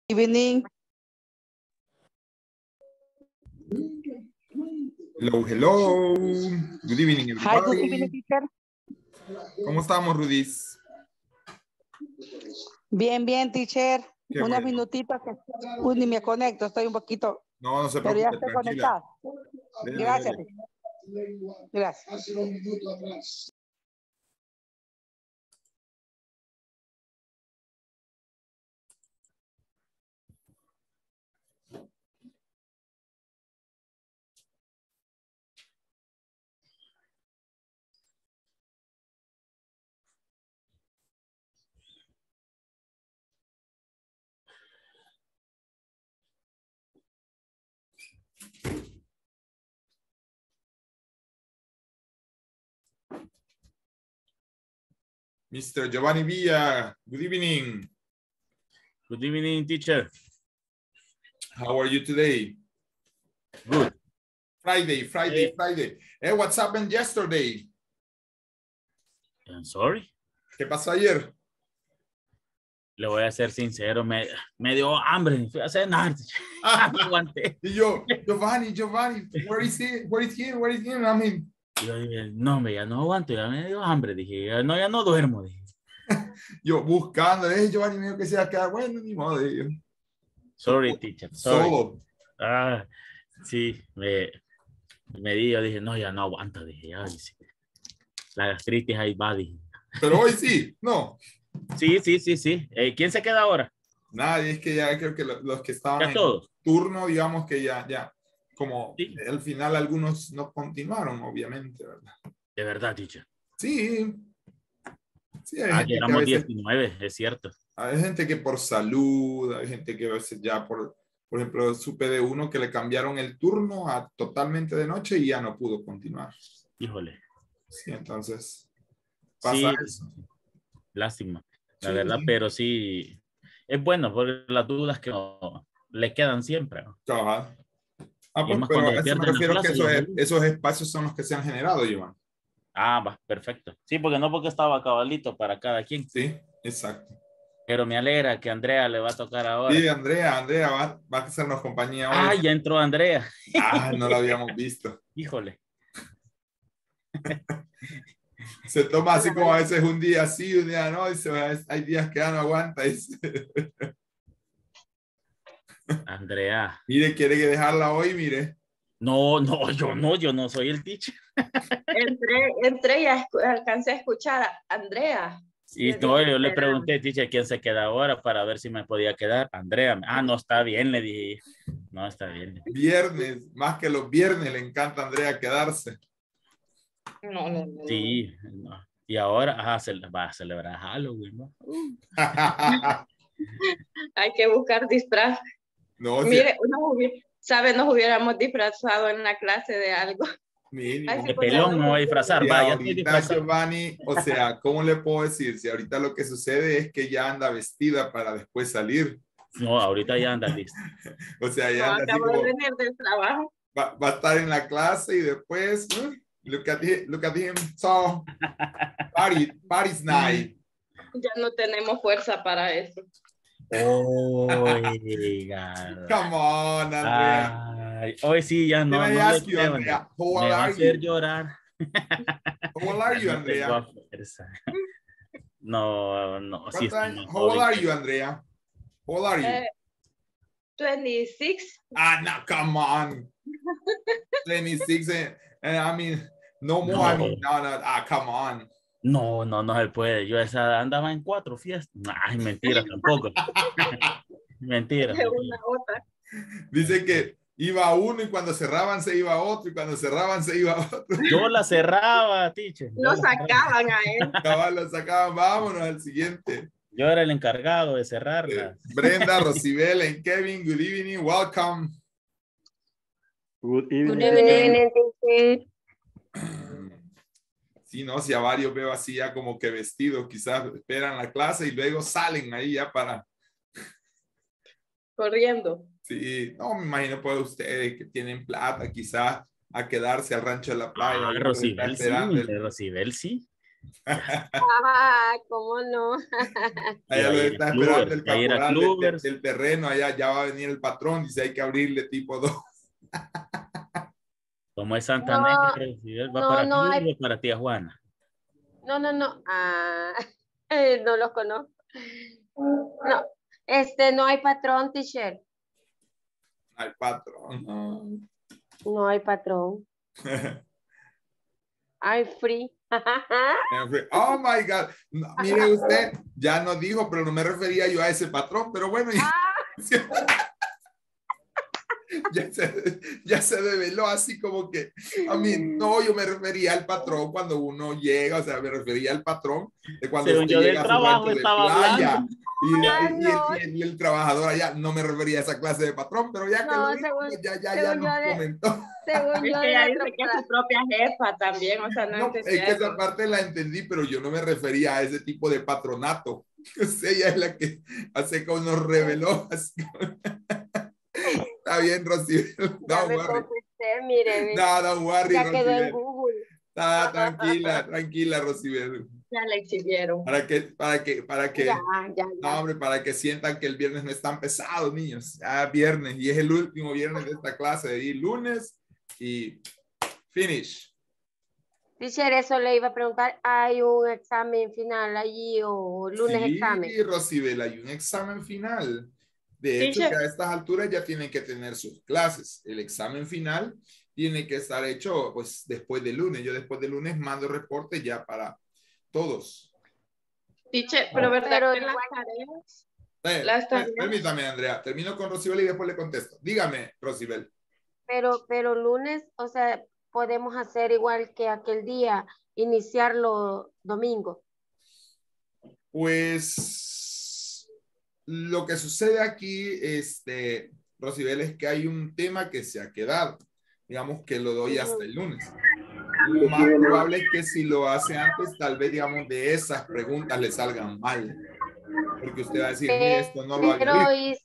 Evening. Hello, hello. Good evening, everybody. Hi, good evening, teacher. ¿Cómo estamos, Rudis? Bien, bien, teacher. Qué Unos bueno. minutitos que ni me conecto, estoy un poquito, No, no se pero ya preocupe, estoy tranquila. conectada. Dele, Gracias, dele. teacher. Gracias. Mr. Giovanni Villa, good evening. Good evening, teacher. How are you today? Good. Friday. Hey, what's happened yesterday? I'm sorry. ¿Qué pasó ayer? Le voy a ser sincero, me dio hambre. Fui a cenar. No aguanté. Y yo, Giovanni, where is he? I mean, Yo dije, no, ya no aguanto, ya me dio hambre. Dije, ya no duermo. Dije. yo buscando, Giovanni me dijo que se iba a quedar, bueno, ni modo. Yo. Sorry, teacher. Sorry. Solo. Ah, sí, me di, yo dije, no, ya no aguanto. Dije, ya, dice, la gastritis ahí va, dije. Pero hoy sí, no. Sí. ¿Quién se queda ahora? Nadie, es que ya creo que los que estaban Ya en todos. turno, digamos que ya, como Sí. al final algunos no continuaron, obviamente, ¿verdad? De verdad, teacher. Sí, hay Que gente que a éramos veces, 19, es cierto. hay gente que por salud, hay gente que a veces ya por ejemplo, supe de uno que le cambiaron el turno a totalmente de noche y ya no pudo continuar. Híjole. Sí, entonces pasa eso. Lástima, la Sí, verdad, sí. pero sí, es bueno por las dudas que no, le quedan siempre, ¿no? Cabal. Y Pues, más pero cuando a se eso me pierden las refiero que clases. esos espacios son los que se han generado, Iván. Va, perfecto. Sí, porque estaba cabalito para cada quien. Sí, exacto. Pero me alegra que Andrea le va a tocar ahora. Sí, Andrea va a hacernos compañía hoy. Ya entró Andrea. No lo habíamos visto. Híjole. Se toma así como a veces un día sí, un día no, dice, hay días que ya no aguanta. Dice. Andrea. Mire, quiere que dejarla hoy, mire. No, yo no soy el teacher. Entré y alcancé a escuchar a Andrea. Y no, yo le pregunté, teacher, ¿quién se queda ahora? Para ver si me podía quedar. Andrea. No está bien, le dije. No está bien. Viernes, más que los viernes, le encanta a Andrea quedarse. No. Sí, no. Y ahora se va a celebrar Halloween, ¿no? Hay que buscar disfraz. No, Mire, nos hubiéramos disfrazado en la clase de algo. mínimo. De pelón me voy a disfrazar. Y Va, ya estoy ahorita disfrazado. Giovanni, o sea, ¿cómo le puedo decir? Si ahorita lo que sucede es que ya anda vestida para después salir. No, ahorita ya anda listo. O sea, ya anda así Acabo de como, venir del trabajo. va a estar en la clase y después, look at him, so, party's night. Ya no tenemos fuerza para eso. Come on, Andrea. Ay, hoy sí, ya no. Can I No ask le you, creo, Andrea, how me old va a are hacer you? llorar. How old are you, No tengo Andrea? fuerza. No, sí está más How old are joven. you, Andrea? How old are you? 26. No, come on. 26, I mean, no more. No. I mean, no, come on. No se puede. Yo esa andaba en 4 fiestas. Ay, mentira, tampoco. Mentira. Una otra. Dice que iba uno y cuando cerraban se iba otro y cuando cerraban se iba otro. Yo la cerraba, teacher. Lo sacaban a él. Cabal, lo sacaban, vámonos al siguiente. Yo era el encargado de cerrarla. Brenda, Rosibel, and Kevin, good evening, welcome. Good evening. Good evening. Sí, no, si a varios veo así ya como que vestidos, quizás esperan la clase y luego salen ahí ya para... Corriendo. Sí, no, me imagino pues ustedes que tienen plata, quizás a quedarse al rancho de la playa. Rosibel sí, esperando Rosibel sí. Ah, ¿cómo no? Allá va a lo ir está a esperando Clubers, el va a ir a caporal Clubers. del terreno, allá ya va a venir el patrón, dice hay que abrirle tipo 2. Como es Santa No, Negra, Rosibel, ¿va no, para no hay, Clubers o para Tía Juana? no. Ah, no los conozco. No, no hay patrón, teacher. Al patrón. No. No hay patrón. Hay free. Oh my God. No, mire usted, ya nos dijo, pero no me refería yo a ese patrón, pero bueno, ya se develó así como que, a mí, no, yo me refería al patrón cuando uno llega, o sea, me refería al patrón de cuando Según usted yo del llega a su trabajo rancho de estaba playa hablando. No, y el trabajador allá, no me refería a esa clase de patrón, pero ya que lo no, dijo, pues ya según yo nos comentó. según Es yo que de ella otro dice que es su propia jefa también, o sea, no No, es que esa entendieron. parte la entendí, pero yo no me refería a ese tipo de patronato. Ella es la que hace como nos reveló. Así. Está bien, Rosibel. ya No me worry. confesé, mire, ve, No, don't worry, ya quedó en Rosibel. Google. Está tranquila, Rosibel. Ya le exhibieron. Para que, Ya. no, hombre, para que sientan que el viernes no es tan pesado, niños. Ya viernes, y es el último viernes de esta clase, y lunes, y finish. Teacher, eso le iba a preguntar, ¿hay un examen final allí o lunes examen? Sí, Rosibel, hay un examen final. De hecho, Teacher. que a estas alturas ya tienen que tener sus clases. El examen final tiene que estar hecho pues después del lunes. Yo después del lunes mando reporte ya para todos. Teacher, pero verdad Pero que igual, las tareas, Permítame, Andrea. Termino con Rosibel y después le contesto. Dígame, Rosibel. pero lunes, o sea, podemos hacer igual que aquel día, iniciarlo domingo. Pues lo que sucede aquí, Rosibel, es que hay un tema que se ha quedado. Digamos que lo doy hasta el lunes. Lo más probable es que si lo hace antes, tal vez, digamos, de esas preguntas le salgan mal. Porque usted va a decir, mire, esto no lo había Pero visto.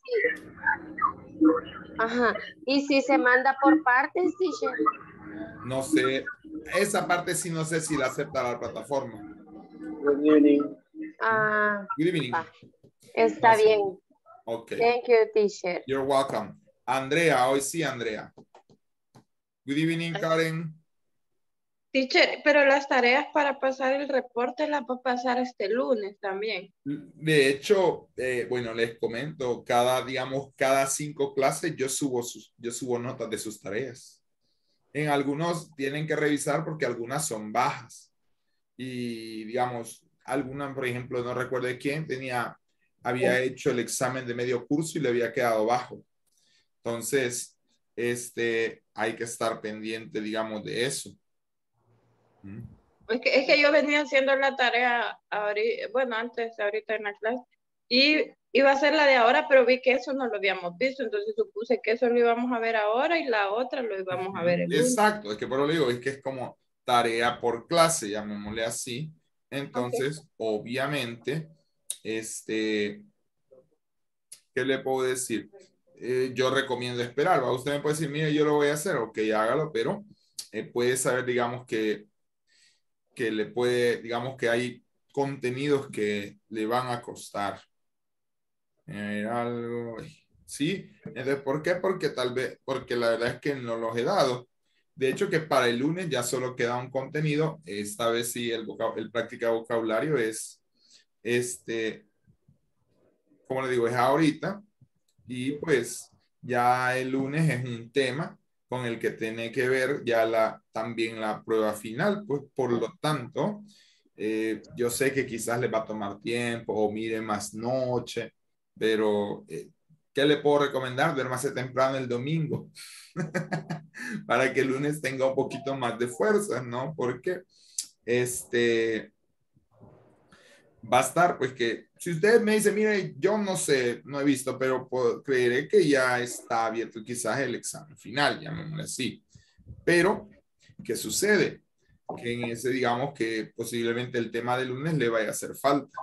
y si se manda por partes, teacher. No sé, esa parte sí no sé si la acepta la plataforma. Good evening. Good evening. Está No sé. bien. Ok. Thank you, teacher. You're welcome. Andrea, hoy sí, Andrea. Good evening, Karen. teacher, pero las tareas para pasar el reporte las va a pasar este lunes también. De hecho, bueno, les comento, cada 5 clases yo subo notas de sus tareas. En algunos tienen que revisar porque algunas son bajas. Y digamos, alguna, por ejemplo, no recuerdo de quién, había hecho el examen de medio curso y le había quedado bajo. Entonces, hay que estar pendiente, digamos, de eso. Es que yo venía haciendo la tarea, ahorita en la clase, y iba a ser la de ahora, pero vi que eso no lo habíamos visto, entonces supuse que eso lo íbamos a ver ahora y la otra lo íbamos a ver el lunes. Exacto, es que por lo digo, es que es como tarea por clase, llamémosle así. Entonces, obviamente, ¿qué le puedo decir? Yo recomiendo esperar. ¿Va? Usted me puede decir, mire, yo lo voy a hacer, ok, hágalo, pero puede saber, digamos, que le puede, digamos, que hay contenidos que le van a costar. Algo, sí, entonces, ¿por qué? Porque la verdad es que no los he dado. De hecho, que para el lunes ya solo queda un contenido. Esta vez sí, el práctica de vocabulario es, como le digo, es ahorita. Y pues ya el lunes es un tema con el que tiene que ver ya también la prueba final. Pues por lo tanto, yo sé que quizás le va a tomar tiempo o mire más noche, pero ¿qué le puedo recomendar? Duérmase temprano el domingo para que el lunes tenga un poquito más de fuerza, ¿no? Porque va a estar, pues que si usted me dice, mire, yo no sé, no he visto, pero creeré que ya está abierto quizás el examen final, llamémosle así. Pero, ¿qué sucede? Que en ese, digamos que posiblemente el tema del lunes le vaya a hacer falta.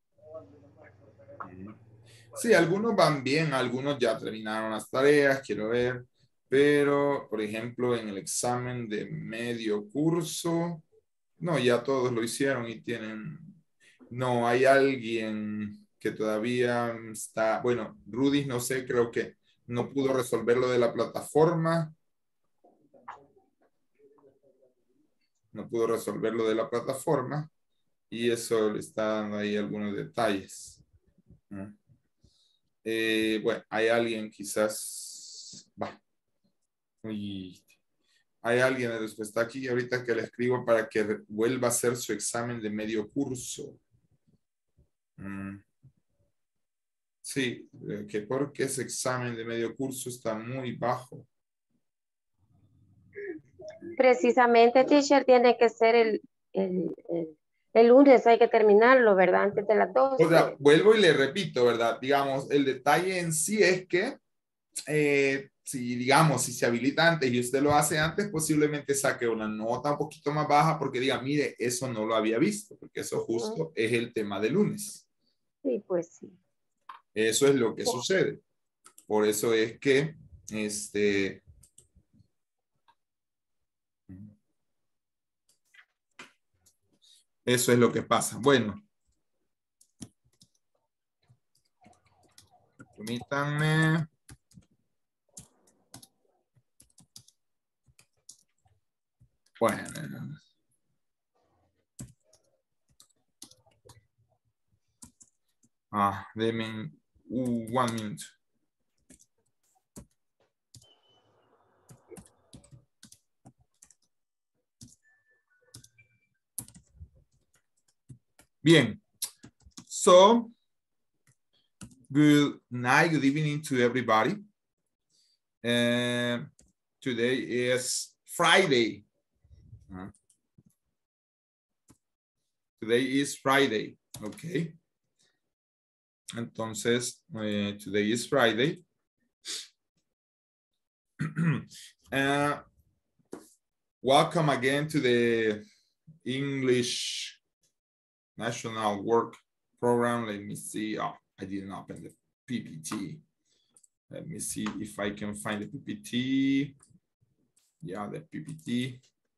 Sí, algunos van bien, algunos ya terminaron las tareas, quiero ver, pero, por ejemplo, en el examen de medio curso, No, ya todos lo hicieron y tienen... No, hay alguien que todavía está... Bueno, Rudy, no sé, creo que no pudo resolver lo de la plataforma. No pudo resolver lo de la plataforma. Y eso le está dando ahí algunos detalles. Bueno, hay alguien quizás... Uy, hay alguien que está aquí ahorita que le escribo para que vuelva a hacer su examen de medio curso. Sí, que porque ese examen de medio curso está muy bajo. Precisamente, teacher, tiene que ser el lunes, hay que terminarlo, ¿verdad? Antes de las 12. O sea, vuelvo y le repito, ¿verdad? Digamos, el detalle en sí es que si, digamos, si se habilita antes y usted lo hace antes, posiblemente saque una nota un poquito más baja porque diga, mire, eso no lo había visto, porque eso justo es el tema de lunes. Sí, pues sí. Eso es lo que sucede. Por eso es que, eso es lo que pasa. Bueno. Permítanme. Bueno. Denme 1 minuto. Bien. So, good night, good evening to everybody. Today is Friday. Today is Friday, okay. Entonces, today is Friday. Welcome again to the English National Work Program. Let me see. Oh, I didn't open the PPT. Let me see if I can find the PPT. Yeah, the PPT.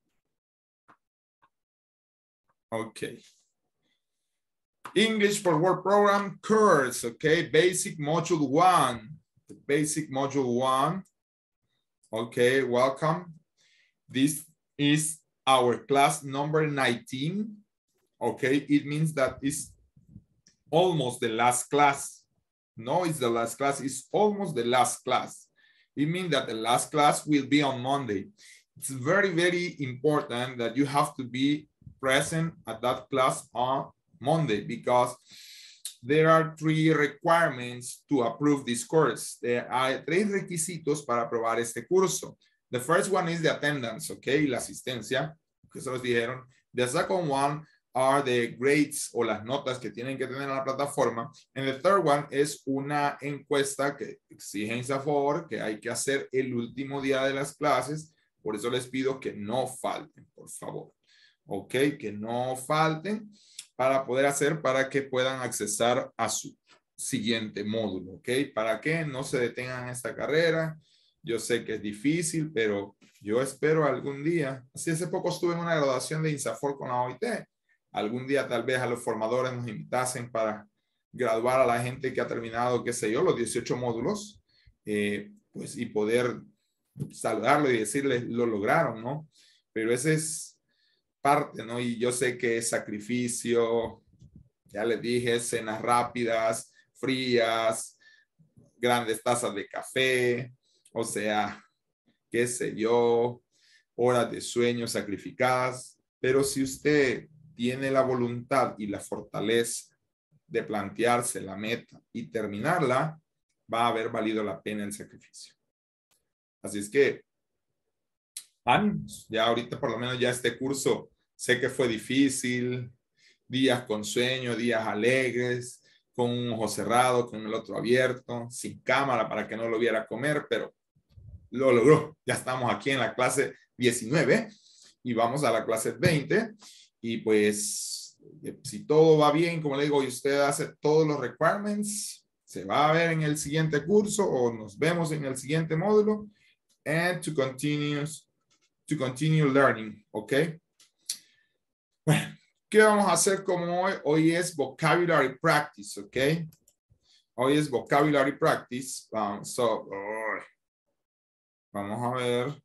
Okay. English for Work Program course, okay, basic module 1. The basic module 1. Okay, welcome. This is our class number 19. Okay, it means that it's almost the last class. No, it's the last class, it's almost the last class. It means that the last class will be on Monday. It's very, very important that you have to be present at that class on Monday because there are 3 requirements to approve this course. There are 3 requisitos para aprobar este curso. The first one is the attendance, okay, la asistencia, que se los dijeron. The second one are the grades o las notas que tienen que tener en la plataforma. And the third one es una encuesta que exige INSAFORP que hay que hacer el último día de las clases. Por eso les pido que no falten, por favor. Ok, que no falten para poder hacer para que puedan accesar a su siguiente módulo. Ok, para que no se detengan en esta carrera. Yo sé que es difícil, pero yo espero algún día. Así hace poco estuve en una graduación de INSAFORP con la OIT. Algún día tal vez a los formadores nos invitasen para graduar a la gente que ha terminado, qué sé yo, los 18 módulos, pues y poder saludarlo y decirles lo lograron, ¿no? Pero ese es parte, ¿no? Y yo sé que es sacrificio, ya les dije, cenas rápidas, frías, grandes tazas de café, o sea, qué sé yo, horas de sueño sacrificadas, pero si usted tiene la voluntad y la fortaleza de plantearse la meta y terminarla, va a haber valido la pena el sacrificio. Así es que, ya ahorita por lo menos ya este curso, sé que fue difícil, días con sueño, días alegres, con un ojo cerrado, con el otro abierto, sin cámara para que no lo viera comer, pero lo logró. Ya estamos aquí en la clase 19 y vamos a la clase 20 y pues si todo va bien, como le digo, y usted hace todos los requirements, se va a ver en el siguiente curso o nos vemos en el siguiente módulo. And to continue learning, okay? Bueno, ¿qué vamos a hacer como hoy? Hoy es vocabulary practice, ¿ok? Hoy es vocabulary practice. Vamos a ver.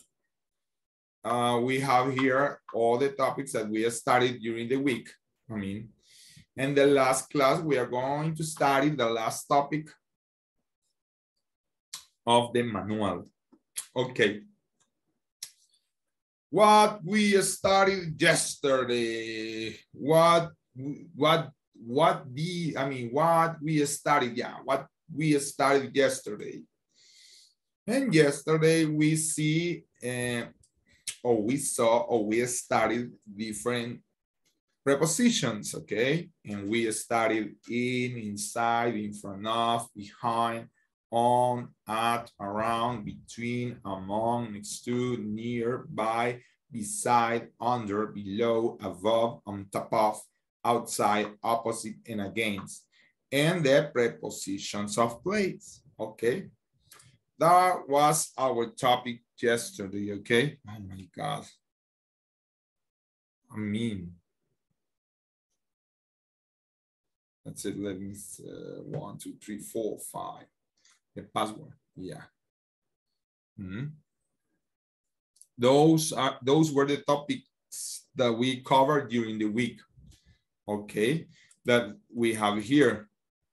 We have here all the topics that we studied during the week. In the last class, we are going to study the last topic of the manual. Okay. What we studied yesterday, what we studied, what we studied yesterday. And yesterday we we studied different prepositions, okay? And we studied in, inside, in front of, behind, on, at, around, between, among, next to, near, by, beside, under, below, above, on top of, outside, opposite, and against. And the prepositions of place, okay? That was our topic yesterday, okay? Oh my God. That's it. Let me see. 1, 2, 3, 4, 5. The password. Yeah. Those were the topics that we covered during the week. Okay. That we have here.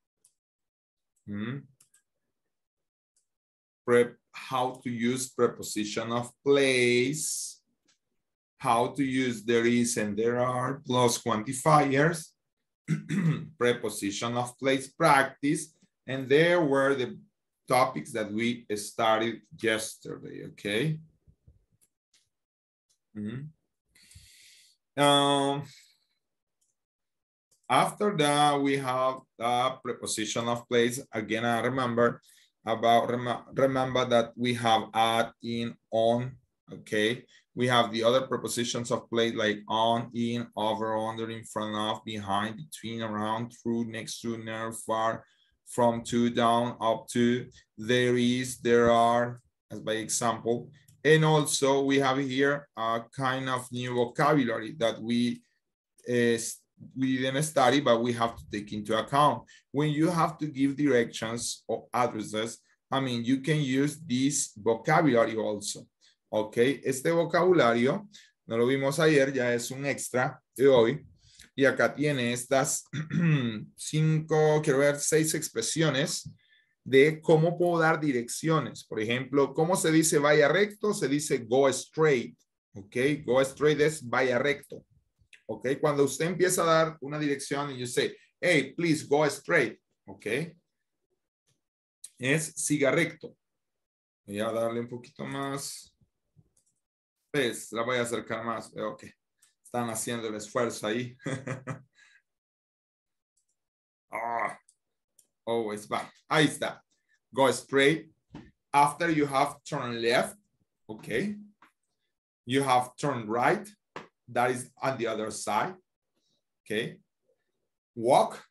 How to use preposition of place. How to use there is and there are plus quantifiers. Preposition of place practice, and there were the topics that we started yesterday, okay? After that, we have the preposition of place. Again, I remember that we have at, in, on, okay? We have the other prepositions of place like on, in, over, under, in front of, behind, between, around, through, next to, near, far, from, to, down, up to, there is, there are, as by example. And also we have here a kind of new vocabulary that we didn't study, but we have to take into account. When you have to give directions or addresses, you can use this vocabulary also. Ok, este vocabulario, no lo vimos ayer, ya es un extra de hoy. Y acá tiene estas 6 expresiones de cómo puedo dar direcciones. Por ejemplo, ¿cómo se dice vaya recto? Se dice go straight. Ok, go straight es vaya recto. Ok, cuando usted empieza a dar una dirección y you say, hey, please go straight. Ok, es siga recto. Voy a darle un poquito más. Pues la voy a acercar más. Veo que están haciendo el esfuerzo ahí. Always back. Ahí está. Go straight. After you have turned left. Okay. You have turned right. That is on the other side. Okay. Walk.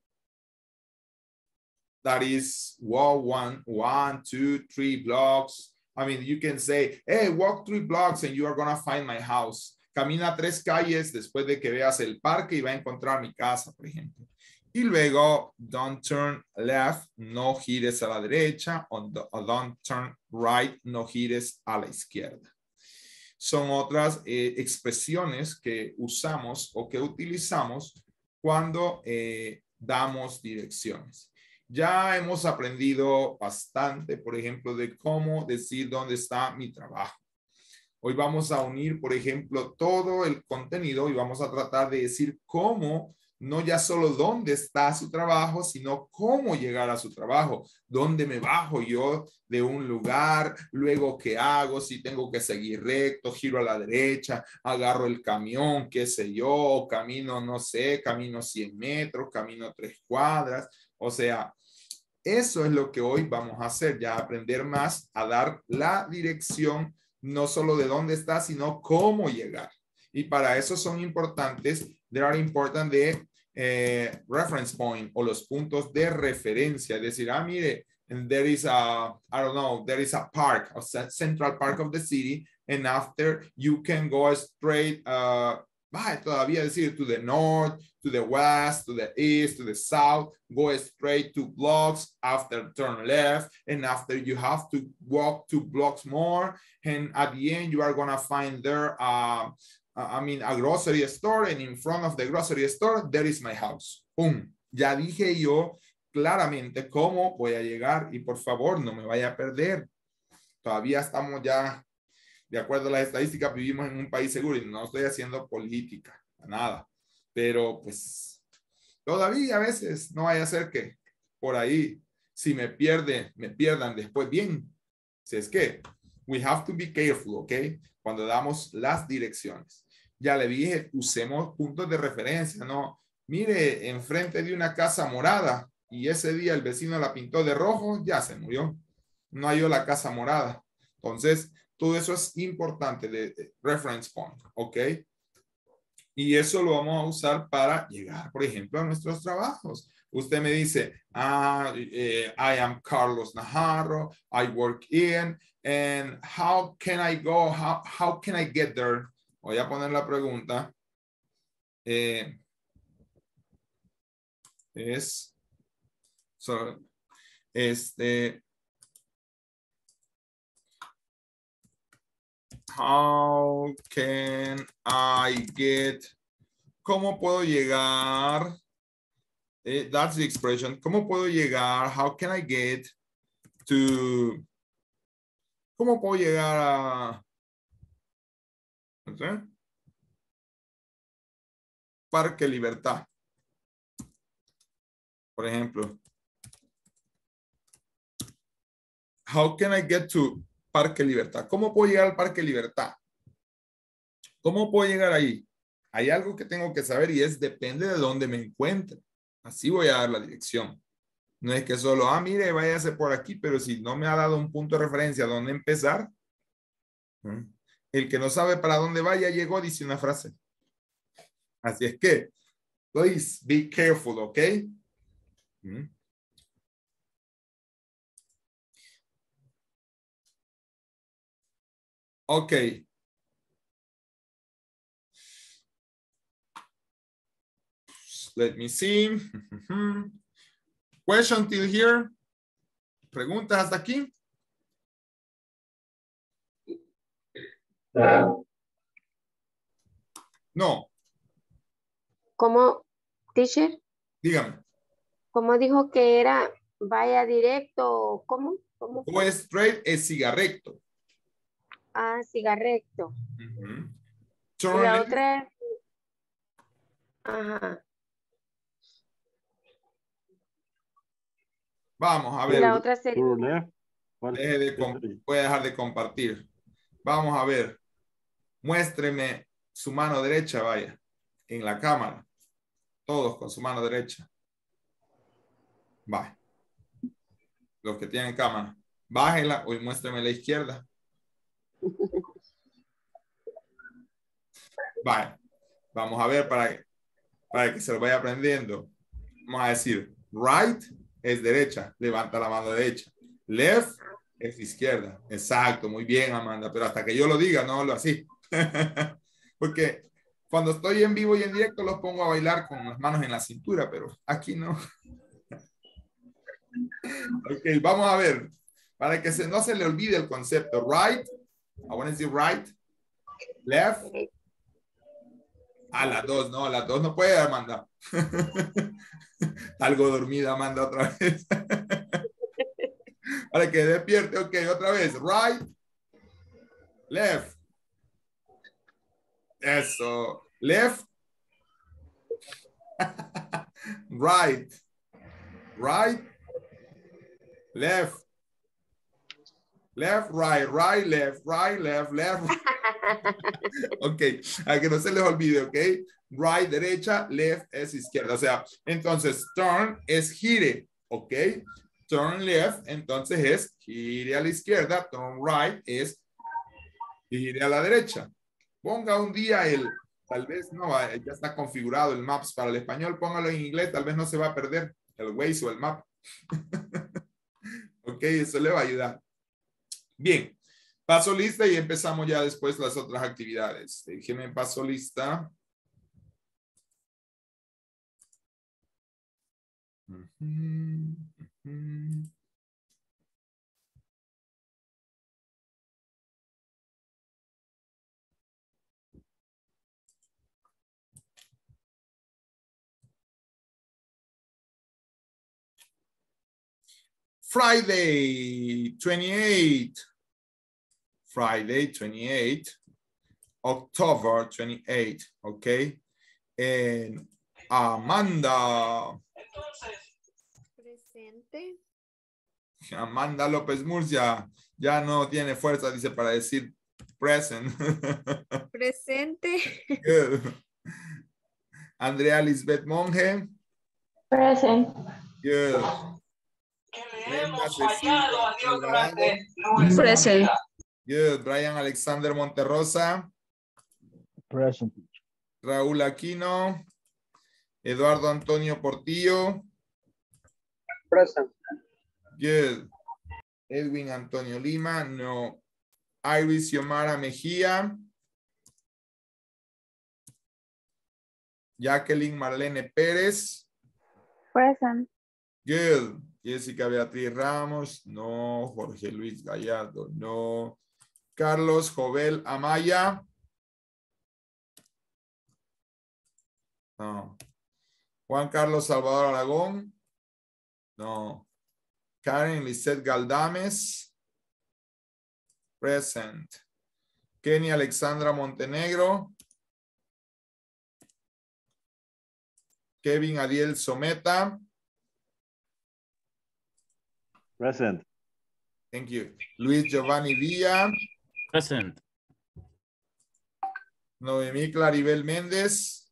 That is walk 1, 2, 3 blocks. You can say, hey, walk 3 blocks and you are going to find my house. Camina 3 calles después de que veas el parque y va a encontrar mi casa, por ejemplo. Y luego, don't turn left, no gires a la derecha, o don't turn right, no gires a la izquierda. Son otras expresiones que usamos o que utilizamos cuando damos direcciones. Ya hemos aprendido bastante, por ejemplo, de cómo decir dónde está mi trabajo. Hoy vamos a unir, por ejemplo, todo el contenido y vamos a tratar de decir cómo, no ya solo dónde está su trabajo, sino cómo llegar a su trabajo. ¿Dónde me bajo yo de un lugar? Luego, ¿qué hago? Si tengo que seguir recto, giro a la derecha, agarro el camión, qué sé yo, camino, no sé, camino 100 metros, camino 3 cuadras. O sea, eso es lo que hoy vamos a hacer, ya aprender más a dar la dirección, no solo de dónde está, sino cómo llegar. Y para eso son importantes, there are important the reference point o los puntos de referencia. Es decir, mire, and there is a, I don't know, there is a park, a central park of the city, and after you can go straight Vas a todavía decir to the north, to the west, to the east, to the south, go straight 2 blocks, after turn left, and after you have to walk 2 blocks more, and at the end you are gonna find there, a grocery store, and in front of the grocery store, there is my house. ¡Pum! Ya dije yo claramente cómo voy a llegar y por favor no me vaya a perder. Todavía estamos ya, de acuerdo a las estadísticas, vivimos en un país seguro y no estoy haciendo política, nada. Pero pues todavía a veces no vaya a ser que por ahí, si me pierdan después bien. Si es que, we have to be careful, ¿ok? Cuando damos las direcciones. Ya le dije, usemos puntos de referencia, ¿no? Mire, enfrente de una casa morada y ese día el vecino la pintó de rojo, ya se murió. No halló la casa morada. Entonces, todo eso es importante de reference point, ¿ok? Y eso lo vamos a usar para llegar, por ejemplo, a nuestros trabajos. Usted me dice, I am Carlos Najarro, I work in, and how can I go, how can I get there? Voy a poner la pregunta. How can I get, ¿cómo puedo llegar? That's the expression. ¿Cómo puedo llegar? How can I get to, ¿cómo puedo llegar a, ¿okay? Parque Libertad? Por ejemplo. How can I get to Parque Libertad? ¿Cómo puedo llegar al Parque Libertad? ¿Cómo puedo llegar ahí? Hay algo que tengo que saber y es depende de dónde me encuentre. Así voy a dar la dirección. No es que solo, mire, váyase por aquí, pero si no me ha dado un punto de referencia a dónde empezar, el que no sabe para dónde va ya llegó, dice una frase. Así es que, please be careful, ¿ok? Ok. Let me see. Question till here. ¿Preguntas hasta aquí? No. ¿Cómo, teacher? Dígame. ¿Cómo dijo que era vaya directo? ¿Cómo? ¿Cómo? Go straight es siga recto. Siga recto. Turn Y la left. otra. Ajá. Vamos a Y ver. la otra sería. Turn left. Voy a dejar de compartir. Vamos a ver. Muéstreme su mano derecha, vaya, en la cámara. Todos con su mano derecha. Vaya. Los que tienen cámara. Bájela y muéstreme la izquierda. Vaya. Vamos a ver para que se lo vaya aprendiendo. Vamos a decir, right es derecha. Levanta la mano derecha. Left es izquierda. Exacto. Muy bien, Amanda. Pero hasta que yo lo diga, no hablo así. Porque cuando estoy en vivo y en directo los pongo a bailar con las manos en la cintura, pero aquí no. Ok, vamos a ver. Para que no se le olvide el concepto. Right. I want to say right. Left. A las dos, no. A las dos no puede, Amanda. Algo dormida, Amanda, otra vez. Para que despierte. Ok, otra vez. Right. Left. Eso. Left. Right. Right. Left. Left, right, right, left, left. Ok, a que no se les olvide, ok. Right, derecha, left es izquierda. O sea, entonces turn es gire, ok. Turn left, entonces es gire a la izquierda. Turn right es gire a la derecha. Ponga un día tal vez no, ya está configurado el Maps para el español, póngalo en inglés, tal vez no se va a perder el Waze o el Map. Ok, eso le va a ayudar. Bien, paso lista y empezamos ya después las otras actividades. Déjenme paso lista. Ujú, ujú. Friday 28. Friday 28. October 28. Okay. And Amanda. Presente. Amanda López Murcia ya no tiene fuerza, dice, para decir present. Presente. Good. Andrea Lisbeth Monge. Present. Good. Brenda Cecilia Alvarado. Present. Good. Brian Alexander Monterrosa. Present. Raúl Aquino. Eduardo Antonio Portillo. Present. Good. Edwin Antonio Lima. No. Iris Xiomara Mejía. Jacqueline Marlene Pérez. Present. Good. Jessica Beatriz Ramos. No. Jorge Luis Gallardo. No. Carlos Jovel Amaya. No. Juan Carlos Salvador Aragón. No. Karen Lisette Galdames. Present. Kenny Alexandra Montenegro. Kevin Adiel Someta. Present. Thank you. Luis Giovanni Villa. Present. Noemí Claribel Méndez.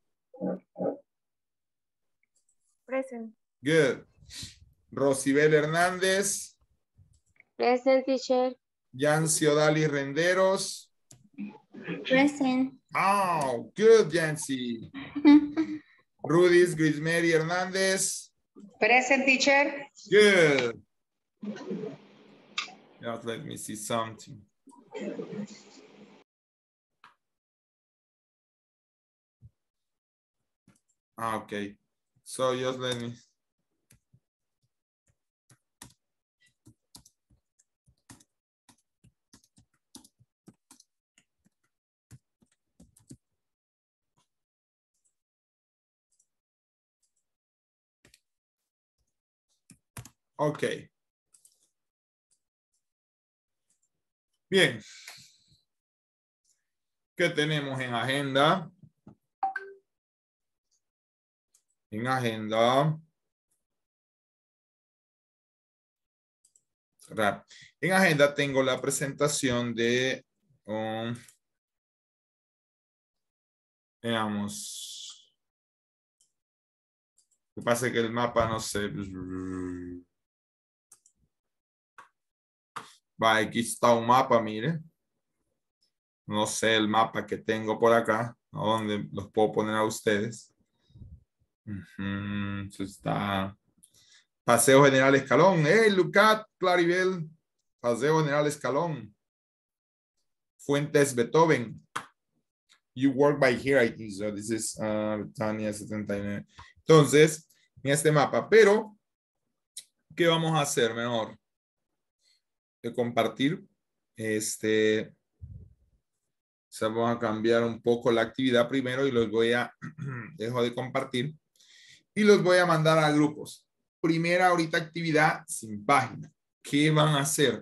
Present. Good. Rosibel Hernández. Present, teacher. Yancy Odali Renderos. Present. Oh, good, Yancy. Rudis Grismeri Hernández. Present, teacher. Good. Just let me see something. Okay. So just let me. Okay. Bien. ¿Qué tenemos en agenda? En agenda. Cerrar. En agenda tengo la presentación de, veamos. Lo que pasa es que el mapa no sé. Va, aquí está un mapa, mire. No sé el mapa que tengo por acá, a dónde los puedo poner a ustedes. Eso está. Paseo General Escalón. Hey, look at Claribel. Paseo General Escalón. Fuentes Beethoven. You work by here, I think so. This is Tania 79. Entonces, en este mapa. Pero, ¿qué vamos a hacer mejor? De compartir. Vamos a cambiar un poco la actividad primero y los voy a. Dejo de compartir. Y los voy a mandar a grupos. Primera ahorita actividad sin página. ¿Qué van a hacer?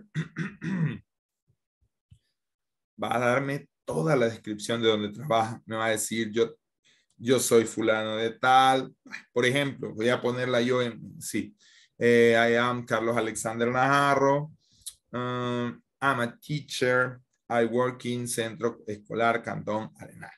Va a darme toda la descripción de donde trabaja. Me va a decir yo soy fulano de tal. Por ejemplo, voy a ponerla yo en sí. I am Carlos Alexander Najarro. I'm a teacher. I work in Centro Escolar Cantón Arenal.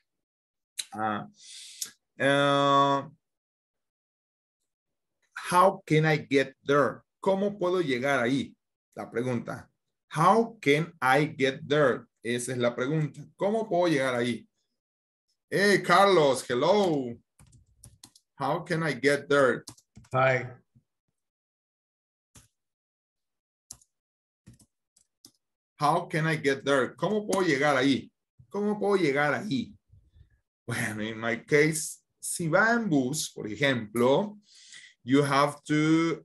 How can I get there? ¿Cómo puedo llegar ahí? La pregunta. How can I get there? Esa es la pregunta. ¿Cómo puedo llegar ahí? Hey, Carlos, hello. How can I get there? Hi. How can I get there? ¿Cómo puedo llegar ahí? ¿Cómo puedo llegar ahí? Bueno, in my case, si va en bus, por ejemplo, you have to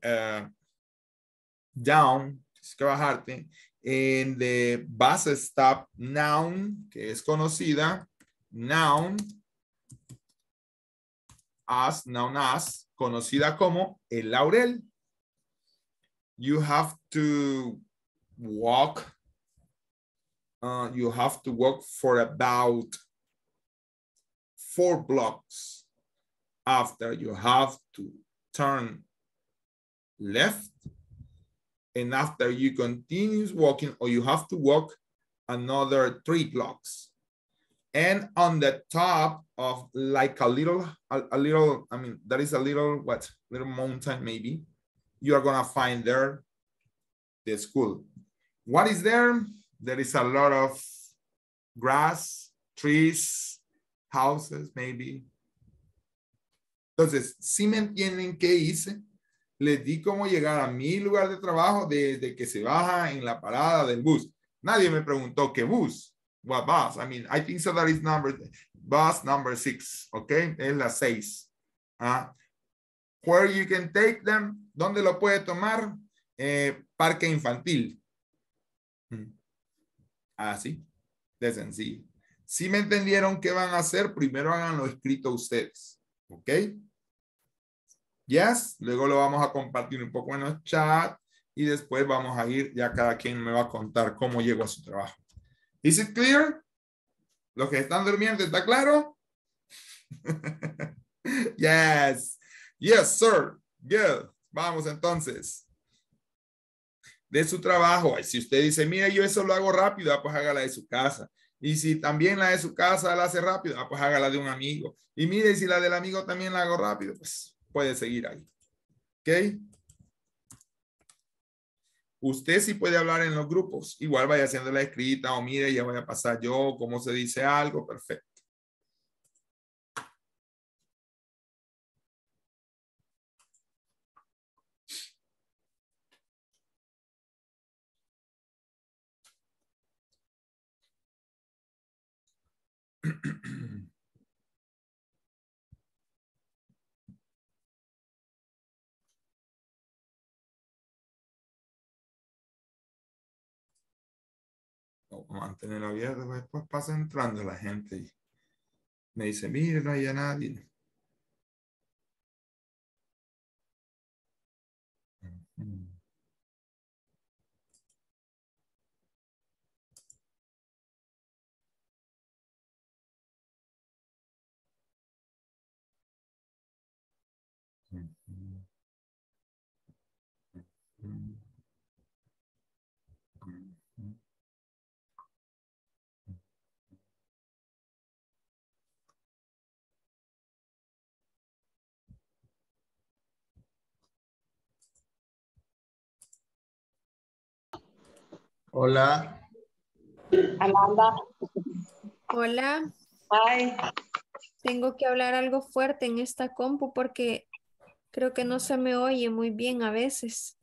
down, tienes que bajarte en the bus stop noun, que es conocida, noun as, conocida como el laurel. You have to walk for about 4 blocks. After you have to turn left, and after you continue walking, or you have to walk another 3 blocks. And on the top of like a little, I mean, there is a little mountain maybe. You are gonna find there the school. What is there? There is a lot of grass, trees, houses maybe. Entonces, si me entienden qué hice, les di cómo llegar a mi lugar de trabajo desde que se baja en la parada del bus. Nadie me preguntó qué bus. What bus? I mean, I think so that is bus number 6, okay? Es la 6. Where you can take them, ¿dónde lo puede tomar? Parque infantil. Así, de sencillo. Si me entendieron qué van a hacer, primero háganlo escrito ustedes, ¿ok? Yes, luego lo vamos a compartir un poco en los chats y después vamos a ir, ya cada quien me va a contar cómo llegó a su trabajo. Is it clear? Los que están durmiendo, ¿está claro? Yes. Yes, sir. Good. Vamos entonces. De su trabajo. Si usted dice, mira, yo eso lo hago rápido, pues hágala de su casa. Y si también la de su casa la hace rápido, pues hágala de un amigo. Y mire, si la del amigo también la hago rápido, pues puede seguir ahí. ¿Ok? Usted sí puede hablar en los grupos. Igual vaya haciendo la escrita o mire, ya voy a pasar yo, cómo se dice algo. Perfecto. Mantener abierto, después pasa entrando la gente y me dice, mire, no hay nadie. Hola. Amanda. Hola, Hi. tengo que hablar algo fuerte en esta compu porque creo que no se me oye muy bien a veces.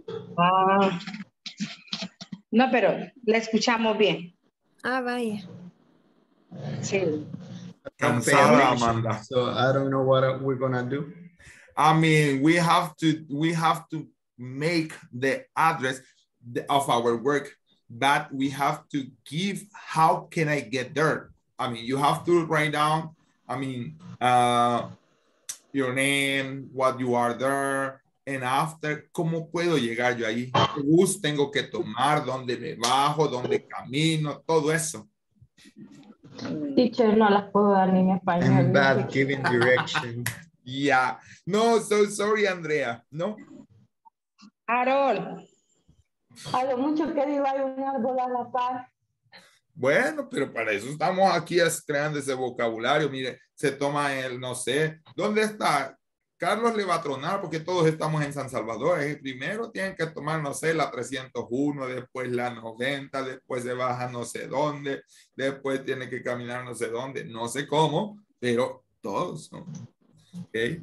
No, pero la escuchamos bien. Ah, vaya. Sí. Don't pay Cansada, attention, Amanda. so I don't know what we're gonna do. I mean, we have to make the address of our work, but we have to give how can I get there? I mean, you have to write down, I mean, your name, what you are there, and after, ¿cómo puedo llegar yo ahí? ¿Qué bus tengo que tomar? ¿Dónde me bajo? ¿Dónde camino? Todo eso. Teacher, no las puedo dar ni en español. I'm bad giving direction. Yeah. No, so sorry, Andrea. No. Harold. A lo mucho que digo hay un árbol a la par. Bueno, pero para eso estamos aquí creando ese vocabulario. Mire, se toma el, no sé, ¿dónde está? Carlos le va a tronar porque todos estamos en San Salvador. Primero tienen que tomar, no sé, la 301, después la 90, después se baja no sé dónde, después tiene que caminar no sé dónde, no sé cómo, pero todos, ¿no? ¿Ok?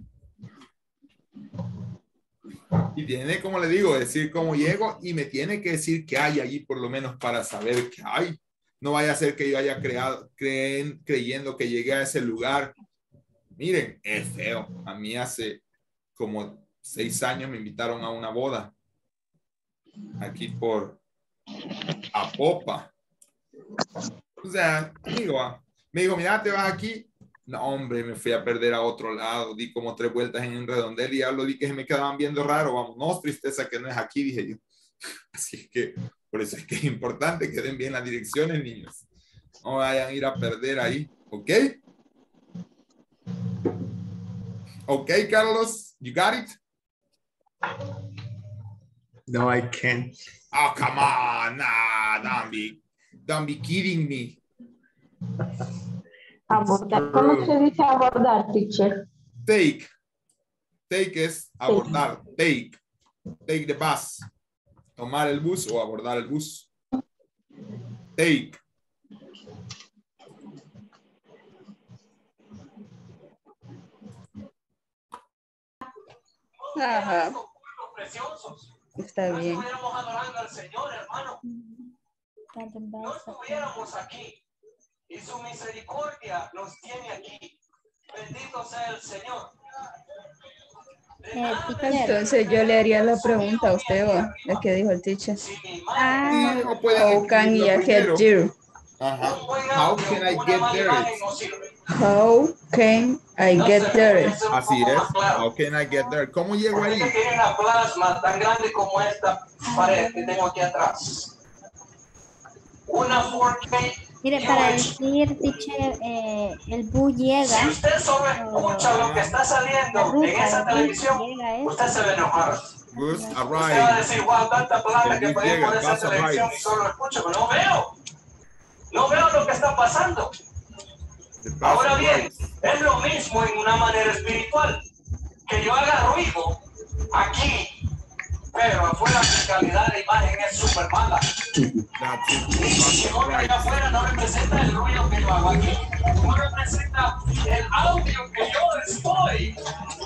Y tiene, como le digo, decir cómo llego y me tiene que decir qué hay allí por lo menos para saber qué hay. No vaya a ser que yo haya creyendo que llegué a ese lugar. Miren, es feo. A mí hace como 6 años me invitaron a una boda aquí por Apopa. O sea, amigo, me dijo, mira, te vas aquí. No, hombre, me fui a perder a otro lado. Di como 3 vueltas en un redondel y ya lo di que se me quedaban viendo raro. Vamos, no, tristeza que no es aquí, dije yo. Así es que, por eso es que es importante que den bien las direcciones, niños. No vayan a ir a perder ahí, ¿ok? ¿Ok, Carlos? You got it? No, I can't. Oh, come on. Nah, don't be kidding me. Abordar. ¿Cómo se dice abordar, teacher? Take. Take es abordar. Take. Take the bus. Tomar el bus o abordar el bus. Take. Ajá. Está bien. No estuviéramos aquí y su misericordia nos tiene aquí. Bendito sea el Señor. Entonces yo le haría la pregunta a usted, ¿o? La que dijo el teacher. Sí, o pueden How can escribirlo I get primero. there? Ajá. How can I get there? How can I get there? Así es. How can I get there? ¿Cómo llego ahí? Porque tiene una plasma tan grande como esta pared que tengo aquí atrás. Una 4K. Mire, para decir, teacher, el bus llega. Si usted solo escucha lo que está saliendo en esa televisión, usted se va a enojar. Bus Usted va a arrive. decir, wow, tanta plata que El bus pagué llega, por esa bus televisión arrive. y solo escucho, pero no veo. No veo lo que está pasando. The bus Ahora bien, arrives. es lo mismo en una manera espiritual. Que yo haga ruido aquí, pero afuera mi calidad de imagen es súper mala. That's it. The Y bus si voy allá arrives. afuera no representa el ruido que yo hago aquí. No representa el audio que yo estoy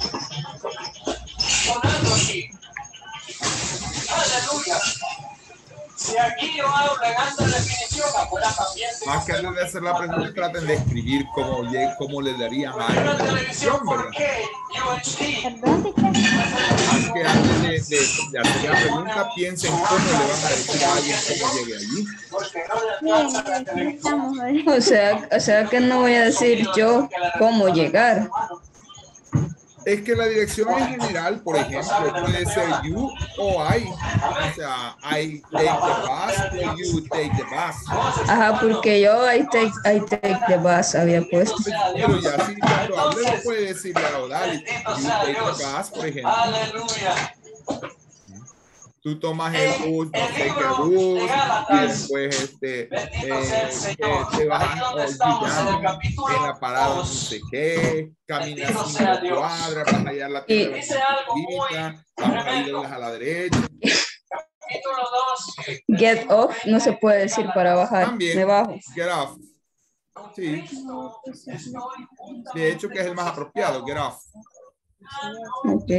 sonando aquí. Aleluya. Si aquí yo hablo en alta definición, afuera también. Más que antes de hacer la pregunta, traten de escribir cómo le darían a Una la televisión televisión, ¿verdad? 4K, UHD. Perdón, teacher. Así que antes de hacer la pregunta, piensen cómo le van a decir a alguien cómo llegue allí. Bien, aquí estamos hoy. O sea que no voy a decir yo cómo llegar. Es que la dirección en general, por ejemplo, puede ser you o I. O sea, I take the bus o you take the bus. Ajá, porque yo I take the bus había puesto. Pero ya si cuando hable puede decirle a Odali, you take the bus, por ejemplo. Aleluya. Tú tomas el bus, no sé qué bus, y después te vas en la parada no sé qué, caminas 5 cuadras, vas a hallar la tienda, vamos a ir a la derecha. Get off no se puede decir para bajar. También, Me bajo. get off. Sí. De hecho, que es el más apropiado, get off. Ok.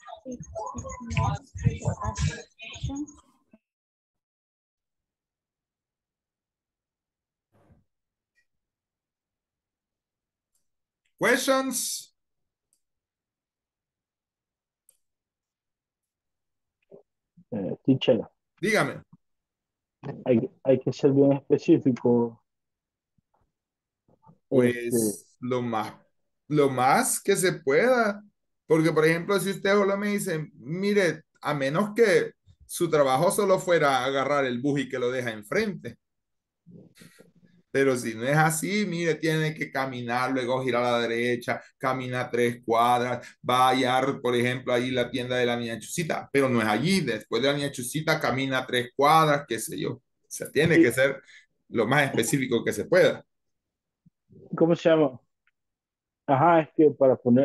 Questions? Teacher, Dígame. hay que ser bien específico. Pues lo más que se pueda. Porque, por ejemplo, si usted solo me dice, mire, a menos que su trabajo solo fuera agarrar el bus y que lo deja enfrente. Pero si no es así, mire, tiene que caminar, luego girar a la derecha, camina 3 cuadras, va a hallar, por ejemplo, ahí la tienda de la niña Chusita, pero no es allí. Después de la niña Chusita, camina 3 cuadras, qué sé yo. O sea, tiene que ser lo más específico que se pueda. ¿Cómo se llama? Ajá, es que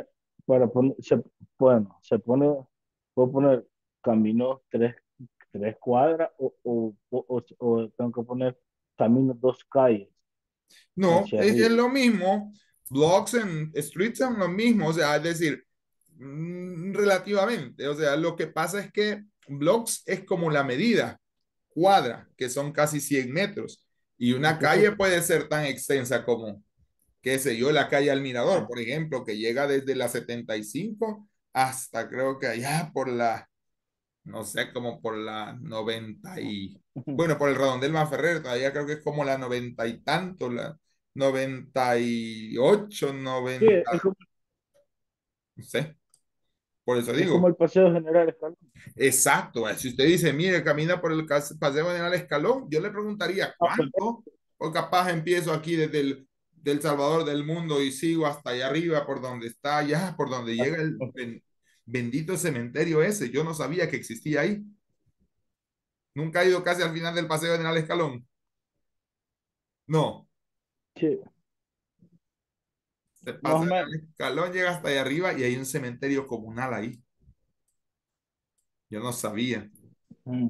puedo poner camino 3 cuadras o tengo que poner camino 2 calles. No, Hacia es arriba. lo mismo. Blocks en streets son lo mismo. O sea, es decir, relativamente. O sea, lo que pasa es que blocks es como la medida, cuadra, que son casi 100 metros. Y una calle puede ser tan extensa como, qué sé yo, la calle al Mirador, por ejemplo, que llega desde la 75 hasta creo que allá por la, no sé, como por la 90 y, bueno, por el Redondel Manferrer, todavía creo que es como la 90 y tanto, la 98, Sí, 90, no sé, por eso es como digo. el Paseo General Escalón. Exacto, si usted dice, mire, camina por el Paseo General Escalón, yo le preguntaría Ah, pues, cuánto, o capaz empiezo aquí desde el del Salvador del mundo y sigo hasta allá arriba por donde está allá, por donde llega el bendito cementerio ese. Yo no sabía que existía ahí. Nunca he ido casi al final del Paseo General Escalón. No, sí, el más o Paseo menos. General Escalón llega hasta allá arriba y hay un cementerio comunal ahí. Yo no sabía. Mm.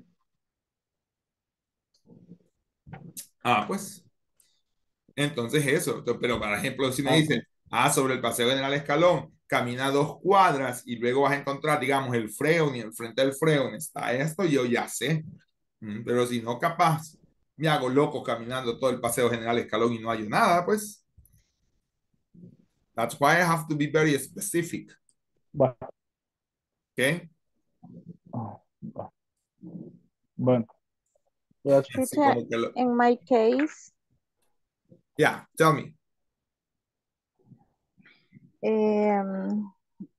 Pues. Entonces eso, pero por ejemplo, si me Ah, dicen, sobre el Paseo General Escalón, camina 2 cuadras y luego vas a encontrar, digamos, el Freon y al frente del Freon está esto, yo ya sé. Pero si no, capaz, me hago loco caminando todo el Paseo General Escalón y no hay nada, pues. That's why I have to be very specific. bueno, ¿Ok? ah, ah, bueno, that's- Así Teacher, como que lo... in my case, Yeah, tell me. um,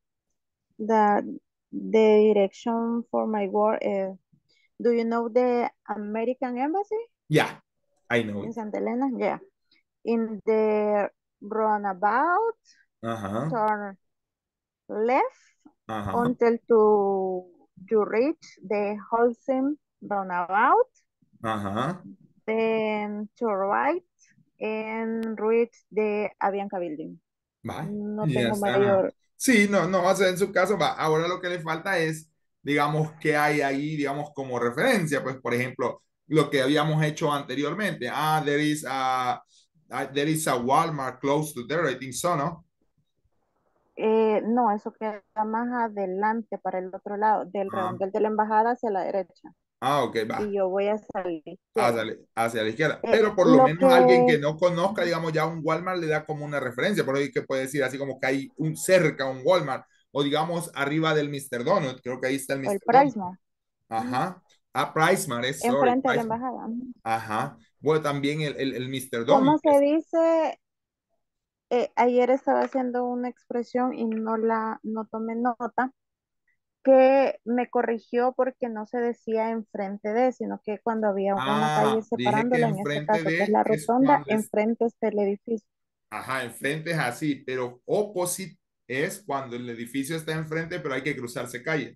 the direction for my work, do you know the American Embassy Yeah, I know in it. Santa Elena? Yeah. In the runabout, Ajá, turn left ajá, until you reach the Holcim roundabout, ajá. then to right and reach the Avianca building. Vale, No y ya tengo está. mayor. Sí, no, no, o sea, en su caso, va. Ahora lo que le falta es, digamos, qué hay ahí, digamos, como referencia. Pues, por ejemplo, lo que habíamos hecho anteriormente. There is a Walmart close to there, I think so, ¿no? No, eso queda más adelante para el otro lado, del Ah, redondel de la embajada hacia la derecha. ok, va. Y yo voy hacia la izquierda. Hacia la izquierda. Pero por lo Lo menos alguien que, que no conozca, digamos, ya un Walmart le da como una referencia. Por ahí que puede decir así como que hay un cerca, un Walmart. O digamos, arriba del Mr. Donut. Creo que ahí está el el Mr. Donut. Prisma, Ajá. Pricemart sorry, enfrente de la Pricemart. embajada. Ajá. Bueno, también el Mr. Donut. ¿Cómo se dice? Ayer estaba haciendo una expresión y no tomé nota, que me corrigió porque no se decía enfrente de, sino que cuando había una calle Dije que separándola, en este enfrente caso, que es de la es rotonda, cuando es, enfrente está el edificio. ajá, enfrente es así, pero opposite es cuando el edificio está enfrente, pero hay que cruzarse calle.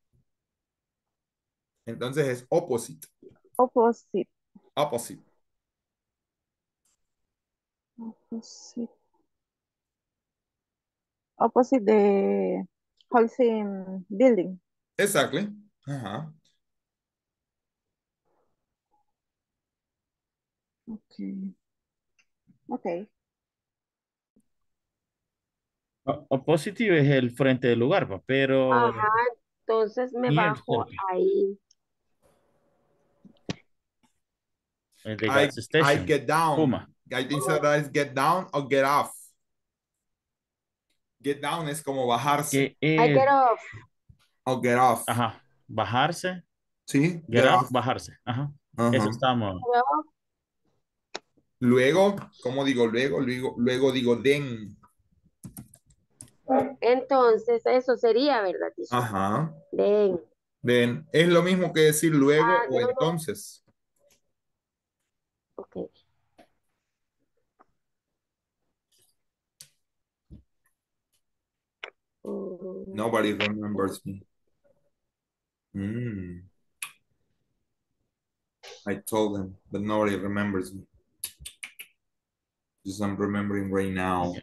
Entonces es opposite, Opposite. opposite. Opposite. Opposite de Holcim Building. Exactly. Ajá. Ok. Ok. Opposite es el frente del lugar, pa, pero Ajá, entonces me near bajo cerca, ahí. the I gas I station. get down. Puma. I think so that is get down or get off. Get down es como bajarse Que I es, get off. o get off. ajá, bajarse, ¿Sí? get Get off, off. bajarse. Ajá. Eso Ajá. estamos. Get off. Luego, ¿cómo digo luego? Luego digo then. Entonces, eso sería, ¿verdad, teacher? Ajá. Then. Then. Es lo mismo que decir luego o No, no. entonces. Ok. Nobody remembers me. Mm. I told them, but nobody remembers me. Just I'm remembering right now.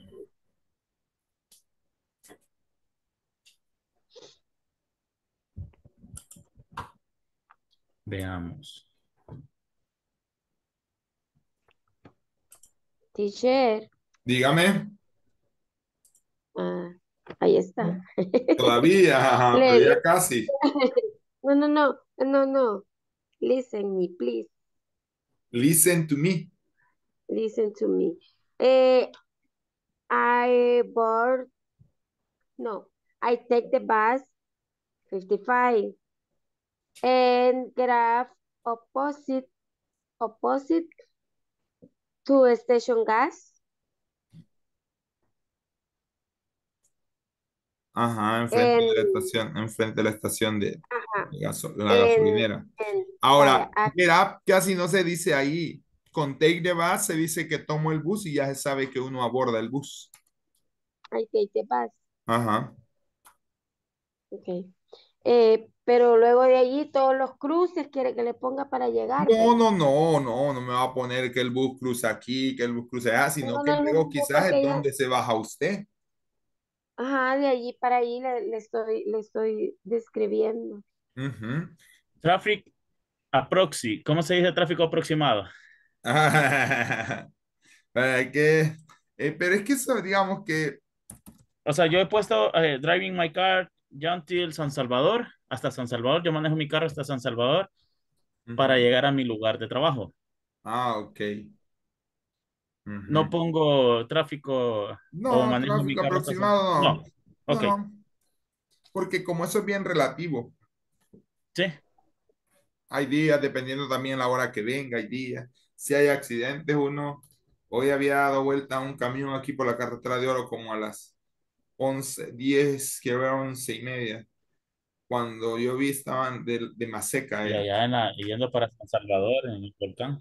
Veamos. Teacher. Dígame. Ahí está. Todavía, pero Le di. ya casi. No, no, no, no, no. Listen me, please. Listen to me. Listen to me. I bought, no, I take the bus 55 and grab opposite to station gas. Ajá, enfrente de la estación de Ajá. la gasolinera. Ahora, Vaya, get up casi no se dice ahí. Con take the bus se dice que tomo el bus y ya se sabe que uno aborda el bus. I take the bus. Ajá. Ok. Pero luego de allí todos los cruces quiere que le ponga para llegar. No me va a poner que el bus cruza aquí, que el bus cruza allá, sino que luego quizás es donde se baja usted. Ajá, de allí para allí le estoy describiendo. Traffic approxi. ¿Cómo se dice tráfico aproximado? Pero es que eso, digamos que... O sea, yo he puesto driving my car until San Salvador, hasta San Salvador. Yo manejo mi carro hasta San Salvador para llegar a mi lugar de trabajo. Ah, ok. No pongo tráfico o No, manejo mi tráfico carro hasta San... aproximado no. No, ok. No, porque como eso es bien relativo. Sí. Hay días, dependiendo también la hora que venga, hay días. Si hay accidentes, hoy había dado vuelta a un camión aquí por la carretera de Oro como a las 11:10, que era 11:30. Cuando yo vi estaban de Maseca. Y allá yendo para San Salvador, en el volcán.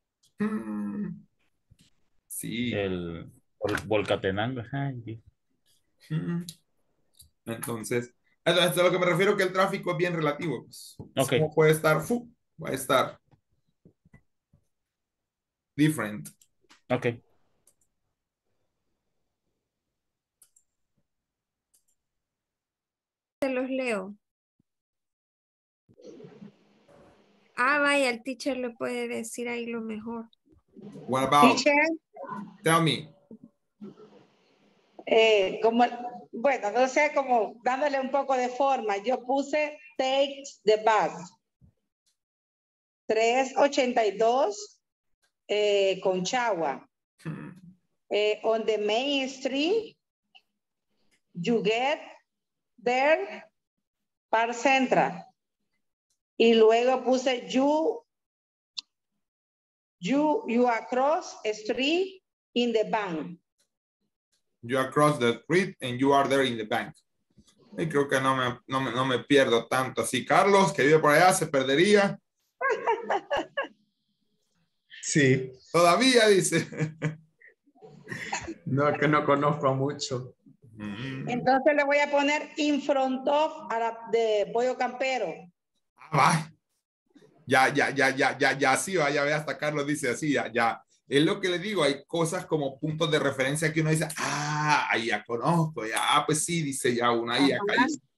Sí. El Volcatenango. Ay, Dios. Entonces, a lo que me refiero que el tráfico es bien relativo. Pues. Okay. ¿Cómo puede estar? Va a estar different. Ok. Te los leo. Ah, vaya, el teacher le puede decir ahí lo mejor. What about? Teacher, Tell me. Bueno, no sé, como dándole un poco de forma, yo puse take the bus. 382 Conchagua. On the main street, you get there, Park Central. Y luego puse you across street in the bank. You across the street and you are there in the bank. Y creo que no me pierdo tanto así. Carlos, que vive por allá, se perdería. Sí. Todavía dice. No, es que no conozco mucho. Entonces le voy a poner in front of de Pollo Campero. Ya, sí, vaya, ve, hasta Carlos dice así, ya. Es lo que le digo, hay cosas como puntos de referencia que uno dice, ahí ya conozco, pues sí, dice ya uno ahí, acá.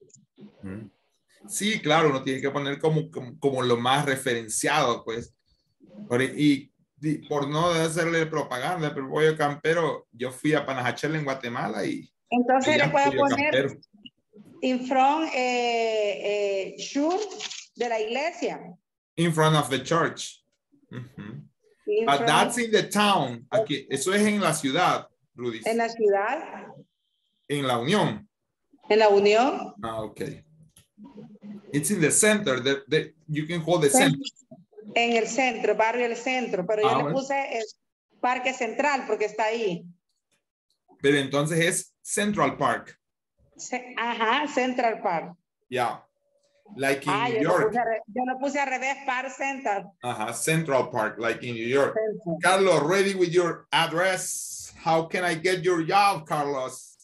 Sí, claro, uno tiene que poner como lo más referenciado, pues. Y por no hacerle propaganda, pero Pollo Campero, yo fui a Panajachel en Guatemala y... Entonces le puedo poner Campero. In front, sure, de la iglesia. In front of the church. But that's in the town. Aquí, eso es en la ciudad, Rudy. En la ciudad. En la Unión. En la Unión. Okay. It's in the center. You can call the center. En el centro, barrio El Centro, pero yo le puse el Parque Central porque está ahí. Pero entonces es Central Park. Ajá, Central Park. Yeah. Like in New York. Yo lo puse al revés, Park Central. Ajá, Central Park, like in New York. Central. Carlos, ready with your address? How can I get your job, Carlos?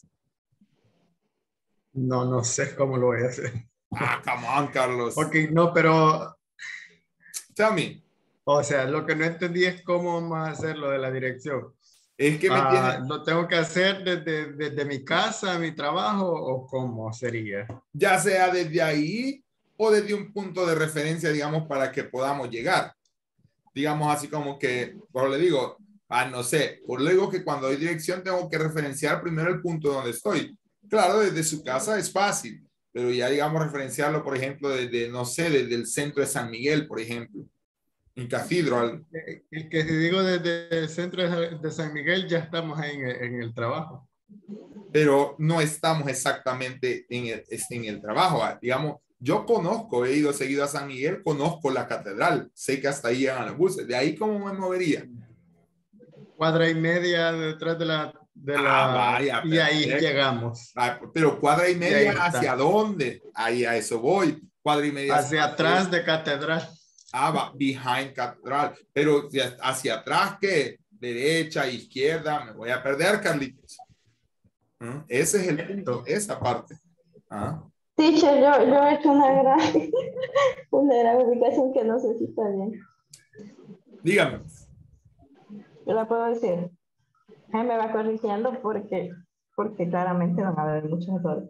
No sé cómo lo voy a hacer. Come on, Carlos. Ok, no, pero... Tell me. O sea, lo que no entendí es cómo vamos a hacer lo de la dirección. Es que ¿lo tengo que hacer desde mi casa, mi trabajo, o cómo sería? Ya sea desde ahí o desde un punto de referencia, digamos, para que podamos llegar. Digamos así como que, por le digo, no sé, por luego que cuando doy dirección tengo que referenciar primero el punto donde estoy. Claro, desde su casa es fácil, pero ya digamos referenciarlo, por ejemplo, desde, no sé, desde el centro de San Miguel, por ejemplo. En Cathedral. Que si digo desde el centro de San Miguel, ya estamos en el trabajo. pero no estamos exactamente en el trabajo. Digamos, yo conozco, he ido seguido a San Miguel, conozco la catedral, sé que hasta ahí llegan los buses. De ahí, ¿cómo me movería? Cuadra y media detrás de la... Vaya, y ahí perfecto. llegamos. Pero cuadra y Y media, ahí está. ¿hacia dónde? Ahí a eso voy. Cuadra y media. Hacia atrás de catedral. Va, behind catedral. Pero hacia atrás, ¿qué? Derecha, izquierda, me voy a perder, Carlitos. Ese es el punto, esa parte. Teacher, yo he hecho una gran ubicación que no sé si está bien. Dígame. Yo la puedo decir. Ahí me va corrigiendo porque claramente van a haber muchos errores.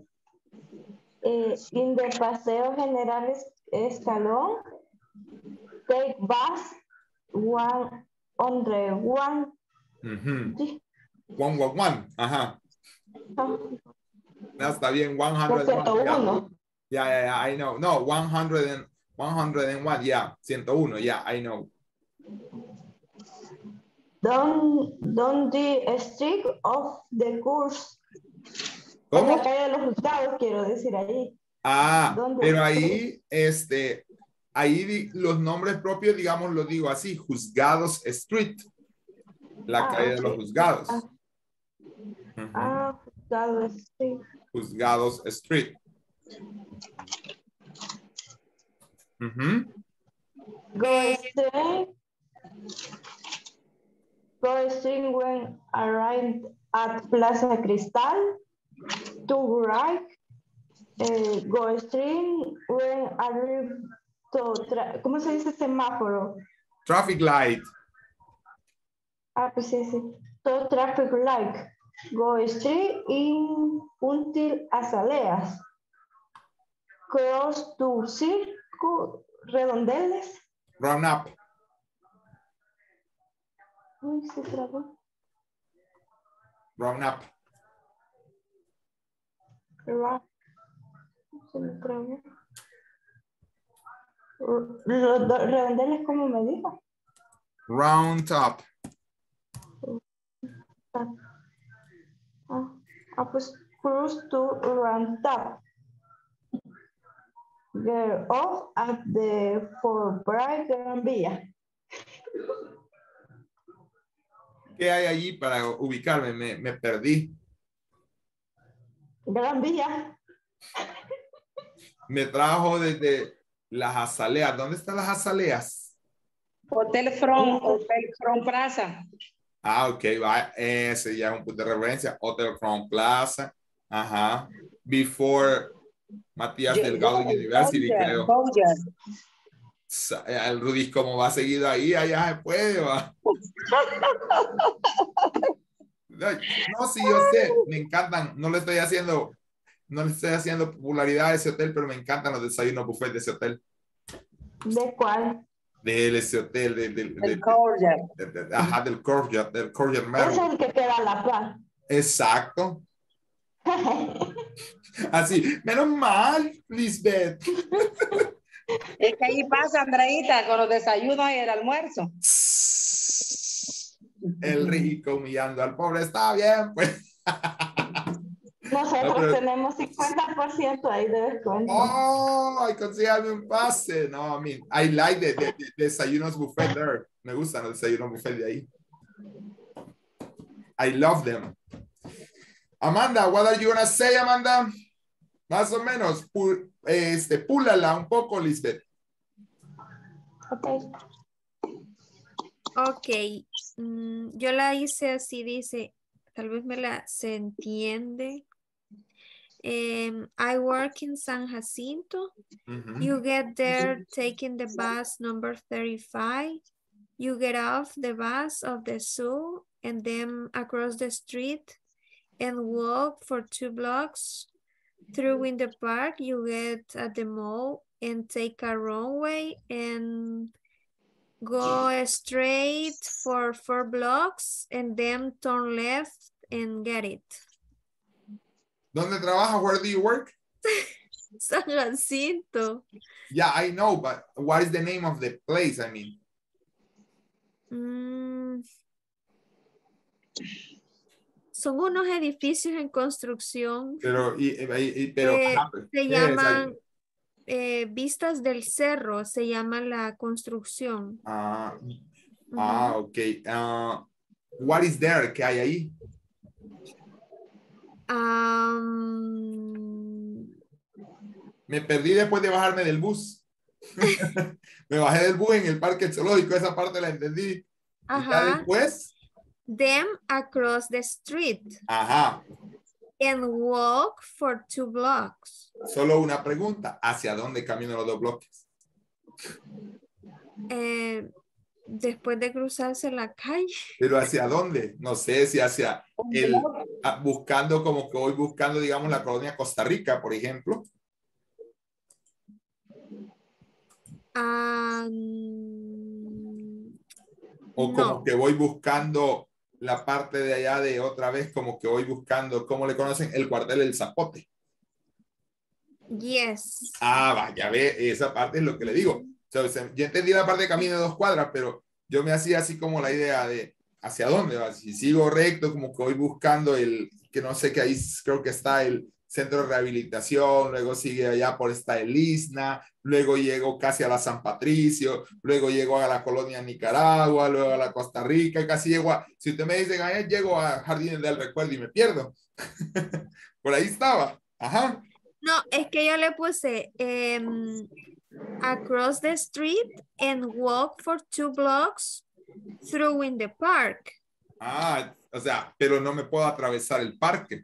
In the Paseo General Escalón, take bus 101. 111. Ajá. No, está bien, 101. Yeah, I know. No, 101. Yeah, 101. Yeah, I know. Don the street of the course. ¿Cómo? En la calle de los juzgados, quiero decir ahí. Pero ahí, ahí los nombres propios, digamos, lo digo así, Juzgados Street. La calle de los juzgados. Juzgados Street. Juzgados Street. Go straight when arrived at Plaza Cristal. To right. Go straight when arrived to... ¿Cómo se dice semáforo? Traffic light. Pues sí. To traffic light. Go straight in until Azaleas. Cross to circle, redondeles. Round up. Uy, se trabó. Round up. Se me trabó. Redondeles, como me dijo. Round up. Pues cruise to round up. Get off at the Fulbright Gran Vía. ¿Qué hay allí para ubicarme? Me perdí. Gran Vía. Me trajo desde las Azaleas. ¿Dónde están las Azaleas? Hotel Front Plaza. Ok, va. Ese ya es un punto de referencia. Hotel Front Plaza. Ajá. Before Matías Delgado University, creo. El Rudy, ¿cómo va seguido ahí? Allá se puede, va. No, sí, yo sé. Me encantan. No le estoy haciendo popularidad a ese hotel, pero me encantan los desayunos buffet de ese hotel. ¿De cuál? De ese hotel. Del Courtyard. Ajá, del Courtyard. Del Courtyard. Es el que queda a La Paz. Exacto. Así, menos mal, Lisbeth. Es que ahí pasa, Andreita, con los desayunos y el almuerzo. El rico humillando al pobre, está bien, pues. Nosotros tenemos 50% ahí de descuento. Oh, consígame un pase. No, I like the desayunos buffet there. Me gustan los desayunos buffet de ahí. I love them. Amanda, what are you gonna say, Amanda? Más o menos, púlala un poco, Lisbeth. Ok. Yo la hice así, dice, tal vez se entiende. I work in San Jacinto. You get there taking the bus number 35. You get off the bus of the zoo and then across the street and walk for 2 blocks. Through in the park, you get at the mall and take a runway and go straight for 4 blocks and then turn left and get it. ¿Dónde trabaja? Where do you work? San Jacinto. Yeah, I know, but what is the name of the place? I mean. son unos edificios en construcción. Pero, ajá, pues, Se ¿qué es llaman ahí? vistas del cerro, se llama la construcción. Ok. What is there? ¿Qué hay ahí? Me perdí después de bajarme del bus. Me bajé del bus en el parque zoológico, esa parte la entendí. Y ya después. Them across the street. Ajá. And walk for 2 blocks. Solo una pregunta. ¿Hacia dónde caminan los 2 bloques? Después de cruzarse la calle. ¿Pero hacia dónde? No sé si hacia buscando, como que voy buscando, digamos, la colonia Costa Rica, por ejemplo. O como que voy buscando la parte de allá de otra vez, como que voy buscando, ¿cómo le conocen? El cuartel del Zapote. Yes. Vaya, ve, esa parte es lo que le digo. O sea, yo entendí la parte de camino de 2 cuadras, pero yo me hacía así como la idea de hacia dónde va. Si sigo recto, como que voy buscando que no sé, que ahí creo que está el centro de rehabilitación, luego sigue allá por está el ISNA, luego llego casi a la San Patricio, luego llego a la colonia Nicaragua, luego a la Costa Rica, y casi llego si usted me dice, llego a Jardines del Recuerdo y me pierdo. Por ahí estaba. Ajá. No, es que yo le puse across the street and walk for 2 blocks through in the park. O sea, pero no me puedo atravesar el parque.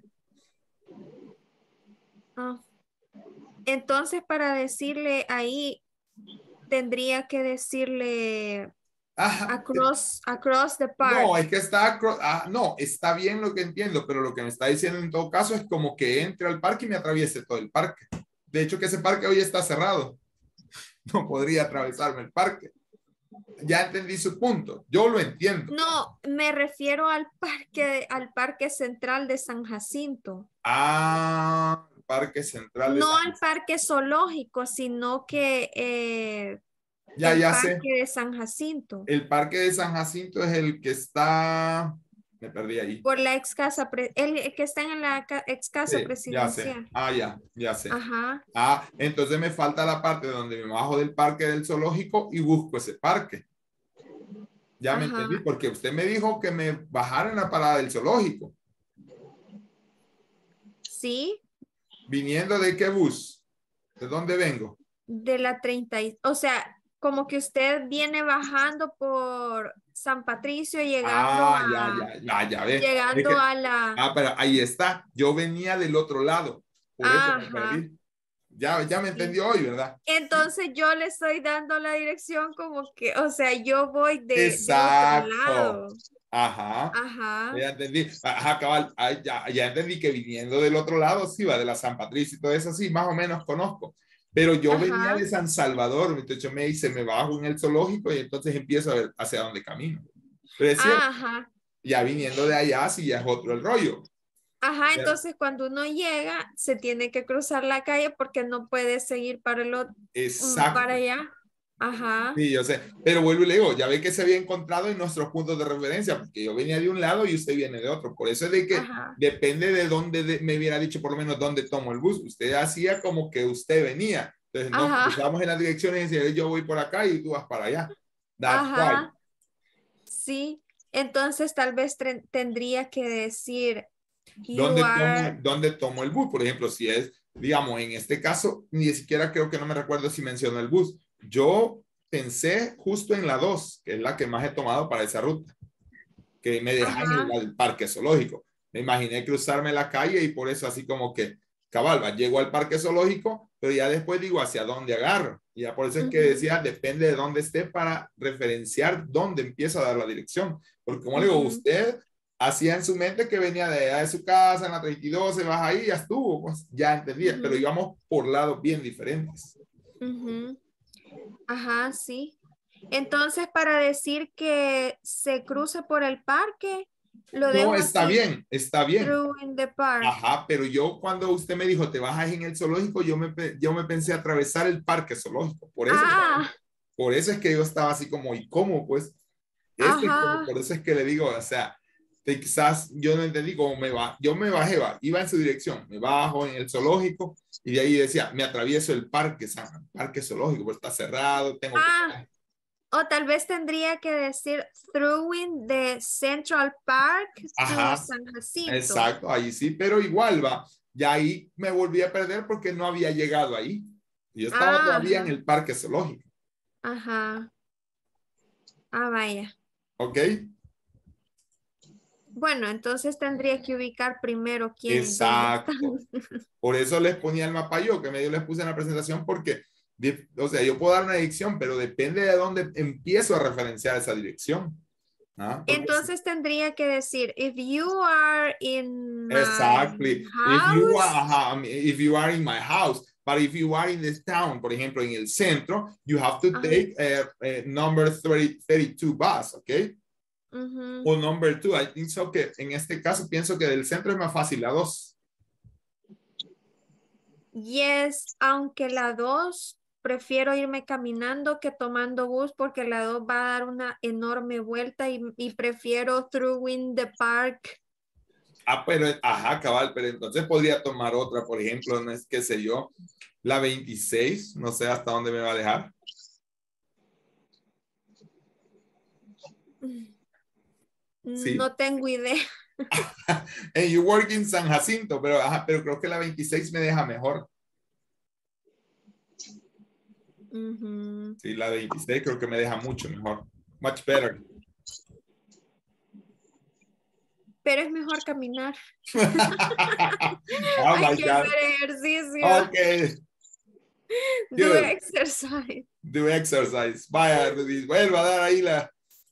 Entonces, para decirle ahí, tendría que decirle across the park. No, es que está no, está bien lo que entiendo, pero lo que me está diciendo en todo caso es como que entre al parque y me atraviese todo el parque. De hecho, que ese parque hoy está cerrado. No podría atravesarme el parque. Ya entendí su punto. Yo lo entiendo. No, me refiero al parque central de San Jacinto. Parque central de no San al parque zoológico, sino que el parque de San Jacinto. El parque de San Jacinto es el que está, me perdí ahí. Por la ex casa, el que está en la ex casa presidencial. Ya sé. Ajá. Entonces me falta la parte donde me bajo del parque del zoológico y busco ese parque. Ya me entendí, porque usted me dijo que me bajara en la parada del zoológico. Sí. ¿Viniendo de qué bus? ¿De dónde vengo? De la 30, o sea, como que usted viene bajando por San Patricio llegando llegando a la... pero ahí está. Yo venía del otro lado. Por eso me perdí. Ya me entendió hoy, ¿verdad? Entonces yo le estoy dando la dirección como que, o sea, yo voy de otro lado. Ya entendí. Cabal. Ya entendí que viniendo del otro lado, sí, va de la San Patricio y todo eso, sí, más o menos conozco. Pero yo venía de San Salvador, entonces me bajo en el zoológico y entonces empiezo a ver hacia dónde camino. Pero es cierto, ya viniendo de allá, sí, ya es otro el rollo. Entonces cuando uno llega, se tiene que cruzar la calle porque no puede seguir para el otro, para allá. Sí, yo sé, pero vuelvo y le digo, ya ve que se había encontrado en nuestros puntos de referencia, porque yo venía de un lado y usted viene de otro, por eso es de que depende de dónde me hubiera dicho por lo menos dónde tomo el bus, usted hacía como que usted venía, entonces no, estábamos en las direcciones y decía, yo voy por acá y tú vas para allá. Sí, entonces tal vez tendría que decir ¿Dónde tomo el bus? Por ejemplo, si es, digamos, en este caso, ni siquiera creo que no me recuerdo si mencionó el bus. Yo pensé justo en la 2, que es la que más he tomado para esa ruta, que me deja en el parque zoológico. Me imaginé cruzarme la calle y por eso así como que, cabal, llego al parque zoológico, pero ya después digo hacia dónde agarro. Y ya por eso es que decía, depende de dónde esté para referenciar dónde empieza a dar la dirección. Porque como le digo, usted hacía en su mente que venía de allá de su casa, en la 32, se baja ahí, ya estuvo, pues ya entendía, pero íbamos por lados bien diferentes. Sí. Entonces, para decir que se cruza por el parque, lo dejo está así, bien, está bien. Through in the park. Pero yo cuando usted me dijo, te bajas en el zoológico, yo me pensé atravesar el parque zoológico, por eso es que yo estaba así como, ¿y cómo? Pues, por eso es que le digo, o sea, quizás yo no entendí cómo me va. Yo me bajé, iba en su dirección, me bajo en el zoológico y de ahí decía, me atravieso el parque zoológico, pues está cerrado, tengo que... O tal vez tendría que decir through the Central Park Ajá, to San Jacinto. exacto, ahí sí, pero igual va. Ya ahí me volví a perder porque no había llegado ahí. Yo estaba todavía en el parque zoológico. Ajá. Ah, vaya. ¿Ok? Bueno, entonces tendría que ubicar primero quién. Exacto. Por eso les ponía el mapa yo, que medio les puse en la presentación, porque, o sea, yo puedo dar una dirección, pero depende de dónde empiezo a referenciar esa dirección. ¿Ah? Entonces tendría que decir, if you are in my exactly. house. If you are in my house, but if you are in this town, por ejemplo, en el centro, you have to take number 32 bus, ¿ok? O number 2. I think so que en este caso pienso que del centro es más fácil la 2. Yes, aunque la 2 prefiero irme caminando que tomando bus porque la 2 va a dar una enorme vuelta y prefiero through in the park. Pero, cabal, pero entonces podría tomar otra, por ejemplo, no es qué sé yo, la 26, no sé hasta dónde me va a dejar. Sí. No tengo idea. And you work in San Jacinto, pero creo que la 26 me deja mejor. Sí, la 26 creo que me deja mucho mejor. Much better. Pero es mejor caminar. Oh my Hay que God. hacer ejercicio. Okay. Do Good. exercise. Do exercise. Vaya, vuelva a dar ahí la...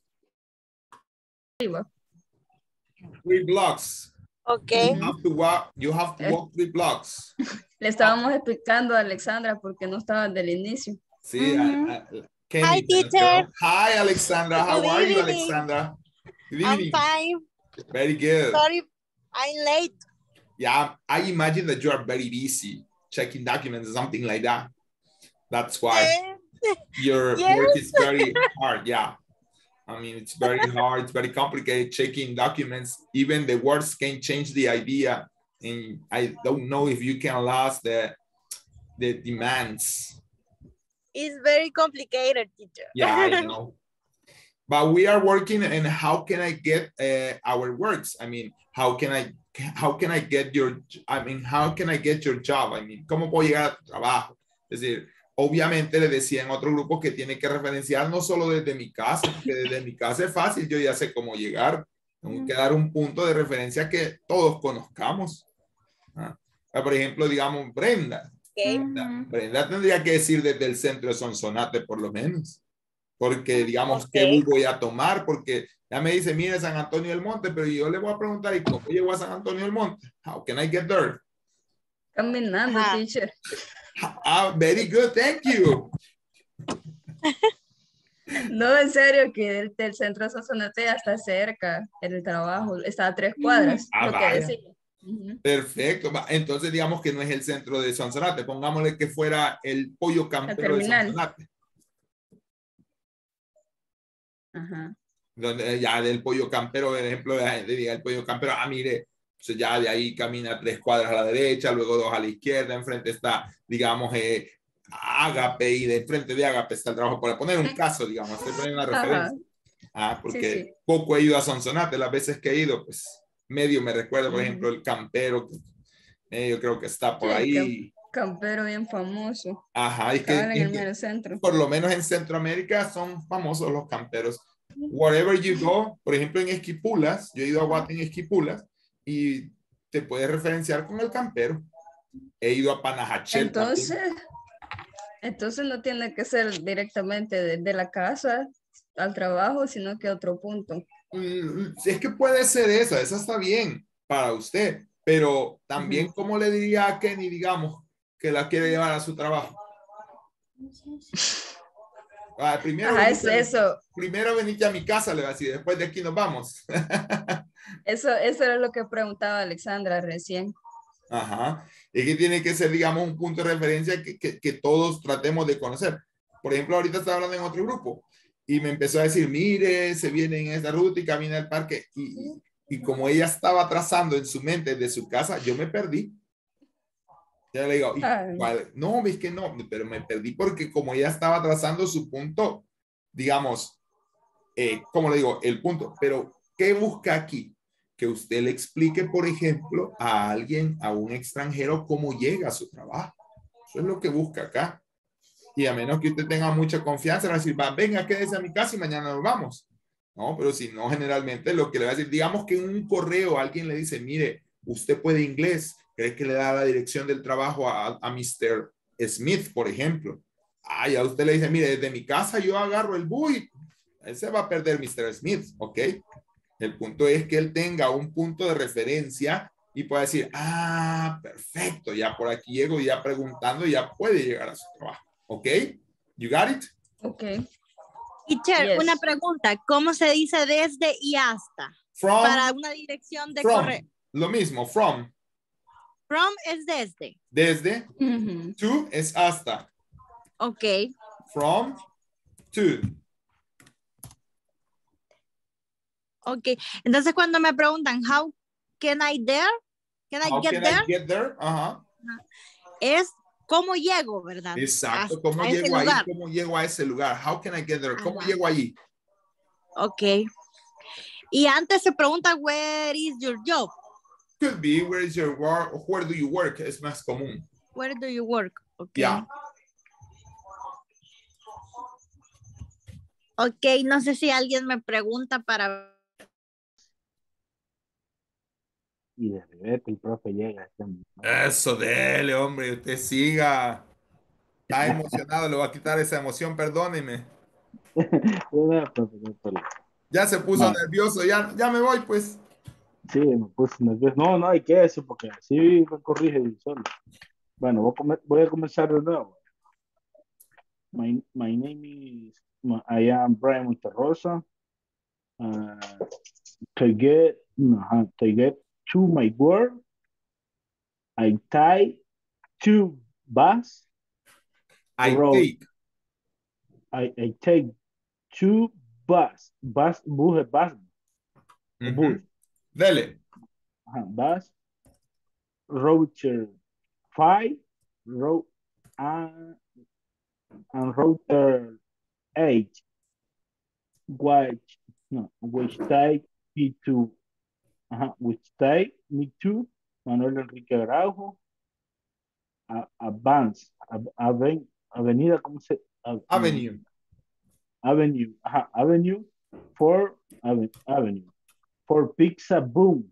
3 blocks. Okay. You have to walk 3 blocks. Le estábamos explicando a Alexandra porque no estaba del inicio. Sí. Hi, teacher. Hi, Alexandra. How Good are you, evening. Alexandra? Good I'm evening. fine. Very good. Sorry, I'm late. Yeah, I imagine that you are very busy checking documents or something like that. That's why your work is very hard. Yeah. I mean, it's very hard. It's very complicated checking documents. Even the words can change the idea. And I don't know if you can last the demands. It's very complicated, teacher. Yeah, I know. But we are working on how can I get our works? I mean, how can I get your job? I mean, ¿cómo puedo llegar a tu trabajo? Es decir, obviamente le decía en otro grupo que tiene que referenciar no solo desde mi casa, porque desde mi casa es fácil, yo ya sé cómo llegar. Tengo que dar un punto de referencia que todos conozcamos. Por ejemplo, digamos, Brenda. Okay. Brenda tendría que decir desde el centro de Sonsonate por lo menos. Porque, digamos, ¿qué bus voy a tomar? Porque ya me dice, mire, San Antonio del Monte, pero yo le voy a preguntar, ¿y cómo llego a San Antonio del Monte? How can I get there? Caminando, teacher. Very good, thank you. No, en serio, que del centro de Sonsonate ya está cerca, el trabajo, está a 3 cuadras, lo que decía. Perfecto, entonces digamos que no es el centro de Sonsonate, pongámosle que fuera el pollo campero de Sonsonate. Donde ya del pollo campero, por ejemplo, el pollo campero, mire, entonces ya de ahí camina 3 cuadras a la derecha, luego 2 a la izquierda, enfrente está, digamos, Ágape, y de enfrente de Ágape está el trabajo, para poner un caso, digamos, estoy poniendo una referencia. Porque poco he ido a Sonsonate, las veces que he ido, pues medio me recuerdo, por ejemplo, el campero, yo creo que está por ahí. Campero bien famoso. Es que en el mero centro. Por lo menos en Centroamérica son famosos los camperos. Wherever you go, por ejemplo en Esquipulas, yo he ido a Guate en Esquipulas y te puedes referenciar con el campero. He ido a Panajachel. Entonces no tiene que ser directamente desde la casa al trabajo, sino que otro punto. Es que puede ser esa está bien para usted, pero también como le diría a Kenny, digamos, que la quiere llevar a su trabajo. Primero venite a mi casa, le va a decir, después de aquí nos vamos. Eso era lo que preguntaba Alexandra recién. Es que tiene que ser, digamos, un punto de referencia que todos tratemos de conocer. Por ejemplo, ahorita estaba hablando en otro grupo y me empezó a decir, mire, se viene en esta ruta y camina al parque. Y como ella estaba trazando en su mente de su casa, yo me perdí. Ya le digo, no, es que no, pero me perdí porque como ella estaba trazando su punto, digamos, como le digo, el punto, pero ¿qué busca aquí? Que usted le explique, por ejemplo, a alguien, a un extranjero, cómo llega a su trabajo. Eso es lo que busca acá. Y a menos que usted tenga mucha confianza, le va a decir, va, venga, quédese a mi casa y mañana nos vamos. No, pero si no, generalmente lo que le va a decir, digamos que en un correo alguien le dice, mire, usted puede inglés, ¿cree que le da la dirección del trabajo a Mr. Smith, por ejemplo? Ah, ya usted le dice, mire, desde mi casa yo agarro el bus y él se va a perder Mr. Smith, ¿ok? El punto es que él tenga un punto de referencia y pueda decir, ah, perfecto, ya por aquí llego y ya preguntando ya puede llegar a su trabajo, ¿ok? You got it? Ok. Teacher, Yes. una pregunta. ¿Cómo se dice desde y hasta? From, Para una dirección de from, correo. lo mismo, from. From es desde. Desde, to es hasta. Ok. From, to. Ok. Entonces cuando me preguntan, how can I there? Can I How get can there? I get there? Ajá. Es cómo llego, ¿verdad? Exacto, ¿cómo a ese llego ahí? lugar. ¿Cómo llego a ese lugar? How can I get there? ¿Cómo Ajá. llego allí? Ok. Y antes se pregunta, where is your job? Could be, where is your work? Where do you work? Es más común. Where do you work? Ok. Yeah. Ok, no sé si alguien me pregunta para... Y de repente el profe llega. Eso, dele, hombre, usted siga. Está emocionado, le voy a quitar esa emoción, perdóneme. Ya se puso No, nervioso, ya me voy, pues. sí, me puse nervioso. No, no hay que eso, porque así me corrige el solo. Bueno, voy a comenzar de nuevo. My name is, I am Brian Monterrosa. To get to my work, I take two bus road. I take two bus es bus. Bus. Dele. Bus, router 5, road, and router 8, which take me to Manuel Enrique Araujo, Advance, Avenida, ¿cómo se? Avenue. Avenue for Pizza Boom.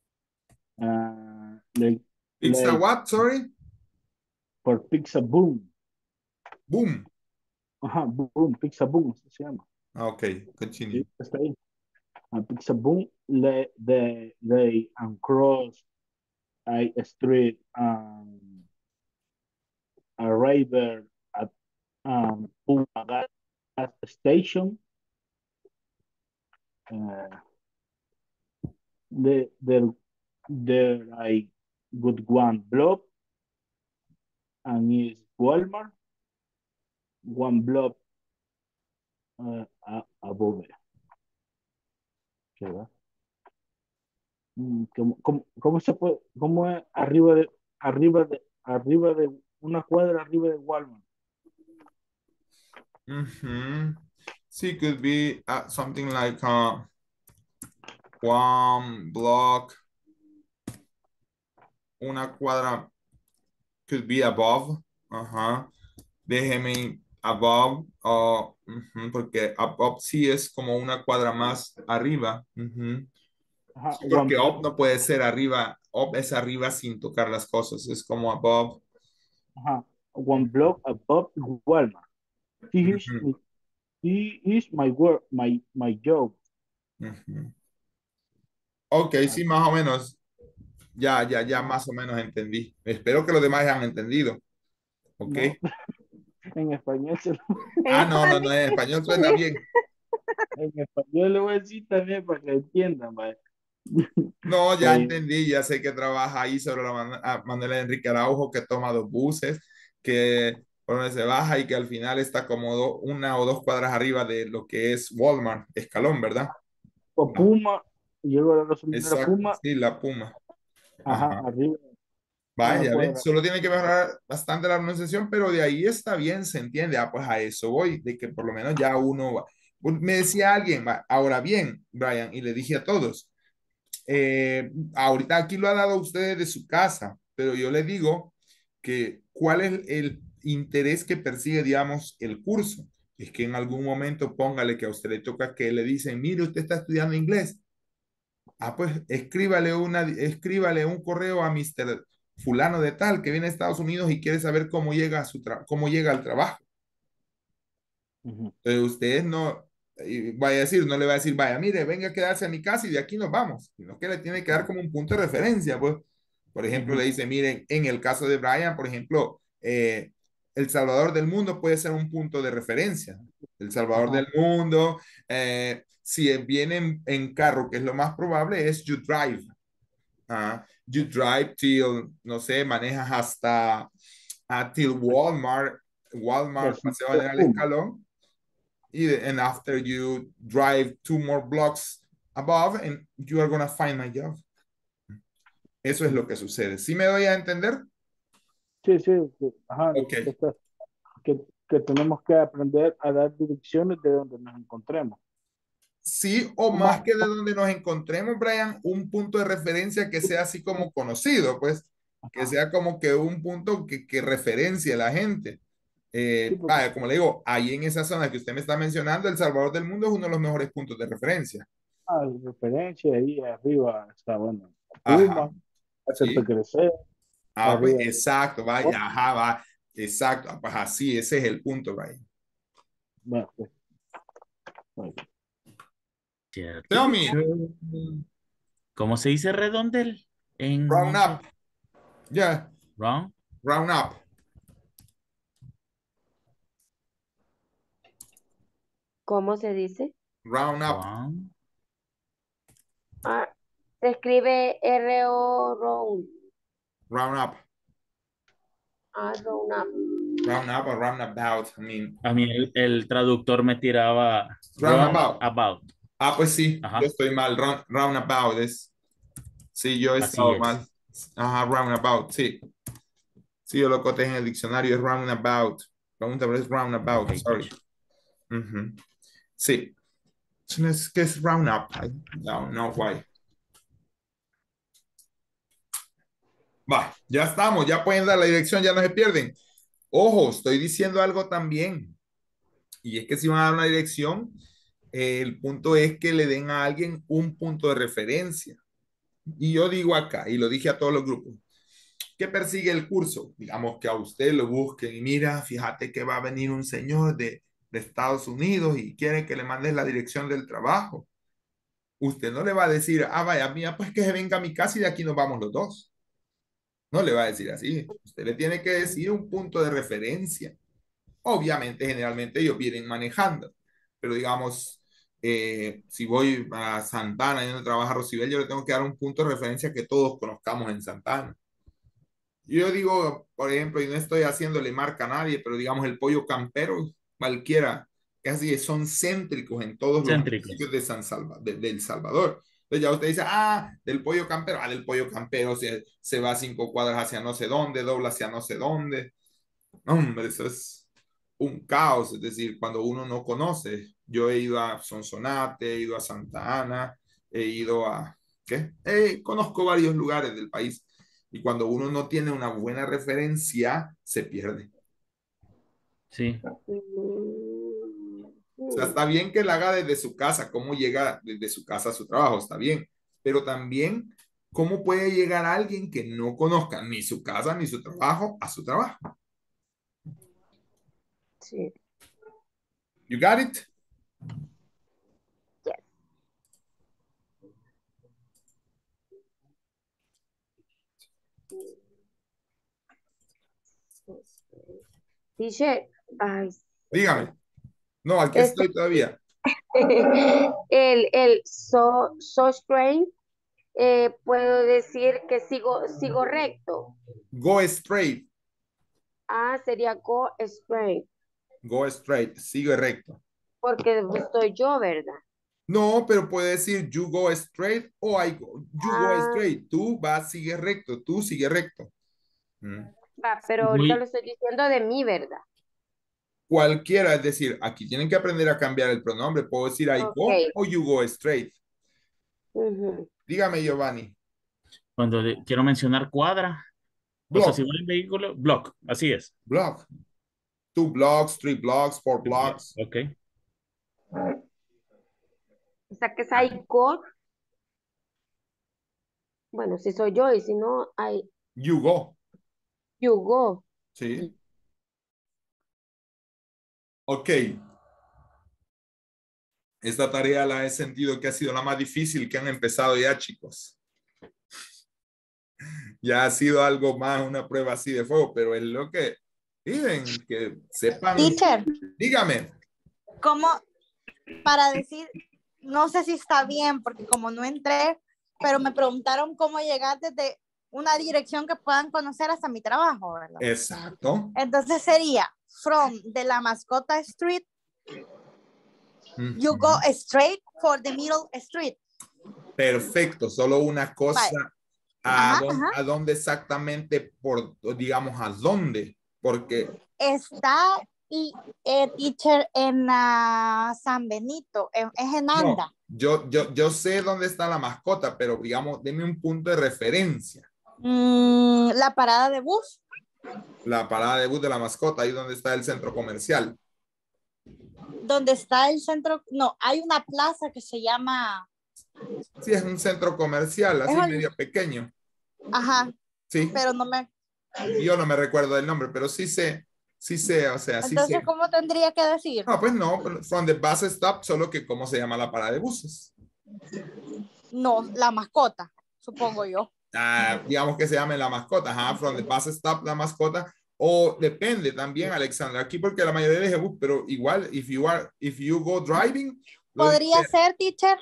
Pizza what, sorry? For Pizza Boom. Boom. Boom, Pizza Boom, así se llama. Ok, continue. Sí, está ahí. Pizza Boom, they cross a street, arrive at Puma gas station. There I got one block and is Walmart, one block above. ¿Qué va? ¿Cómo se puede, cómo es arriba de una cuadra arriba de Walmart? Sí, could be something like one block, una cuadra, could be above. Déjeme above, porque above sí es como una cuadra más arriba. Sí, porque up no puede ser arriba, up es arriba sin tocar las cosas, es como above. One block above Walmart. He is my work, my job. Ok, sí, más o menos. Ya más o menos entendí. Espero que los demás hayan entendido. Ok. No, en español no, en español suena bien. En español le voy a decir también para que entiendan, ¿vale? No, ya entendí, ya sé que trabaja ahí sobre la Manuel Enrique Araujo, que toma 2 buses, que por donde se baja y que al final está como 1 o 2 cuadras arriba de lo que es Walmart, Escalón, ¿verdad? O Puma, Llego a la gasolinera Exacto, Puma, sí, la Puma. ajá, Ajá. arriba, Vaya, una ya ven, cuadra. solo tiene que mejorar bastante la pronunciación, pero de ahí está bien, se entiende. Ah, pues a eso voy, de que por lo menos ya uno va. Me decía alguien, ahora bien, Brian, y le dije a todos, ahorita aquí lo ha dado a ustedes de su casa, pero yo les digo que cuál es el interés que persigue, digamos, el curso. Es que en algún momento póngale que a usted le toca que le dicen, mire, usted está estudiando inglés. Ah, pues escríbale un correo a Mr. Fulano de tal que viene a Estados Unidos y quiere saber cómo llega cómo llega al trabajo. Entonces ustedes no, vaya a decir, no le va a decir, vaya, mire, venga a quedarse a mi casa y de aquí nos vamos, sino que le tiene que dar como un punto de referencia, pues. Por ejemplo, le dice, miren, en el caso de Brian, por ejemplo, El Salvador del Mundo puede ser un punto de referencia. El Salvador del Mundo, si vienen en carro, que es lo más probable, es you drive. You drive till, no sé, manejas hasta till Walmart, Paseo General Escalón, and after you drive 2 more blocks above and you are going to find my job. Eso es lo que sucede. ¿Sí me doy a entender? Sí, sí, sí. Ajá, Ok. que tenemos que aprender a dar direcciones de donde nos encontremos. Sí, o más que de donde nos encontremos, Brian, un punto de referencia que sea así como conocido, pues, que sea como que un punto que referencie a la gente. Vaya, como le digo, ahí en esa zona que usted me está mencionando, El Salvador del Mundo es uno de los mejores puntos de referencia. Referencia ahí arriba está bueno. Ajá, Puma, hacerte sí. crecer. Ah, pues arriba. exacto, vaya, ajá, va, exacto, pues así, ese es el punto, Brian. Bueno, pues. Tell me. ¿Cómo se dice redondel? Round up. Yeah. Round. Round up. ¿Cómo se dice? Round up. Se escribe R-O round. Round up. Round up. Round up or roundabout. I mean. A mí el traductor me tiraba roundabout. Ah, pues sí, Ajá. yo estoy mal. Roundabout es. Sí, yo he estado mal. Ajá, roundabout, sí. Sí, yo lo cotejé en el diccionario, es roundabout. Pregunta, pero es roundabout, okay, sorry. Sí. Es que es round up. No, why. Va, ya estamos, ya pueden dar la dirección, ya no se pierden. Ojo, estoy diciendo algo también. Y es que si van a dar una dirección, el punto es que le den a alguien un punto de referencia. Y yo digo acá, y lo dije a todos los grupos, ¿qué persigue el curso? Digamos que a usted lo busquen y mira, fíjate que va a venir un señor de Estados Unidos y quiere que le mandes la dirección del trabajo. Usted no le va a decir, vaya, mía, pues que se venga a mi casa y de aquí nos vamos los dos. No le va a decir así. Usted le tiene que decir un punto de referencia. Obviamente, generalmente ellos vienen manejando, pero digamos, si voy a Santana y donde trabaja Rosibel, yo le tengo que dar un punto de referencia que todos conozcamos en Santana. Yo digo, por ejemplo, y no estoy haciéndole marca a nadie, pero digamos el pollo campero, cualquiera, casi son céntricos en todos los municipios de de El Salvador. Entonces ya usted dice, del pollo campero, del pollo campero se va 5 cuadras hacia no sé dónde, dobla hacia no sé dónde. Hombre, eso es un caos, es decir, cuando uno no conoce. Yo he ido a Sonsonate, he ido a Santa Ana, he ido a, ¿qué? Conozco varios lugares del país. Y cuando uno no tiene una buena referencia, se pierde. Sí. O sea, está bien que la haga desde su casa, cómo llega desde su casa a su trabajo, está bien. Pero también, ¿cómo puede llegar alguien que no conozca ni su casa ni su trabajo a su trabajo? Sí. You got it? Yes. Dice, dígame. No, aquí estoy todavía. el so straight, puedo decir que sigo recto. Go straight. Sería go straight. Go straight, sigue recto. Porque estoy yo, ¿verdad? No, pero puede decir you go straight o you go straight. Tú vas, sigue recto, tú sigue recto. Va, pero ahorita lo estoy diciendo de mí, ¿verdad? Cualquiera, es decir, aquí tienen que aprender a cambiar el pronombre. Puedo decir I go o you go straight. Dígame, Giovanni. Cuando quiero mencionar cuadra, block. O sea, si voy en vehículo, block, así es. Block. 2 blocks, 3 blocks, 4 blocks. Ok. O sea, que es I go. Bueno, si soy yo y si no, you go. You go. Sí. Ok. Esta tarea la he sentido que ha sido la más difícil que han empezado ya, chicos. Ya ha sido algo más, una prueba así de fuego, pero es lo que piden, que sepan. Teacher. Dígame. ¿Cómo? Para decir, no sé si está bien, porque como no entré, pero me preguntaron cómo llegar desde una dirección que puedan conocer hasta mi trabajo, ¿verdad? Exacto. Entonces sería from de la Mascota Street, you go straight for the middle street. Perfecto, solo una cosa. Vale. ¿A dónde exactamente, digamos, a dónde? Porque está teacher en San Benito, es en Anda. No, yo sé dónde está la mascota, pero digamos, deme un punto de referencia. La parada de bus. La parada de bus de la mascota, ahí donde está el centro comercial. ¿Dónde está el centro? No, hay una plaza que se llama... Sí, es un centro comercial, así medio pequeño. Ajá. Sí. Pero no me... Yo no me recuerdo del nombre, pero sí sé, o sea, sí Entonces, sé. ¿cómo tendría que decir? No, pues no, from the bus stop, solo que cómo se llama la parada de buses. No, la mascota, supongo yo. Digamos que se llame la mascota, ajá, from the bus stop, la mascota, o depende también, Alexandra, aquí porque la mayoría de bus, pero igual, if you go driving. ¿Podría ser, teacher?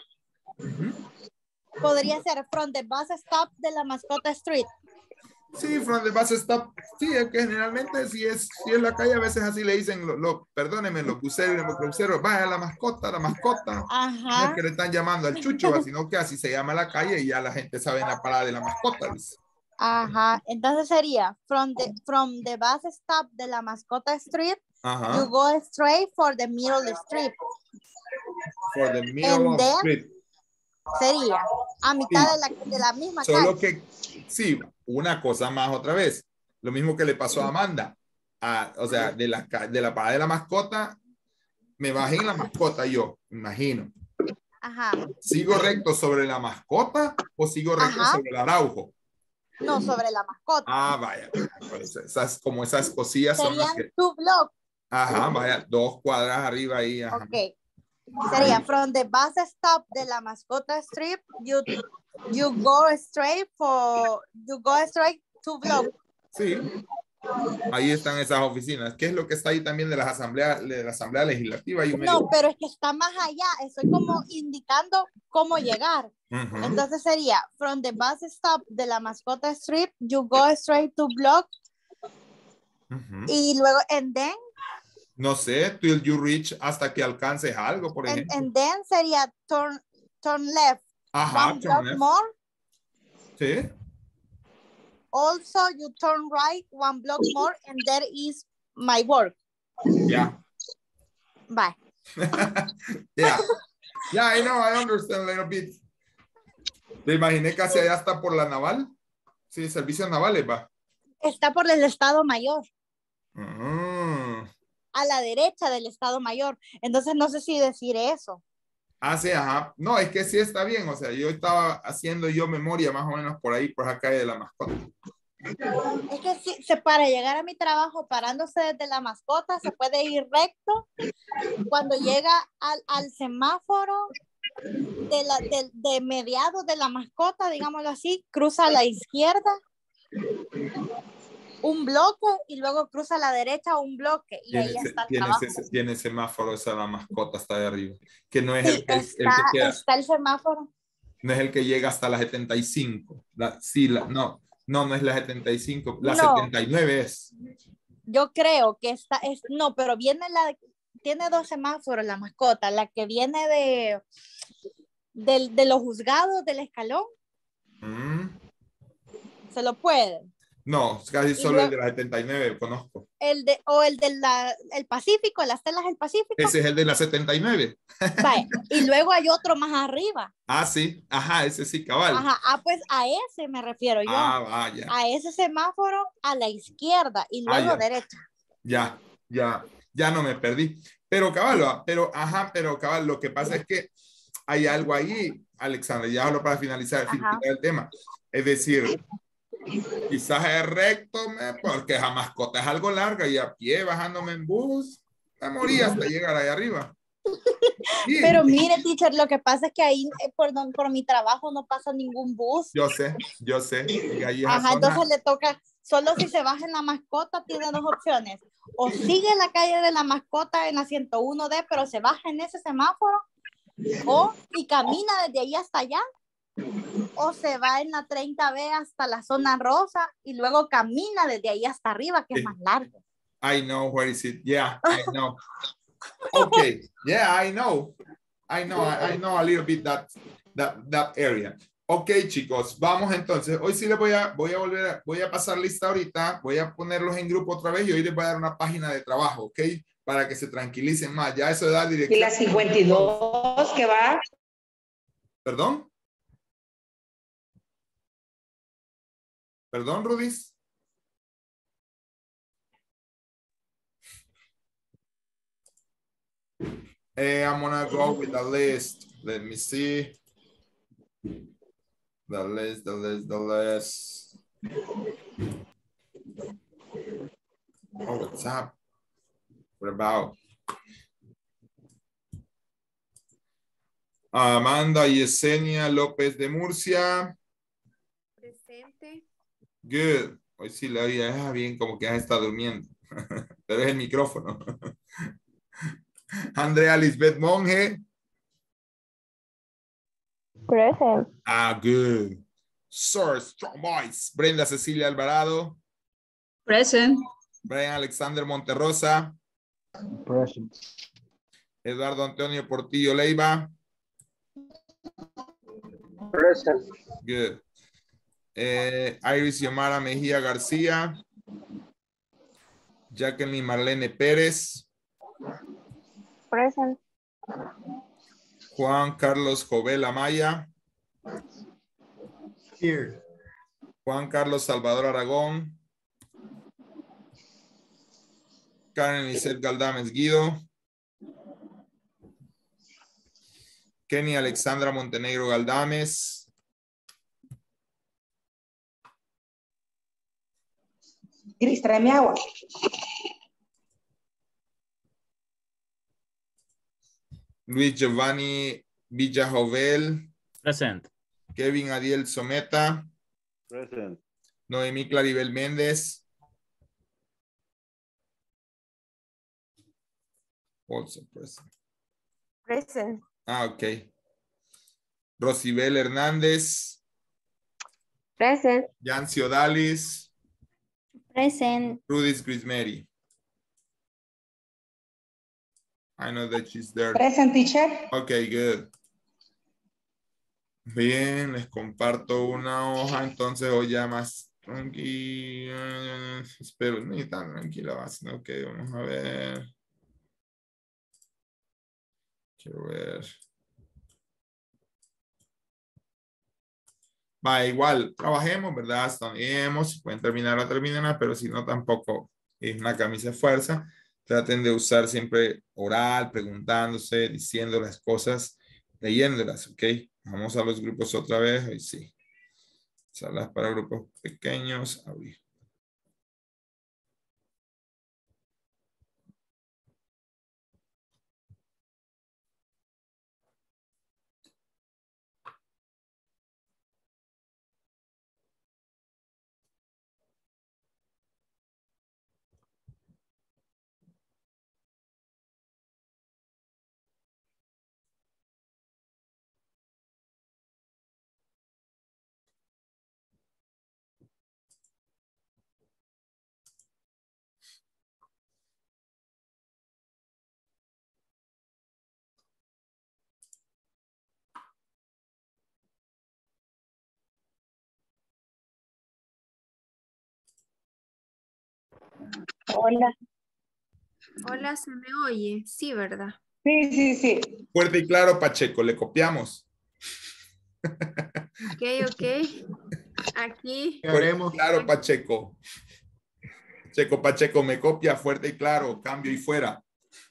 Podría ser from the bus stop de la Mascota Street. Sí, from the bus stop. Sí, es que generalmente si es la calle, a veces así le dicen, perdónenme, los buceros, vaya la mascota. Ajá. No es que le están llamando al chucho, sino que así se llama la calle y ya la gente sabe la parada de la mascota. Dice. Ajá, entonces sería from the bus stop de la Mascota Street, ajá. You go straight for the middle street. For the middle of street. Sería a mitad de la misma calle. Solo que, sí, una cosa más otra vez. Lo mismo que le pasó a Amanda. O sea, de la parada de la mascota, me bajé en la mascota yo, imagino. Ajá. ¿Sigo recto sobre la mascota o sigo recto sobre el Araujo? No, sobre la mascota. Vaya. Como esas cosillas son las que... two blocks. Ajá, vaya, 2 cuadras arriba ahí. Ajá. Ok. Sería from the bus stop de la Mascota Street, you go straight 2 blocks. Sí. Ahí están esas oficinas. ¿Qué es lo que está ahí también de la Asamblea Legislativa? No, pero es que está más allá. Estoy como indicando cómo llegar. Entonces sería from the bus stop de la Mascota Street, you go straight 2 blocks. Y luego, and then. No sé, till you reach, hasta que alcances algo, por ejemplo. And then sería turn left. Ajá, 1 block more. Sí. Also, you turn right 1 block more, and there is my work. Yeah. Bye. Yeah, I know, I understand a little bit. Te imaginé casi allá hasta por la naval. Sí, servicios navales, va. Está por el Estado Mayor. A la derecha del Estado Mayor. Entonces, no sé si decir eso. Sí, ajá. No, es que sí está bien. O sea, yo estaba haciendo memoria más o menos por ahí, por la calle de la mascota. Es que sí, para llegar a mi trabajo, parándose desde la mascota, se puede ir recto. Cuando llega al semáforo de mediados de la mascota, digámoslo así, cruza a la izquierda un bloque y luego cruza a la derecha un bloque y ahí está el trabajo. Tiene semáforo, esa la mascota está de arriba. Que no es sí, está el semáforo. No es el que llega hasta la 75. No es la 75. La 79 es. Yo creo que no, pero viene tiene dos semáforos la mascota, la que viene de los juzgados del escalón, se lo puede. No, casi Y solo el luego- de la 79 conozco. el el Pacífico, las telas del Pacífico. Ese es el de la 79. Vaya, y luego hay otro más arriba. Ah, sí. Ajá, ese sí, cabal. Ajá, pues a ese me refiero yo. Ah, vaya. A ese semáforo a la izquierda y luego ya. derecha. Ya no me perdí. Pero cabal, pero cabal, lo que pasa es que hay algo ahí, Alexandra, ya hablo para finalizar el tema. Es decir, quizás es recto, porque esa mascota es algo larga y a pie, bajándome en bus, me moría hasta llegar ahí arriba. Sí. Pero mire, teacher, lo que pasa es que ahí por mi trabajo no pasa ningún bus. Yo sé. Y ahí Entonces le toca, solo si se baja en la mascota, tiene dos opciones. O sigue la calle de la mascota en la 101D, pero se baja en ese semáforo, y camina desde ahí hasta allá, o se va en la 30B hasta la zona rosa y luego camina desde ahí hasta arriba, que es más largo. I know where is it. Yeah, I know. Okay, yeah, I know a little bit that area. Ok, chicos, vamos entonces. Hoy sí les voy a pasar lista ahorita, voy a ponerlos en grupo otra vez y hoy les voy a dar una página de trabajo, ¿ok? Para que se tranquilicen más. Ya eso da dirección. Y la 52 que va. ¿Perdón? ¿Perdón, Rudis? I'm gonna go with the list. Let me see. The list. Oh, what's up? What about? Amanda Yesenia López de Murcia. Presente. Good. Hoy sí la oía bien, como que ya está durmiendo. Pero es el micrófono. Andrea Lisbeth Monge. Present. Good. Sir Strong Boys. Brenda Cecilia Alvarado. Present. Brian Alexander Monterrosa. Present. Eduardo Antonio Portillo Leiva. Present. Good. Iris Yomara Mejía García. Jacqueline Marlene Pérez. Present. Juan Carlos Jovel Amaya. Here. Juan Carlos Salvador Aragón. Karen Lisette Galdames Guido. Kenny Alexandra Montenegro Galdames. Gris, tráeme agua. Luis Giovanni Villajovel. Present. Kevin Adiel Someta. Present. Noemí Claribel Méndez. Also present. Present. Ok. Rosibel Hernández. Present. Yancy Odalis. Present. Rudis Grismeri. I know that she's there. Present, teacher. Okay, good. Bien, les comparto una hoja, entonces hoy ya más tranquila. Espero, ni tan tranquila va, sino que vamos a ver. Quiero ver. Va, igual, trabajemos, ¿verdad? Estudiemos, si pueden terminar, terminan, pero si no, tampoco es una camisa de fuerza. Traten de usar siempre oral, preguntándose, diciendo las cosas, leyéndolas, ¿ok? Vamos a los grupos otra vez, hoy sí. Salas para grupos pequeños, abrir. Hola. Hola, ¿se me oye? Sí, ¿verdad? Sí, sí, sí. Fuerte y claro, Pacheco, le copiamos. Ok, ok. Aquí. Fuerte y claro, Pacheco. Pacheco, me copia fuerte y claro, cambio y fuera.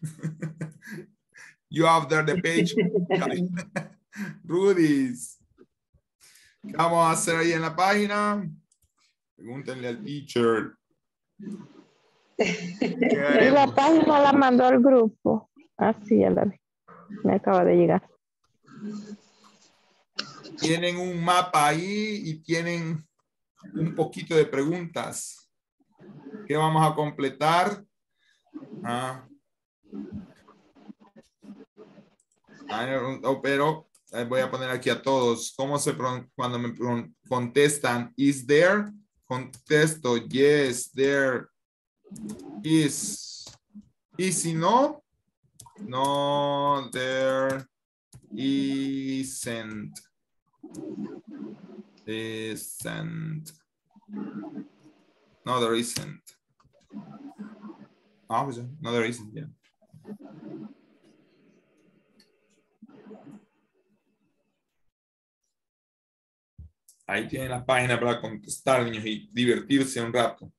You have there the page. Rudy's. ¿Qué vamos a hacer ahí en la página? Pregúntenle al teacher. Y la página la mandó al grupo. Así ya la vi. Me acaba de llegar. Tienen un mapa ahí y tienen un poquito de preguntas. ¿Qué vamos a completar? Pero voy a poner aquí a todos. Cuando me contestan, is there? Contesto, yes, there is. Y si no, no, there isn't. No, there isn't. No, there isn't, yeah. Ahí tienen la página para contestar, niños, y divertirse un rato.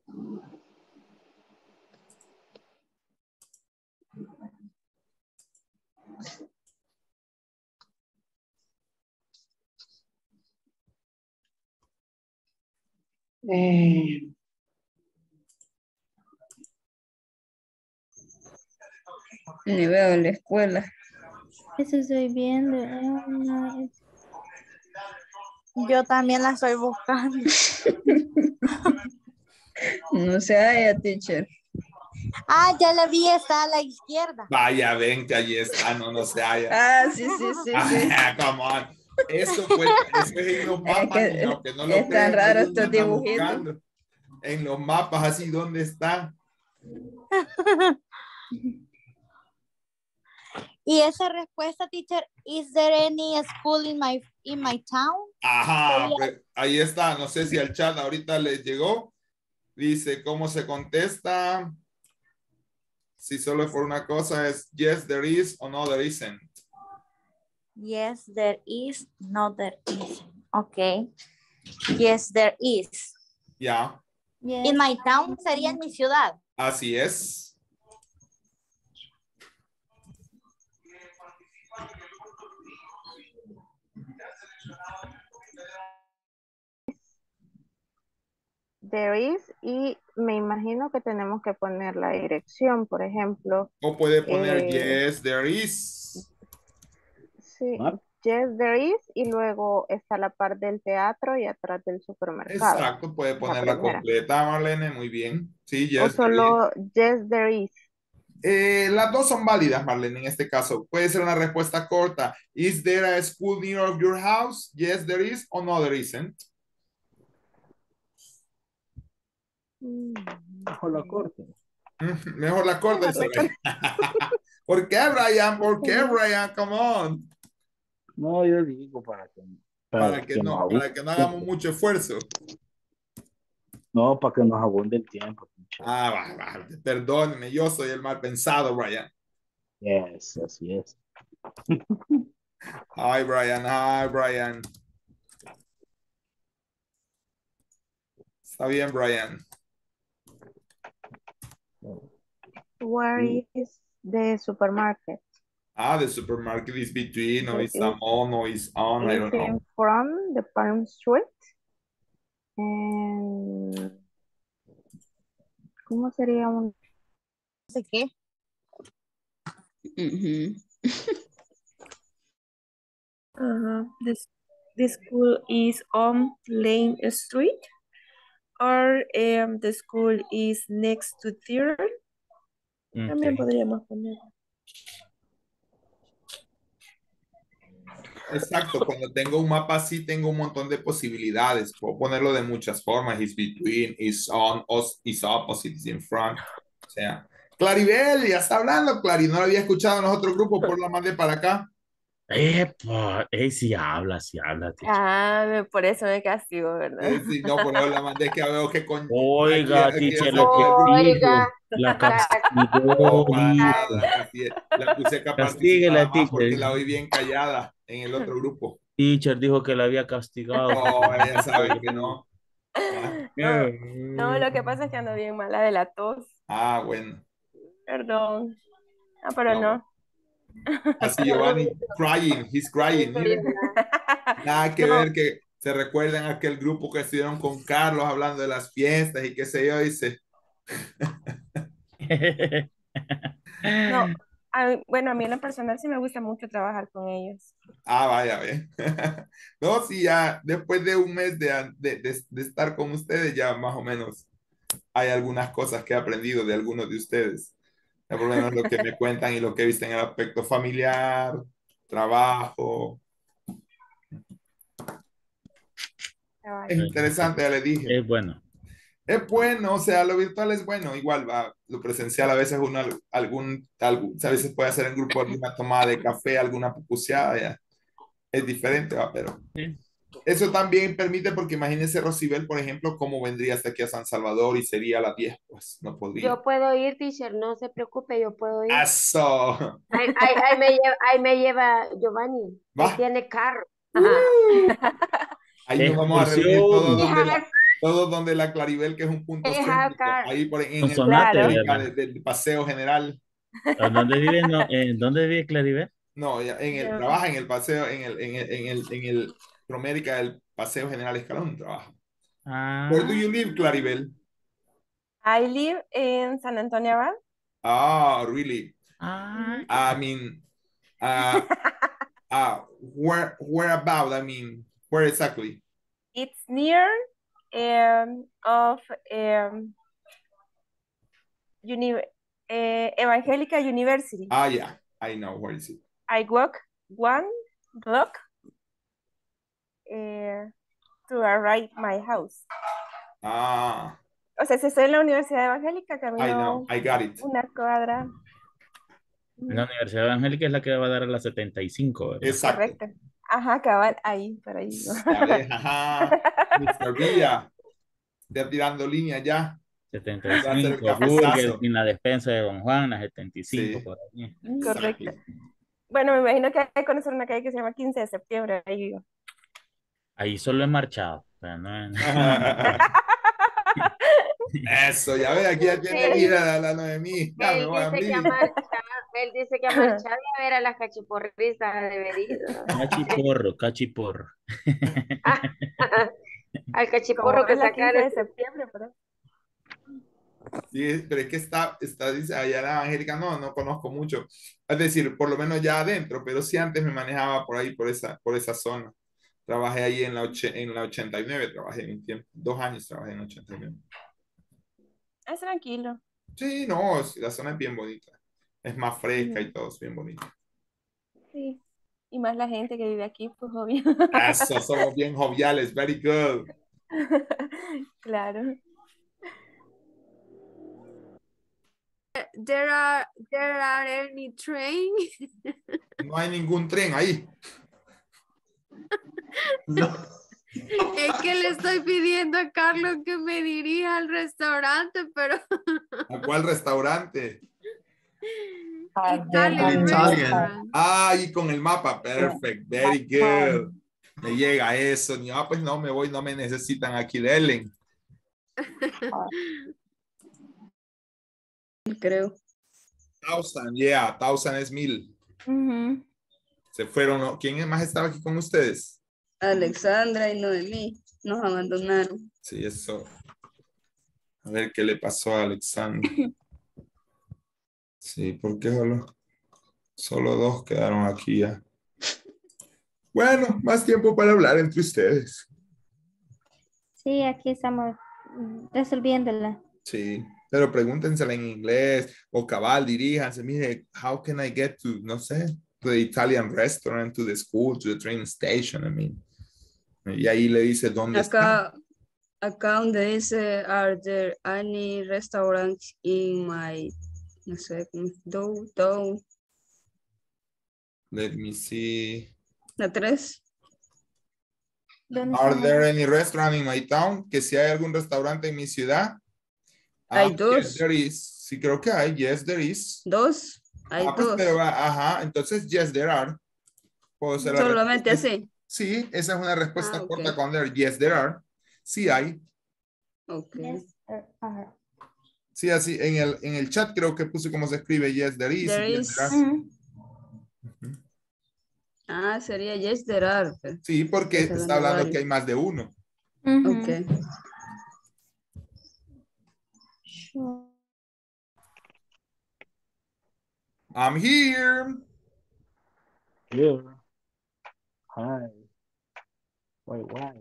Ni veo en la escuela. Eso estoy viendo. Yo también la estoy buscando. No se halla, teacher. Ah, ya la vi, está a la izquierda. Vaya, ven que ahí está, no se halla. Ah, sí, sí, sí, sí. Come on. Eso es en los mapas, niños, que no lo es tan crean, raro ahí estos andan dibujitos. buscando. En los mapas, así, ¿dónde está? Y esa respuesta, teacher, is there any school in my town? Ajá, pues, ahí está. No sé si al chat ahorita les llegó. Dice, ¿cómo se contesta? Si solo es por una cosa es yes, there is o no, there isn't. Yes, there is. No, there isn't. Okay. Yes, there is. Ya. Yeah. In my town sería en mi ciudad. Así es. There is, y me imagino que tenemos que poner la dirección, por ejemplo. O puede poner yes, there is. Sí, yes, there is, y luego está la parte del teatro y atrás del supermercado. Exacto, puede ponerla completa, Marlene, muy bien. Sí, yes, o solo yes, there is. Las dos son válidas, Marlene, en este caso. Puede ser una respuesta corta. Is there a school near your house? Yes, there is, o no, there isn't. Mejor la corte. Mejor la corte. ¿Por qué, Brian? ¿Por qué, Brian? Come on. No, yo digo para que no hagamos mucho esfuerzo. No, para que nos abunde el tiempo. Perdóneme, yo soy el mal pensado, Brian. Yes, así es. Hi, Brian. Hi, Brian. Está bien, Brian. Where is the supermarket? The supermarket is between, or it's on, or it's on, I don't know. From the Palm Street. And... ¿Cómo sería un...? No sé qué. The school is on Lane Street, or the school is next to theater. También podríamos poner. Exacto, cuando tengo un mapa así tengo un montón de posibilidades. Puedo ponerlo de muchas formas. Is between, is on, is opposite, is in front. O sea, Claribel, ya está hablando, Clary. No lo había escuchado en los otros grupos, por la mandé para acá. Epa, sí habla, teacher. Ah, por eso me castigo, ¿verdad? Sí, no, por eso la mandé que veo que con... Oiga, aquí ya teacher, lo sacó que el... dijo. Oiga, La No, castigó, para nada, dijo. la puse que participara Castíguela, más porque teacher. la oí bien callada en el otro grupo. Teacher dijo que la había castigado. No, ella sabe que no. Ah, No, no, lo que pasa es que ando bien mala de la tos. bueno. Perdón. Ah, pero No. no. Así Giovanni crying, he's crying. Miren. Nada que ver que se recuerdan aquel grupo que estuvieron con Carlos hablando de las fiestas y qué sé yo, dice. No, bueno, a mí en lo personal sí me gusta mucho trabajar con ellos. Vaya, ve. No, sí, ya después de un mes de estar con ustedes, ya más o menos hay algunas cosas que he aprendido de algunos de ustedes. Ya por lo menos lo que me cuentan y lo que he visto en el aspecto familiar, trabajo. Es interesante, ya le dije. Es bueno. Es bueno, o sea, lo virtual es bueno, igual va, lo presencial a veces uno a veces puede hacer en grupo alguna tomada de café, alguna pupuseada, ya. Es diferente, va, pero eso también permite, porque imagínese Rosibel, por ejemplo, cómo vendría hasta aquí a San Salvador y sería a las 10, pues no podría. yo puedo ir, teacher, no se preocupe, yo puedo ir. ¡Eso! Ahí me lleva Giovanni, Va. él tiene carro. Ahí nos vamos a reunir Excursión. todos donde la Claribel, que es un punto céntrico, ahí en el Sonsonate, cerca ¿verdad? del paseo general. ¿Dónde vive, no? ¿Dónde vive Claribel? No, trabaja en el paseo, en el Promérica del Paseo General Escalón, trabaja. Where do you live, Claribel? I live in San Antonio Abad. Really? I mean, where about? I mean, where exactly? It's near of Evangelica University. Yeah, I know where is it. I walk 1 block to arrive my house. O sea, si estoy en la Universidad Evangélica, camino I know, I got it. una cuadra. La Universidad Evangélica es la que va a dar a las 75, ¿verdad? Exacto. Correcto. Ajá, cabal, ahí, por ahí. Mr. Villa, ya tirando línea ya. 75, Burger, en la despensa de Don Juan, la 75, Sí. por ahí. Correcto. Bueno, me imagino que hay que conocer una calle que se llama 15 de septiembre, ahí vivo. Ahí solo he marchado. Pero no... Eso, ya ve, aquí ya tiene vida la Noemí. Ya me voy a abrir. Él dice que ha marchado y a ver a las cachiporristas de Berizo. Cachiporro. Al cachiporro que sacaron. de septiembre, pero... Sí, pero es que está dice, allá en la Evangélica, no conozco mucho. Es decir, por lo menos ya adentro, pero sí antes me manejaba por ahí, por esa zona. Trabajé ahí en la 89, trabajé un tiempo, 2 años trabajé en la 89. Es tranquilo. Sí, no, la zona es bien bonita. Es más fresca y todo, es bien bonito. Sí, y más la gente que vive aquí, pues obvio. Eso, somos bien joviales, very good. Claro. There are any train? No hay ningún tren ahí. No. Es que le estoy pidiendo a Carlos que me dirija al restaurante, pero... ¿A cuál restaurante? Italian restaurant. Y con el mapa, perfect, very good. Me llega eso, pues no me voy, no me necesitan aquí de Ellen. Creo. 1,000 es 1,000. Se fueron, ¿no? ¿Quién más estaba aquí con ustedes? Alexandra y Noemí nos abandonaron. Sí, eso. A ver qué le pasó a Alexandra. Sí, porque solo 2 quedaron aquí ya. Bueno, más tiempo para hablar entre ustedes. Sí, aquí estamos resolviéndola. Sí, pero pregúntensela en inglés o cabal, diríjanse, mire, how can I get to, no sé, to the Italian restaurant, to the school, to the train station, I mean. Y ahí le dice dónde está. Acá donde dice, are there any restaurants in my, no sé, Let me see. La 3. Are there any restaurant in my town? Que si hay algún restaurante en mi ciudad. Hay Yes, dos. there is. Sí, creo que hay. Yes, there is. Dos. Hay Pues, dos. pero, ajá, entonces, yes, there are. Puedo hacer la Solamente respuesta. así. Sí, esa es una respuesta Ah, ok. corta con there. Yes, there are. Sí hay. Ok. Sí, así, en el chat creo que puse cómo se escribe yes, there is. There Yes, is. there are. Ah, sería yes, there are. Sí, porque Está está hablando varios. que hay más de uno. Ok. I'm here. Here. Hi. Why?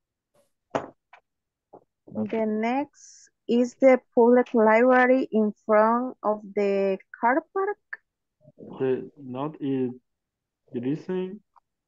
The next is the public library in front of the car park. Not it. It isn't.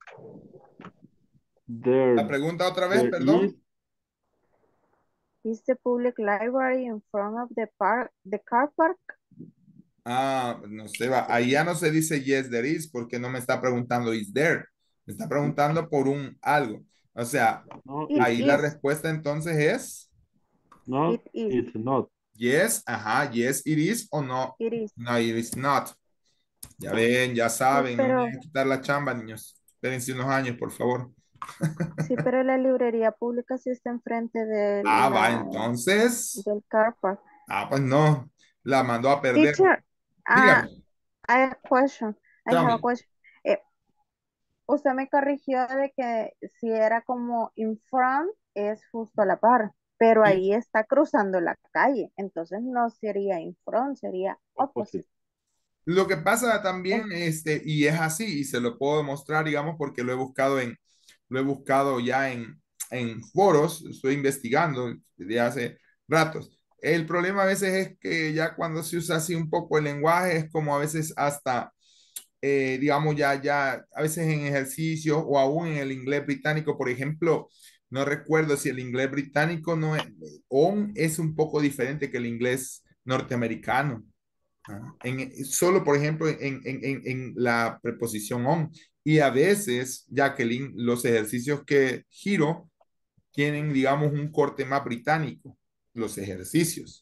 There. La pregunta otra vez, there perdón. Is the public library in front of the car park? Ah, no sé, va. Ahí ya no se dice yes, there is, porque no me está preguntando is there. Me está preguntando por un algo. O sea, No, ahí la respuesta entonces es No, It is. it's not. yes, ajá, yes, it is o no. It is. No, it is not. Ya ven, ya saben, no me pero- vayan a quitar la chamba, niños. Espérense unos años, por favor. Sí, pero la librería pública sí está enfrente del del car park. Pues no, la mandó a perder. Teacher, Dígame. I have a question. I Tell have me. a question. Usted me corrigió de que si era como in front es justo a la par, pero Sí. ahí está cruzando la calle, entonces no sería in front, sería opposite. Lo que pasa también, y es así, y se lo puedo demostrar, digamos, porque lo he buscado ya en foros, estoy investigando desde hace ratos. El problema a veces es que ya cuando se usa así un poco el lenguaje, es como a veces hasta, digamos, ya a veces en ejercicios o aún en el inglés británico, por ejemplo, no recuerdo si el inglés británico no es, on es un poco diferente que el inglés norteamericano. Solo, por ejemplo, en la preposición on. Y a veces, Jacqueline, los ejercicios que giro tienen, digamos, un corte más británico, los ejercicios.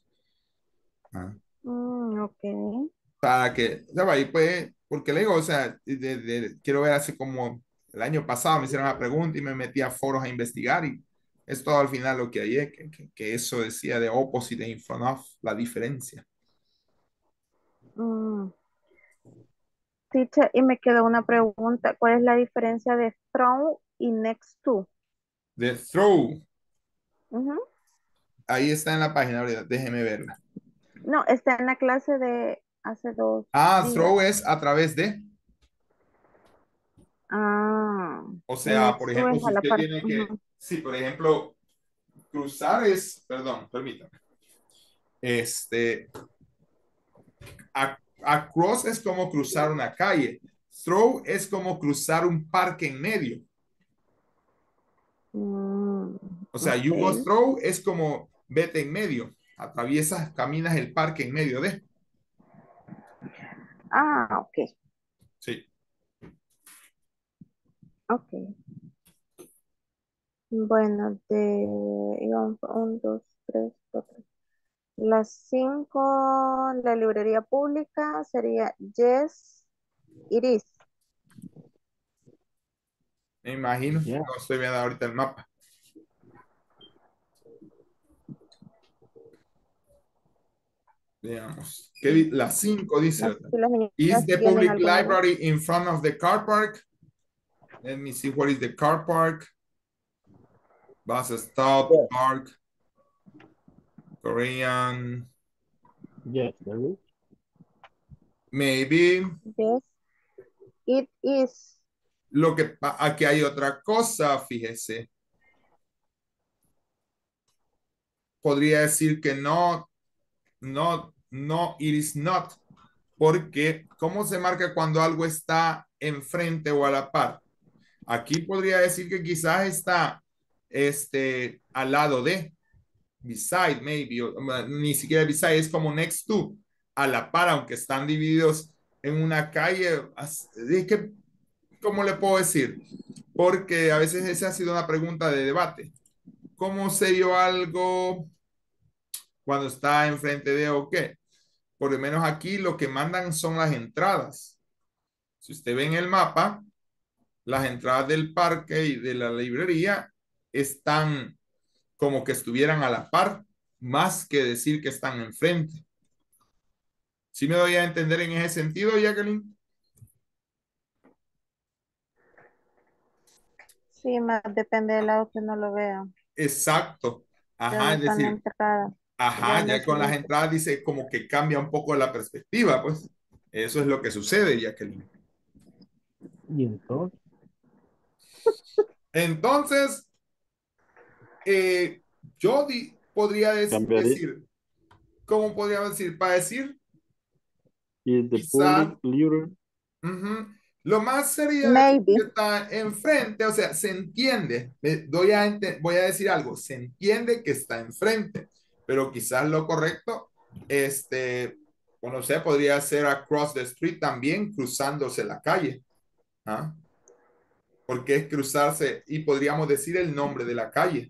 Ok. Para que, ya ahí pues, porque le digo, o sea, quiero ver así como el año pasado me hicieron la pregunta y me metí a foros a investigar y es todo al final lo que hay, que eso decía de opposite e in front of, la diferencia. Teacher, y me quedó una pregunta. ¿Cuál es la diferencia de throw y next to? De throw. Ujú. Ahí está en la página, ahorita, déjeme verla. No, está en la clase de hace 2 días. Throw es a través de. O sea, next por to ejemplo, es si a la usted par. tiene que, Ujú. sí, por ejemplo, cruzar es, perdón, permítame. Across es como cruzar una calle. Throw es como cruzar un parque en medio. O sea, you go through es como vete en medio. Atraviesas, caminas el parque en medio de. Ok. Sí. Ok. Bueno, íbamos 1, 2, 3, 4. Las 5, la librería pública sería yes, it is. Me imagino. No estoy viendo ahorita el mapa. Veamos. La 5 dice. Is the public library in front of the car park? Let me see what is the car park. Bus stop, park. Korean. Yes, there is. Maybe. Yes, it is. Aquí hay otra cosa, fíjese. Podría decir que no, it is not. Porque, ¿cómo se marca cuando algo está enfrente o a la par? Aquí podría decir que quizás está al lado de, beside, maybe, ni siquiera beside, es como next to, a la par, aunque están divididos en una calle. Es que ¿cómo le puedo decir? Porque a veces esa ha sido una pregunta de debate. ¿Cómo sé yo algo cuando está enfrente de o qué? Por lo menos aquí lo que mandan son las entradas. Si usted ve en el mapa, las entradas del parque y de la librería están como que estuvieran a la par, más que decir que están enfrente. ¿Sí me doy a entender en ese sentido, Jacqueline? Sí, más depende del lado que no lo vea. Exacto. Ajá, ¿Dónde es están las decir, entradas? ajá, ¿Dónde ya se con las ubica? entradas dice como que cambia un poco la perspectiva, pues. Eso es lo que sucede, Jacqueline. Y entonces, Entonces, yo podría cambiaré. decir, ¿cómo podría decir? Para decir, Is the quizás, public library? ujú, lo más sería decir Maybe. que está enfrente, o sea, se entiende. Voy a decir algo, se entiende que está enfrente, pero quizás lo correcto, bueno, sé, podría ser across the street también, cruzándose la calle. ¿Ah? Porque es cruzarse y podríamos decir el nombre de la calle,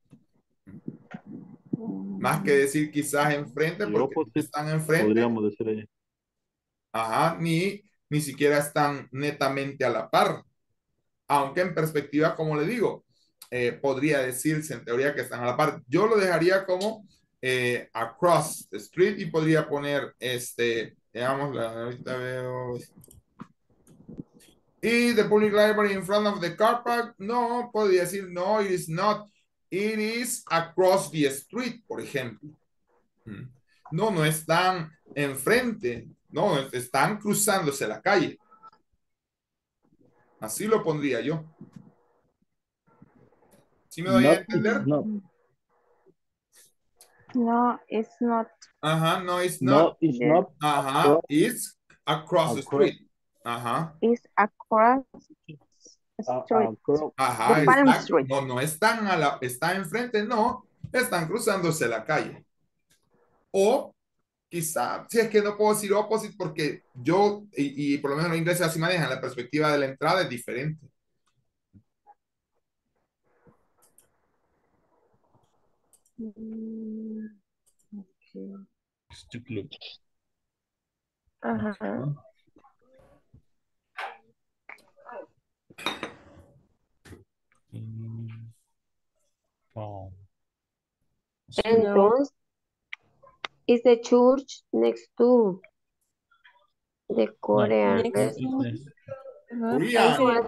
más que decir quizás enfrente, Y porque opposite, están enfrente, podríamos decir ahí. ajá, ni siquiera están netamente a la par, aunque en perspectiva, como le digo, podría decirse en teoría que están a la par. Yo lo dejaría como across the street y podría poner digamos, ahorita veo. Y the public library in front of the car park, no, podría decir no, it is not. It is across the street, por ejemplo. No, no están enfrente, no, están cruzándose la calle. Así lo pondría yo. ¿Sí me doy a Not, it's entender? not. No, it's not. Ajá, no, it's not. No, it's There. not Ajá, across, it's across the across, street. Ajá, It's across the street. across, The ajá, Palm Street. no, no están están enfrente, no, están cruzándose la calle. O quizá, si es que no puedo decir opposite porque yo, y por lo menos los ingleses así manejan, la perspectiva de la entrada es diferente. Okay. Ajá. Entonces, is the church next to the Korean Next restaurant? Ajá. Ahí Korean. sería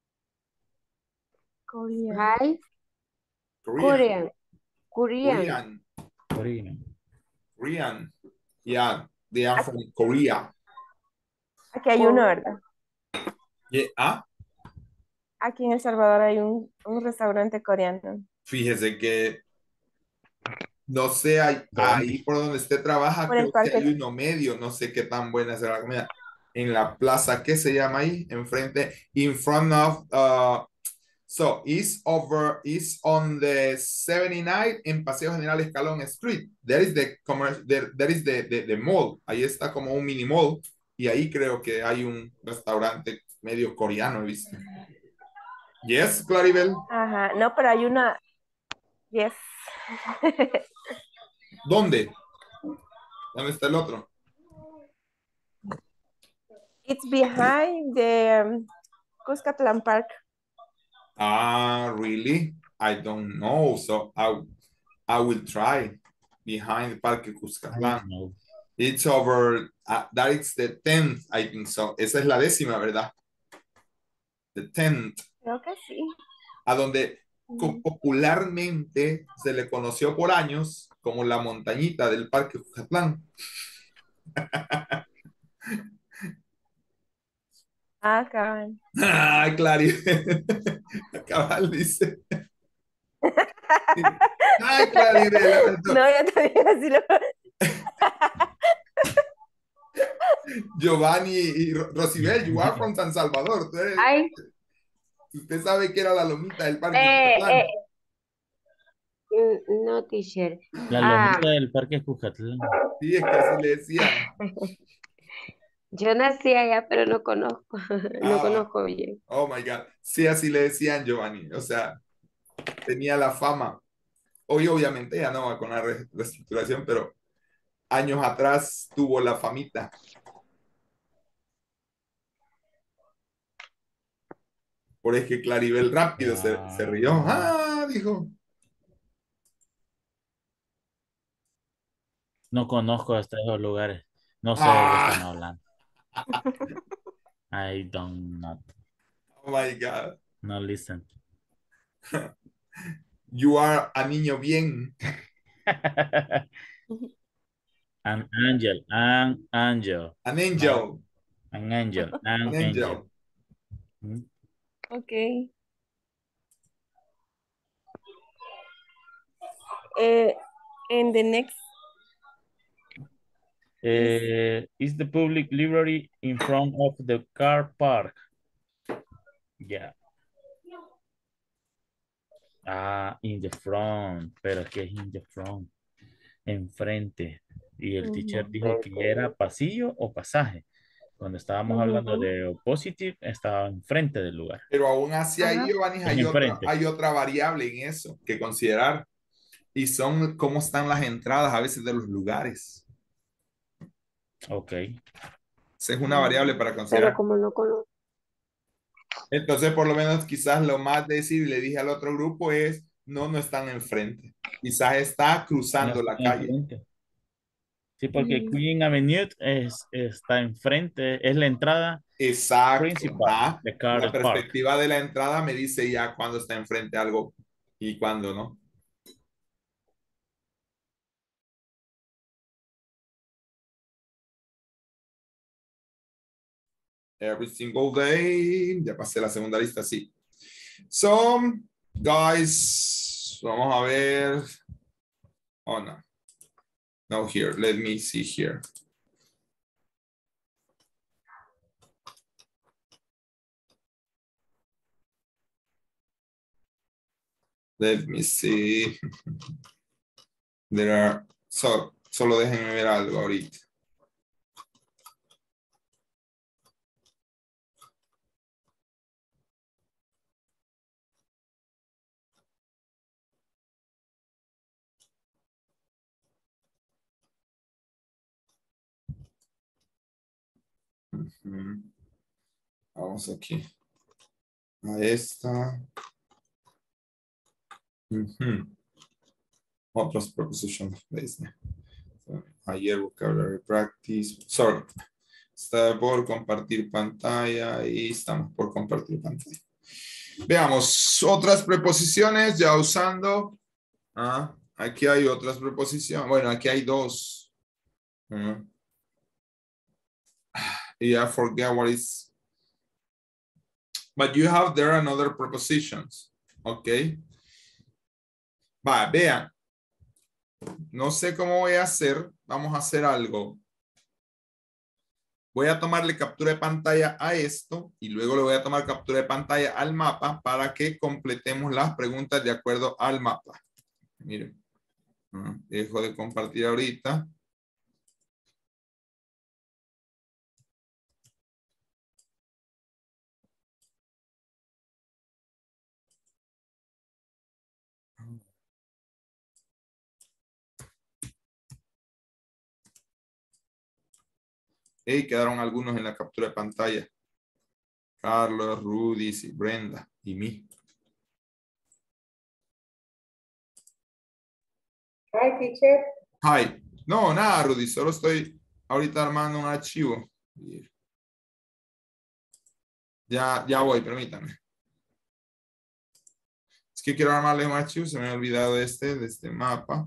Korean. Hi, Korean. Korean. Korean. Yeah, they are from Korea. Aquí hay uno, ¿verdad? Yeah. Aquí en El Salvador hay un restaurante coreano. Fíjese que no sé, ahí por donde usted trabaja, Por el creo que parque. hay uno medio, no sé qué tan buena será la comida. En la plaza, ¿qué se llama ahí? Enfrente, in front of, so is on the 79 en Paseo General Escalón Street. There is the mall. Ahí está como un mini mall y ahí creo que hay un restaurante medio coreano, he visto. Yes, Claribel. Ajá, no, pero hay una, yes. ¿Dónde? ¿Dónde está el otro? It's behind the Cuscatlán Park. Ah, really? I don't know. So I will try behind Parque Cuscatlán. It's over, that is the 10th, I think so. Esa es la 10ª, ¿verdad? The 10th. Creo que sí. A donde popularmente se le conoció por años como la montañita del Parque Cuscatlán. Ah, cabal. Ay, Clary. Cabal dice. Ay, Clary. No, yo también así lo... Giovanni y Rosibel, you are from San Salvador. Usted sabe que era la lomita del Parque Cuscatlán. No, teacher. La lomita del Parque Cuscatlán. Sí, es que así le decían. Yo nací allá, pero no conozco, no Ah, conozco bien. oh my God. Sí, así le decían Giovanni. O sea, tenía la fama. Hoy obviamente ya no va con la reestructuración, pero años atrás tuvo la famita. Por eso que Claribel rápido se rió. Ah, dijo. No conozco estos lugares. No sé de qué están Ah, hablando. I don't know. oh my God. No listen. You are a niño bien. An angel. An angel. An No, angel. an angel. An An angel. angel. Mm. Okay. And the next Is the public library in front of the car park? Yeah. Ah, in the front. Pero es que es in the front. Enfrente. Y el teacher dijo que era pasillo o pasaje. Cuando estábamos hablando de positive, estaba enfrente del lugar. Pero aún así ahí, Giovanni, Es enfrente. hay otra variable en eso que considerar. Y son cómo están las entradas a veces de los lugares. Ok. Esa es una variable para Pero considerar. como no conozco. Entonces, por lo menos, quizás lo más decir, le dije al otro grupo es, no están enfrente. Quizás está cruzando la calle. Enfrente. Sí, porque Queen Avenue está enfrente, es la entrada Exacto. principal Ah, de la Car Park. perspectiva de la entrada me dice ya cuando está enfrente algo y cuando no. Every single day. Ya pasé la segunda lista, sí. So, guys, vamos a ver. Oh, no. No, here. Let me see here. Let me see. There are, solo déjenme ver algo ahorita. Vamos aquí. A esta. Otras prepositions. Ayer vocabulary practice. Sorry. Está por compartir pantalla y estamos por compartir pantalla. Veamos otras preposiciones ya usando. Aquí hay otras preposiciones. Bueno, aquí hay dos. Yeah, I forget what is. But you have there another prepositions. Okay. Va, vean. No sé cómo voy a hacer. Vamos a hacer algo. Voy a tomarle captura de pantalla a esto y luego le voy a tomar captura de pantalla al mapa para que completemos las preguntas de acuerdo al mapa. Miren. Dejo de compartir ahorita. Y quedaron algunos en la captura de pantalla. Carlos, Rudy, Brenda y mí. Hi, teacher. Hi. No, nada, Rudy. Solo estoy ahorita armando un archivo. Ya voy, permítame. Es que quiero armarle un archivo. Se me ha olvidado de este mapa.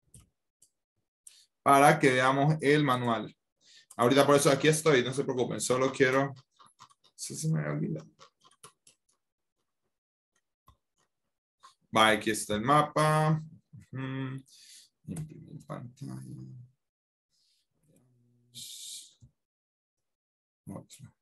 Para que veamos el manual. Ahorita por eso aquí estoy. No se preocupen. Solo quiero... Eso se me ha olvidado. Va, aquí está el mapa. Imprimir pantalla. Otro.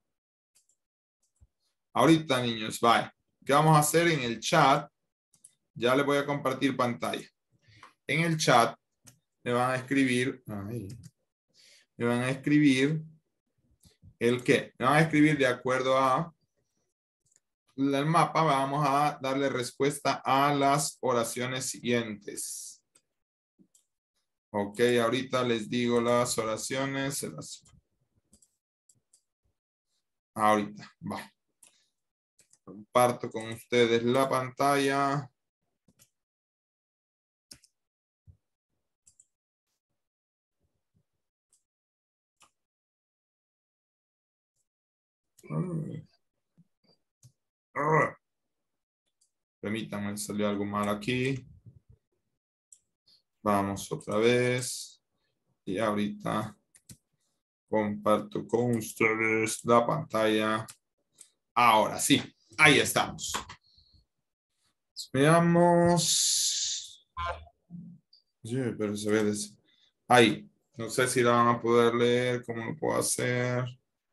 Ahorita, niños, va. ¿Qué vamos a hacer en el chat? Ya les voy a compartir pantalla. En el chat me van a escribir. Me van a escribir ¿El qué? Vamos a escribir de acuerdo a el mapa. Vamos a darle respuesta a las oraciones siguientes. Ok, ahorita les digo las oraciones. Ahorita, va. Comparto con ustedes la pantalla. Permítanme, salió algo mal aquí. Vamos otra vez. Y ahorita comparto con ustedes la pantalla. Ahora sí, ahí estamos. Veamos. Sí, pero se ve ahí. No sé si la van a poder leer, cómo lo puedo hacer.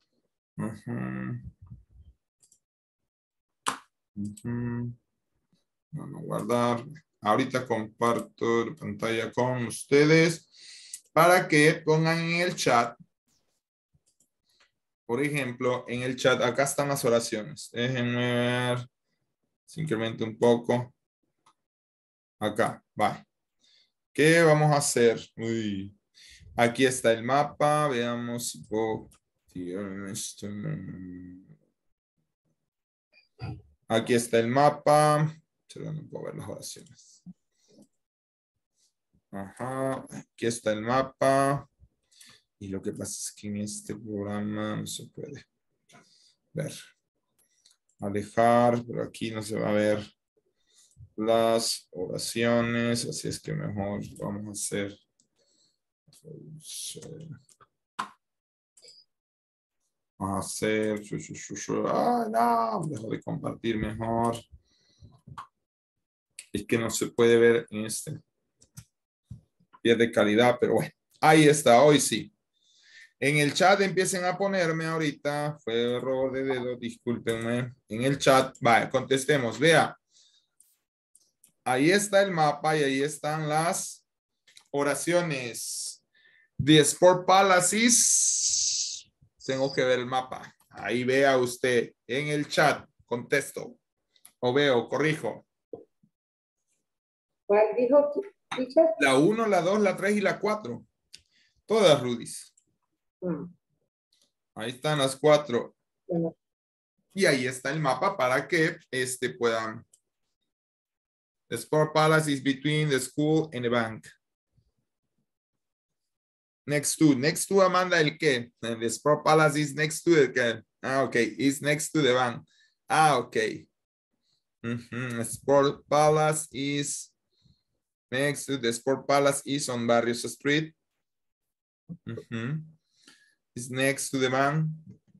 Vamos a guardar. Ahorita comparto la pantalla con ustedes para que pongan en el chat. Por ejemplo, en el chat, acá están las oraciones. Déjenme ver. Se incrementa un poco. Acá, va. ¿Qué vamos a hacer? Uy. Aquí está el mapa. Veamos. Aquí está el mapa. Solo no puedo ver las oraciones. Ajá. Aquí está el mapa. Y lo que pasa es que en este programa no se puede ver. Alejar, pero aquí no se va a ver las oraciones, así es que mejor vamos a hacer. Vamos a hacer. No, dejo de compartir mejor. Es que no se puede ver en este. Pierde calidad, pero bueno. Ahí está, hoy sí. En el chat empiecen a ponerme ahorita. Fue error de dedo, discúlpenme. En el chat, vaya, contestemos. Vea. Ahí está el mapa y ahí están las oraciones. The Sport Palaces. Tengo que ver el mapa. Ahí vea usted en el chat. Contesto. O veo, corrijo. ¿Cuál dijo, teacher? La 1, la 2, la 3 y la 4. Todas, Rudis. Ahí están las 4. Bueno. Y ahí está el mapa para que puedan. The Sport Palace is between the school and the bank. Next to Amanda, ¿el qué? The Sport Palace is next to the qué? Ah, ok. Is next to the bank. Ah, ok. Sport Palace is next to the Sport Palace is on Barrios Street. Is next to the bank.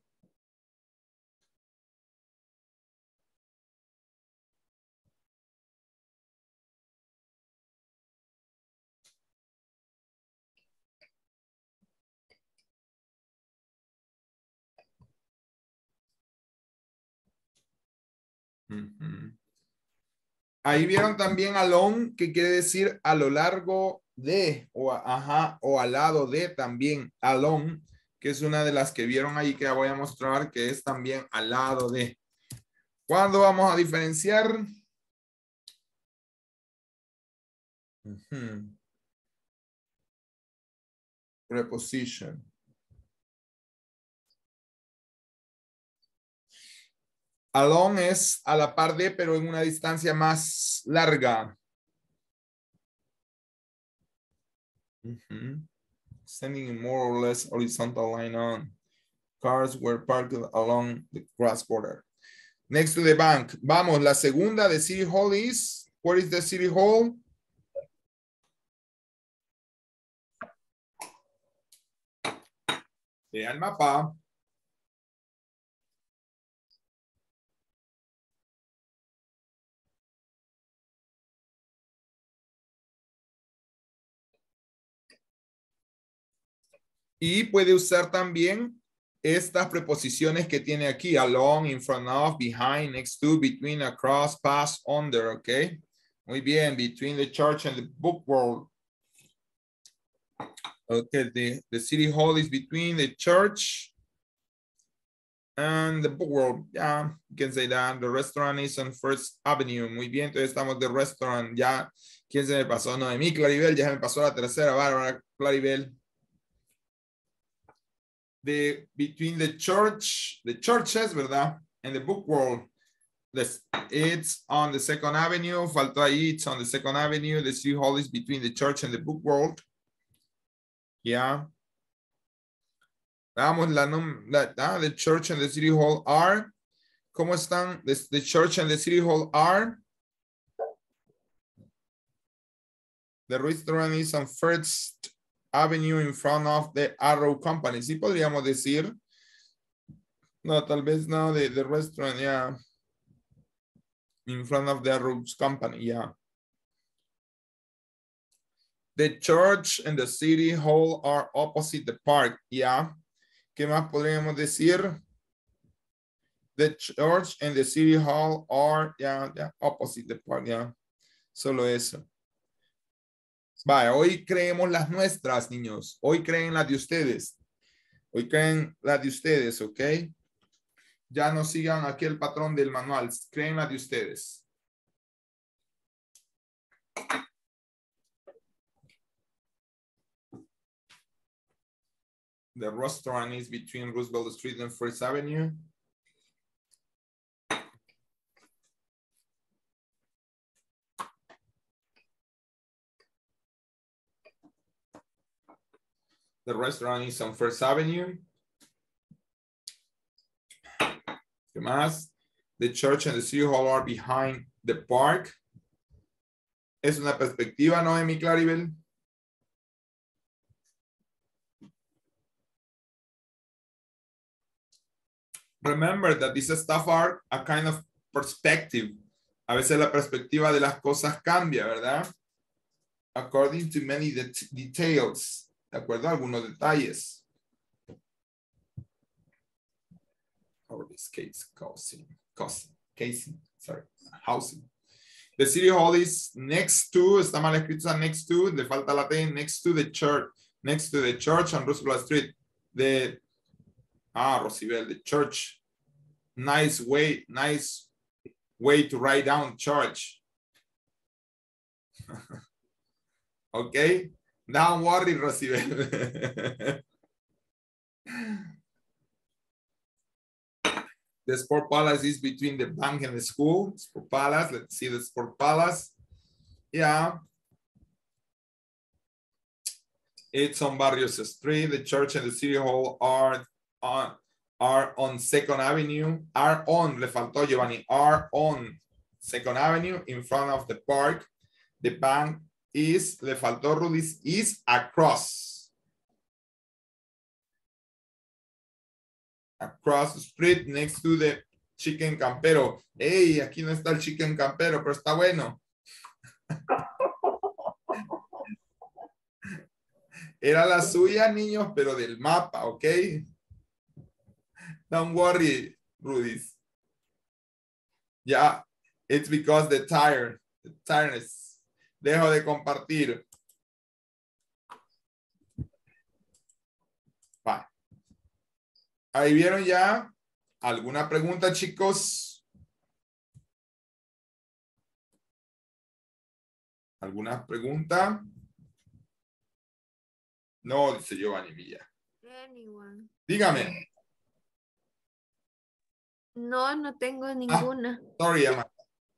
Ahí vieron también along, que quiere decir a lo largo de, o al lado de también, along, que es una de las que vieron ahí que ya voy a mostrar, que es también al lado de. ¿Cuándo vamos a diferenciar? Preposition. Along es a la par de, pero en una distancia más larga. Standing in more or less horizontal line on. Cars were parked along the grass border. Next to the bank. Vamos, la segunda de City Hall is. Where is the City Hall? Vea el mapa. Y puede usar también estas preposiciones que tiene aquí. Along, in front of, behind, next to, between, across, past, under. Ok. Muy bien. Between the church and the book world. Okay. The City Hall is between the church And the book world, yeah, you can say that. The restaurant is on First Avenue. Muy bien, entonces estamos de restaurant. Ya, ¿quién se me pasó? Noemí, Claribel, ya se me pasó la tercera. Bárbara, Claribel. Between the churches, ¿verdad? And the book world. It's on the Second Avenue. Faltó ahí, it's on the Second Avenue. The city hall is between the church and the book world. Yeah. Vamos, the church and the city hall are. ¿Cómo están? The church and the city hall are. The restaurant is on First Avenue in front of the Arrow Company. Sí podríamos decir. No, tal vez no, the restaurant, yeah. In front of the Arrows Company, yeah. The church and the city hall are opposite the park, yeah. ¿Qué más podríamos decir? The church and the city hall are, yeah, opposite the park, yeah. Solo eso. Vaya, hoy creemos las nuestras, niños. Hoy creen las de ustedes. Hoy creen las de ustedes, ¿ok? Ya no sigan aquí el patrón del manual. Creen las de ustedes. The restaurant is between Roosevelt Street and First Avenue. The restaurant is on First Avenue. ¿Qué más? The church and the city hall are behind the park. Es una perspectiva, ¿no, Emi Claribel? Remember that these stuff are a kind of perspective. A veces la perspectiva de las cosas cambia, ¿verdad? According to many details. De acuerdo a algunos detalles. Or this case, housing. The city hall is next to, está mal escrito, next to, le falta la T, next to the church on Roosevelt Street. Rosibel, the church. Nice way to write down church. Okay, don't worry, Rosibel. The Sport Palace is between the bank and the school. Sport Palace, let's see the Sport Palace. Yeah. It's on Barrios Street. The church and the city hall are on Second Avenue. Le faltó Giovanni. Are on Second Avenue in front of the park. The bank is, le faltó Rudy's, is across the street next to the Chicken Campero. Hey, aquí no está el Chicken Campero, pero está bueno. Era la suya, niños, pero del mapa, ¿ok? Don't worry, Rudy. Yeah, it's because the tiredness. Dejo de compartir. Bye. Ahí vieron ya. ¿Alguna pregunta, chicos? ¿Alguna pregunta? No, dice Giovanni Villa. Anyone. Dígame. No tengo ninguna. Sorry, Emma.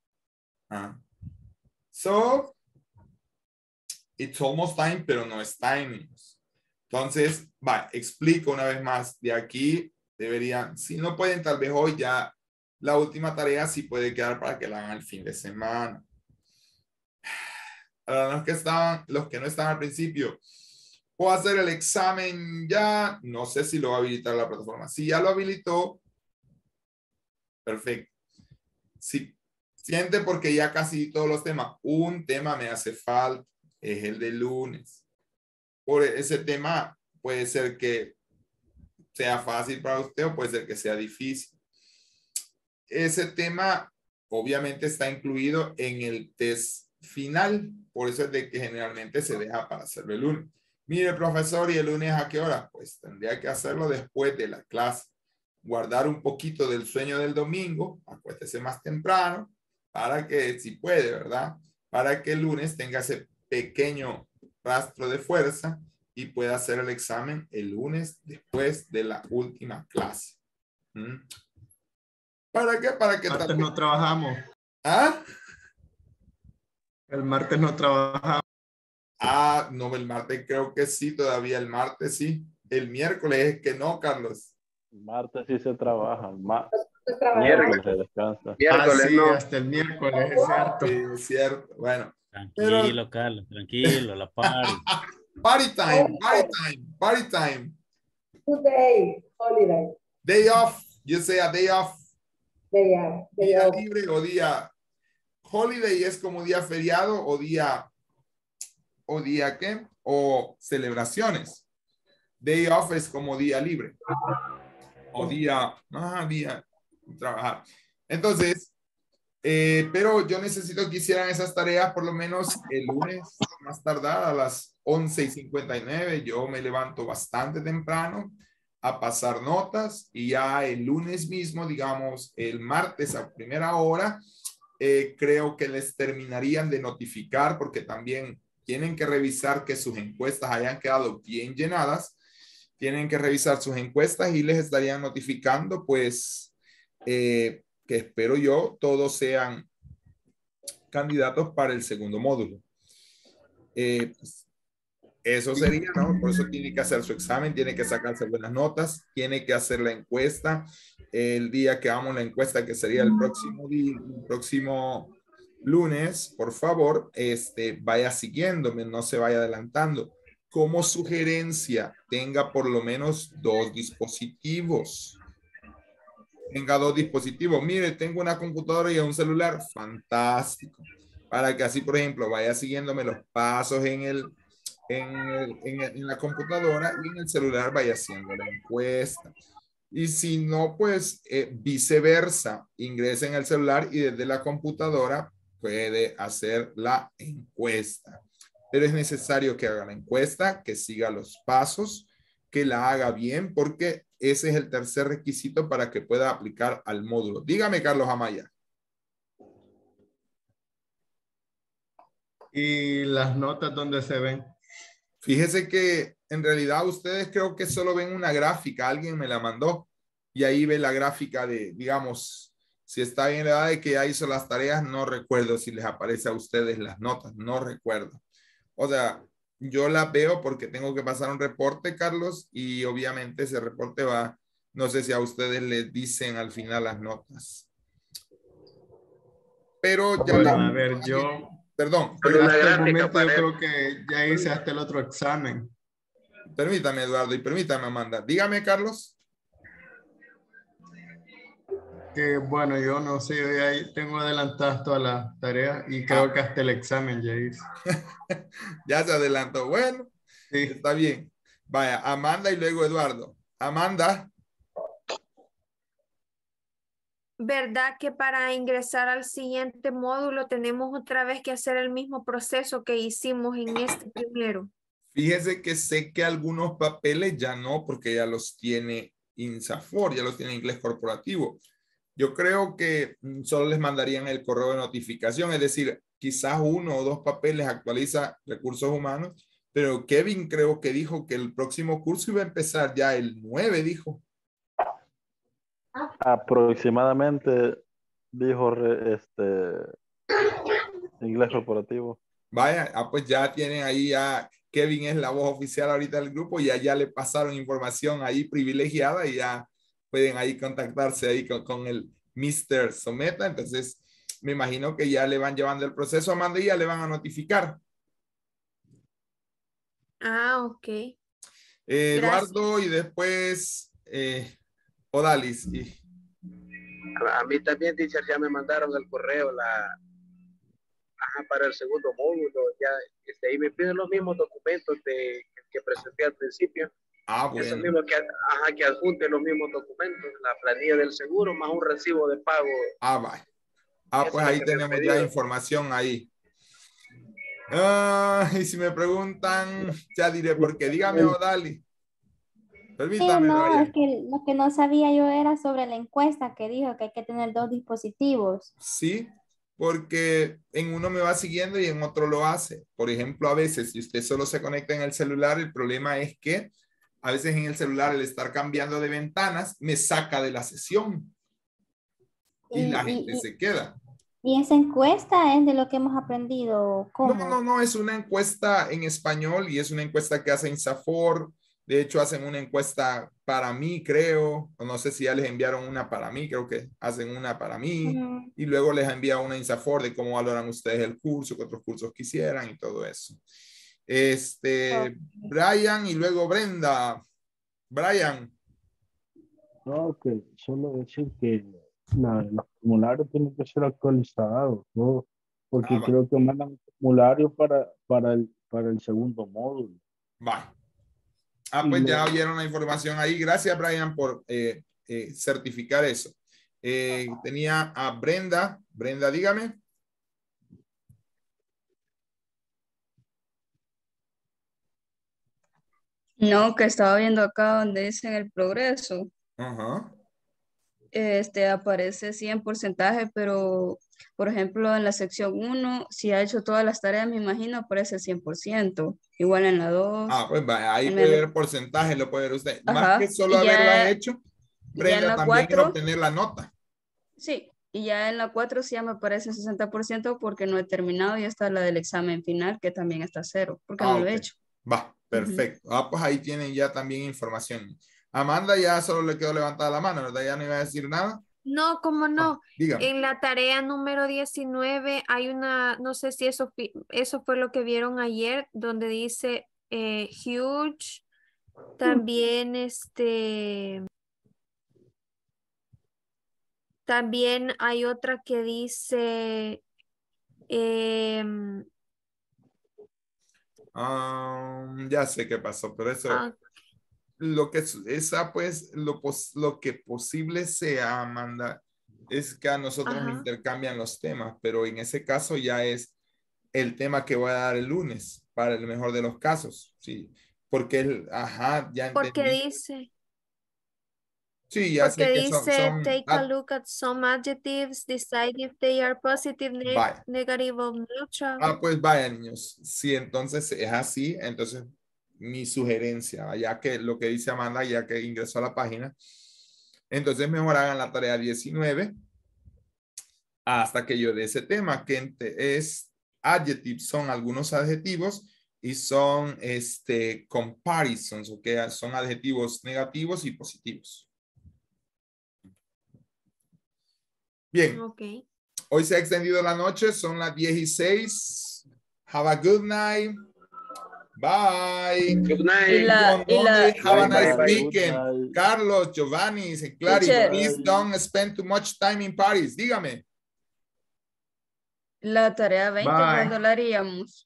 So, it's almost time, pero no es time. Entonces, explico una vez más. De aquí deberían, si no pueden, tal vez hoy ya la última tarea sí puede quedar para que la hagan el fin de semana. Ahora, los que no estaban al principio, ¿puedo hacer el examen ya? No sé si lo va a habilitar la plataforma. Si ya lo habilitó, perfecto. Si siente, porque ya casi todos los temas, un tema me hace falta, es el de lunes. Por ese tema puede ser que sea fácil para usted o puede ser que sea difícil. Ese tema obviamente está incluido en el test final, por eso es de que generalmente se deja para hacerlo el lunes. Mire, profesor, ¿y el lunes a qué hora? Pues tendría que hacerlo después de la clase. guardar un poquito del sueño del domingo, acuéstese más temprano, para que, si puede, ¿verdad? Para que el lunes tenga ese pequeño rastro de fuerza y pueda hacer el examen el lunes después de la última clase. ¿Para qué? Para que el martes no trabajamos. ¿Ah? El martes no trabajamos. Ah, no, el martes creo que sí, todavía el martes sí. El miércoles es que no, Carlos. El martes sí se trabaja. Miércoles se descansa. Miércoles sí, no. Hasta el miércoles, es cierto. Sí, es cierto. Bueno. Tranquilo, Carlos, tranquilo, la party. Party time, party time, party time. Today, holiday. Day off, you say a day off. Day off. Día libre o día. Holiday es como día feriado o día ¿qué? O celebraciones. Day off es como día libre. O día trabajar. Entonces, pero yo necesito que hicieran esas tareas por lo menos el lunes, más tardar a las 11:59. Yo me levanto bastante temprano a pasar notas y ya el lunes mismo, digamos, el martes a primera hora, creo que les terminarían de notificar porque también tienen que revisar que sus encuestas hayan quedado bien llenadas. Tienen que revisar sus encuestas y les estarían notificando, pues, que espero yo, todos sean candidatos para el segundo módulo. Pues, eso sería, ¿no? Por eso tiene que hacer su examen, tiene que sacarse buenas notas, tiene que hacer la encuesta. El día que hagamos la encuesta, que sería el próximo lunes, por favor, vaya siguiéndome, no se vaya adelantando. Como sugerencia, tenga por lo menos 2 dispositivos. Tenga 2 dispositivos. Mire, tengo una computadora y un celular. Fantástico. Para que así, por ejemplo, vaya siguiéndome los pasos en la computadora y en el celular vaya haciendo la encuesta. Y si no, pues viceversa. Ingrese en el celular y desde la computadora puede hacer la encuesta. Pero es necesario que haga la encuesta, que siga los pasos, que la haga bien, porque ese es el tercer requisito para que pueda aplicar al módulo. Dígame, Carlos Amaya. ¿Y las notas dónde se ven? Fíjese que en realidad ustedes creo que solo ven una gráfica, alguien me la mandó, y ahí ve la gráfica de, digamos, si está bien la edad de que ya hizo las tareas, no recuerdo si les aparece a ustedes las notas, no recuerdo. O sea, yo la veo porque tengo que pasar un reporte, Carlos, y obviamente ese reporte va, no sé si a ustedes les dicen al final las notas. Pero ya bueno, a ver, yo... Perdón. Pero hasta el momento yo creo que ya hice hasta el otro examen. Permítame, Eduardo, y permítame, Amanda. Dígame, Carlos. Que bueno, yo no sé, yo ya tengo adelantadas todas las tareas y creo que hasta el examen ya hice. Ya se adelantó. Bueno, sí. Está bien. Vaya, Amanda y luego Eduardo. Amanda. ¿Verdad que para ingresar al siguiente módulo tenemos otra vez que hacer el mismo proceso que hicimos en este primero? Fíjese que sé que algunos papeles ya no, porque ya los tiene INSAFORP, ya los tiene Inglés Corporativo. Yo creo que solo les mandarían el correo de notificación, es decir, quizás 1 o 2 papeles actualiza Recursos Humanos, pero Kevin creo que dijo que el próximo curso iba a empezar ya el 9, dijo. Aproximadamente, dijo Inglés Corporativo. Vaya, pues ya tienen ahí, ya Kevin es la voz oficial ahorita del grupo y ya le pasaron información ahí privilegiada y ya pueden ahí contactarse ahí con el Mr. Someta. Entonces, me imagino que ya le van llevando el proceso a Amanda y ya le van a notificar. Ah, ok. Eduardo y después Odalis. A mí también, teacher, ya me mandaron el correo para el segundo módulo. Ya, y me piden los mismos documentos que presenté al principio. Ah, bueno. Eso mismo que adjunte los mismos documentos, la planilla del seguro más un recibo de pago. Ah, vale. Ah, pues ahí tenemos ya información ahí. Y si me preguntan, ya diré, porque dígame, Odali. Permítame, no, Brian. es que lo que no sabía yo era sobre la encuesta que dijo que hay que tener 2 dispositivos. Sí, porque en uno me va siguiendo y en otro lo hace. Por ejemplo, a veces, si usted solo se conecta en el celular, el problema es que a veces en el celular, el estar cambiando de ventanas, me saca de la sesión. Y la gente se queda. ¿Y esa encuesta es de lo que hemos aprendido? ¿Cómo? No, es una encuesta en español y es una encuesta que hace INSAFOR. De hecho, hacen una encuesta para mí, creo. No sé si ya les enviaron una para mí, creo que hacen una para mí. Y luego les envía una INSAFOR de cómo valoran ustedes el curso, qué otros cursos quisieran y todo eso. Brian y luego Brenda. Brian. No, que solo decir que los formularios tienen que ser actualizados, ¿no? Porque creo que mandan un formulario para el segundo módulo. Va. Pues ya oyeron la información ahí. Gracias, Brian, por certificar eso. Tenía a Brenda. Brenda, dígame. No, que estaba viendo acá donde dicen el progreso. Ajá. Aparece 100%, pero por ejemplo en la sección 1, si ha hecho todas las tareas, me imagino, aparece 100%. Igual en la 2. Pues ahí puede ver porcentaje, lo puede ver usted. Ajá. Más que solo haberla hecho, Brenda también quiere obtener la nota. Sí, y ya en la 4 sí ya me aparece 60% porque no he terminado y está la del examen final que también está 0, porque no lo he hecho. Va, perfecto. Pues ahí tienen ya también información. Amanda ya solo le quedó levantada la mano, ¿verdad? Ya no iba a decir nada. No, ¿cómo no? Dígame. En la tarea número 19 hay una, no sé si eso fue lo que vieron ayer, donde dice huge, también también hay otra que dice ya sé qué pasó, pero eso lo que esa pues lo que posible sea, Amanda, es que a nosotros nos intercambian los temas, pero en ese caso ya es el tema que voy a dar el lunes para el mejor de los casos, sí, porque ya entendí. Porque dice sí, ya sé que son take a look at some adjectives, decide if they are positive, negative or neutral. Pues vaya, niños, si entonces es así, entonces mi sugerencia, ya que lo que dice Amanda, ya que ingresó a la página, entonces mejor hagan la tarea 19 hasta que yo dé ese tema, que es adjectives, son algunos adjetivos y son comparisons, o que son adjetivos negativos y positivos. Bien. Okay. Hoy se ha extendido la noche, son las 10:06. Have a good night. Bye. Good night. Have a nice weekend. Carlos, Giovanni, Clary, please don't spend too much time in Paris. Dígame. La tarea 20, ¿cuándo la haríamos?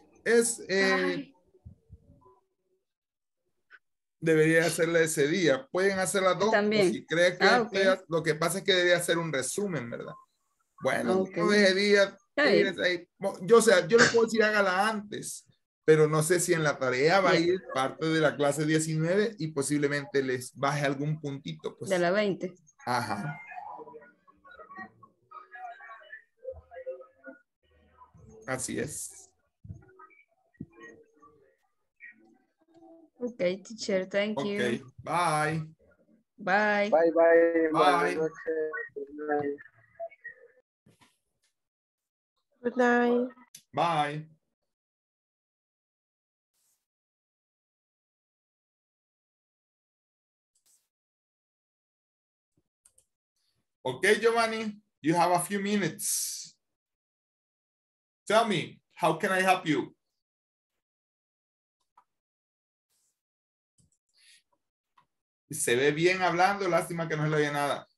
Debería hacerla ese día. Pueden hacerla dos. También. Si cree que lo que pasa es que debería hacer un resumen, ¿verdad? Bueno, ese día. Yo le puedo decir hágala antes, pero no sé si en la tarea va a ir parte de la clase 19 y posiblemente les baje algún puntito. Pues. De la 20. Ajá. Así es. Okay, teacher, thank you. Bye. Bye. Bye, bye. Bye. Good night. Bye. Okay, Giovanni, you have a few minutes. Tell me, how can I help you? Se ve bien hablando, lástima que no se le oye nada.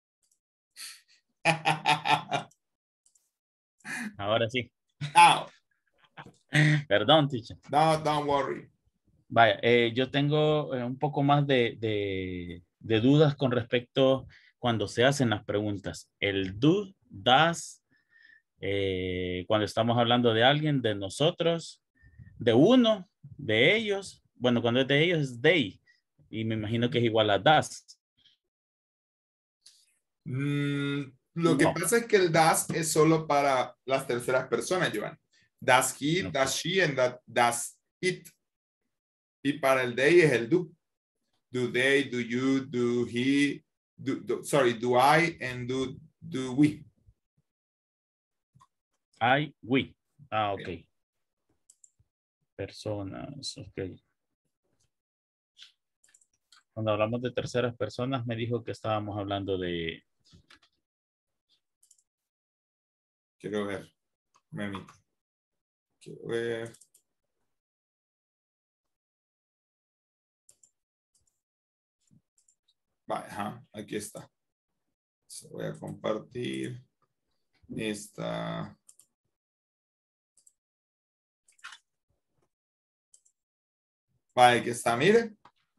Ahora sí. Oh. Perdón, teacher. No, don't worry. Vaya, yo tengo un poco más de dudas con respecto cuando se hacen las preguntas. El do, das, cuando estamos hablando de alguien, de nosotros, de uno, de ellos. Bueno, cuando es de ellos es they. Y me imagino que es igual a does. Lo que pasa es que el das es solo para las terceras personas, Joan. Does he, does she, and does it. Y para el they es el do. Do they, do you, do he, do I, and do we. I, we. Ah, ok. Personas, ok. Cuando hablamos de terceras personas, me dijo que estábamos hablando de... Quiero ver. Quiero ver. Vale, ajá, aquí está. Se voy a compartir esta. Vale, aquí está, mire.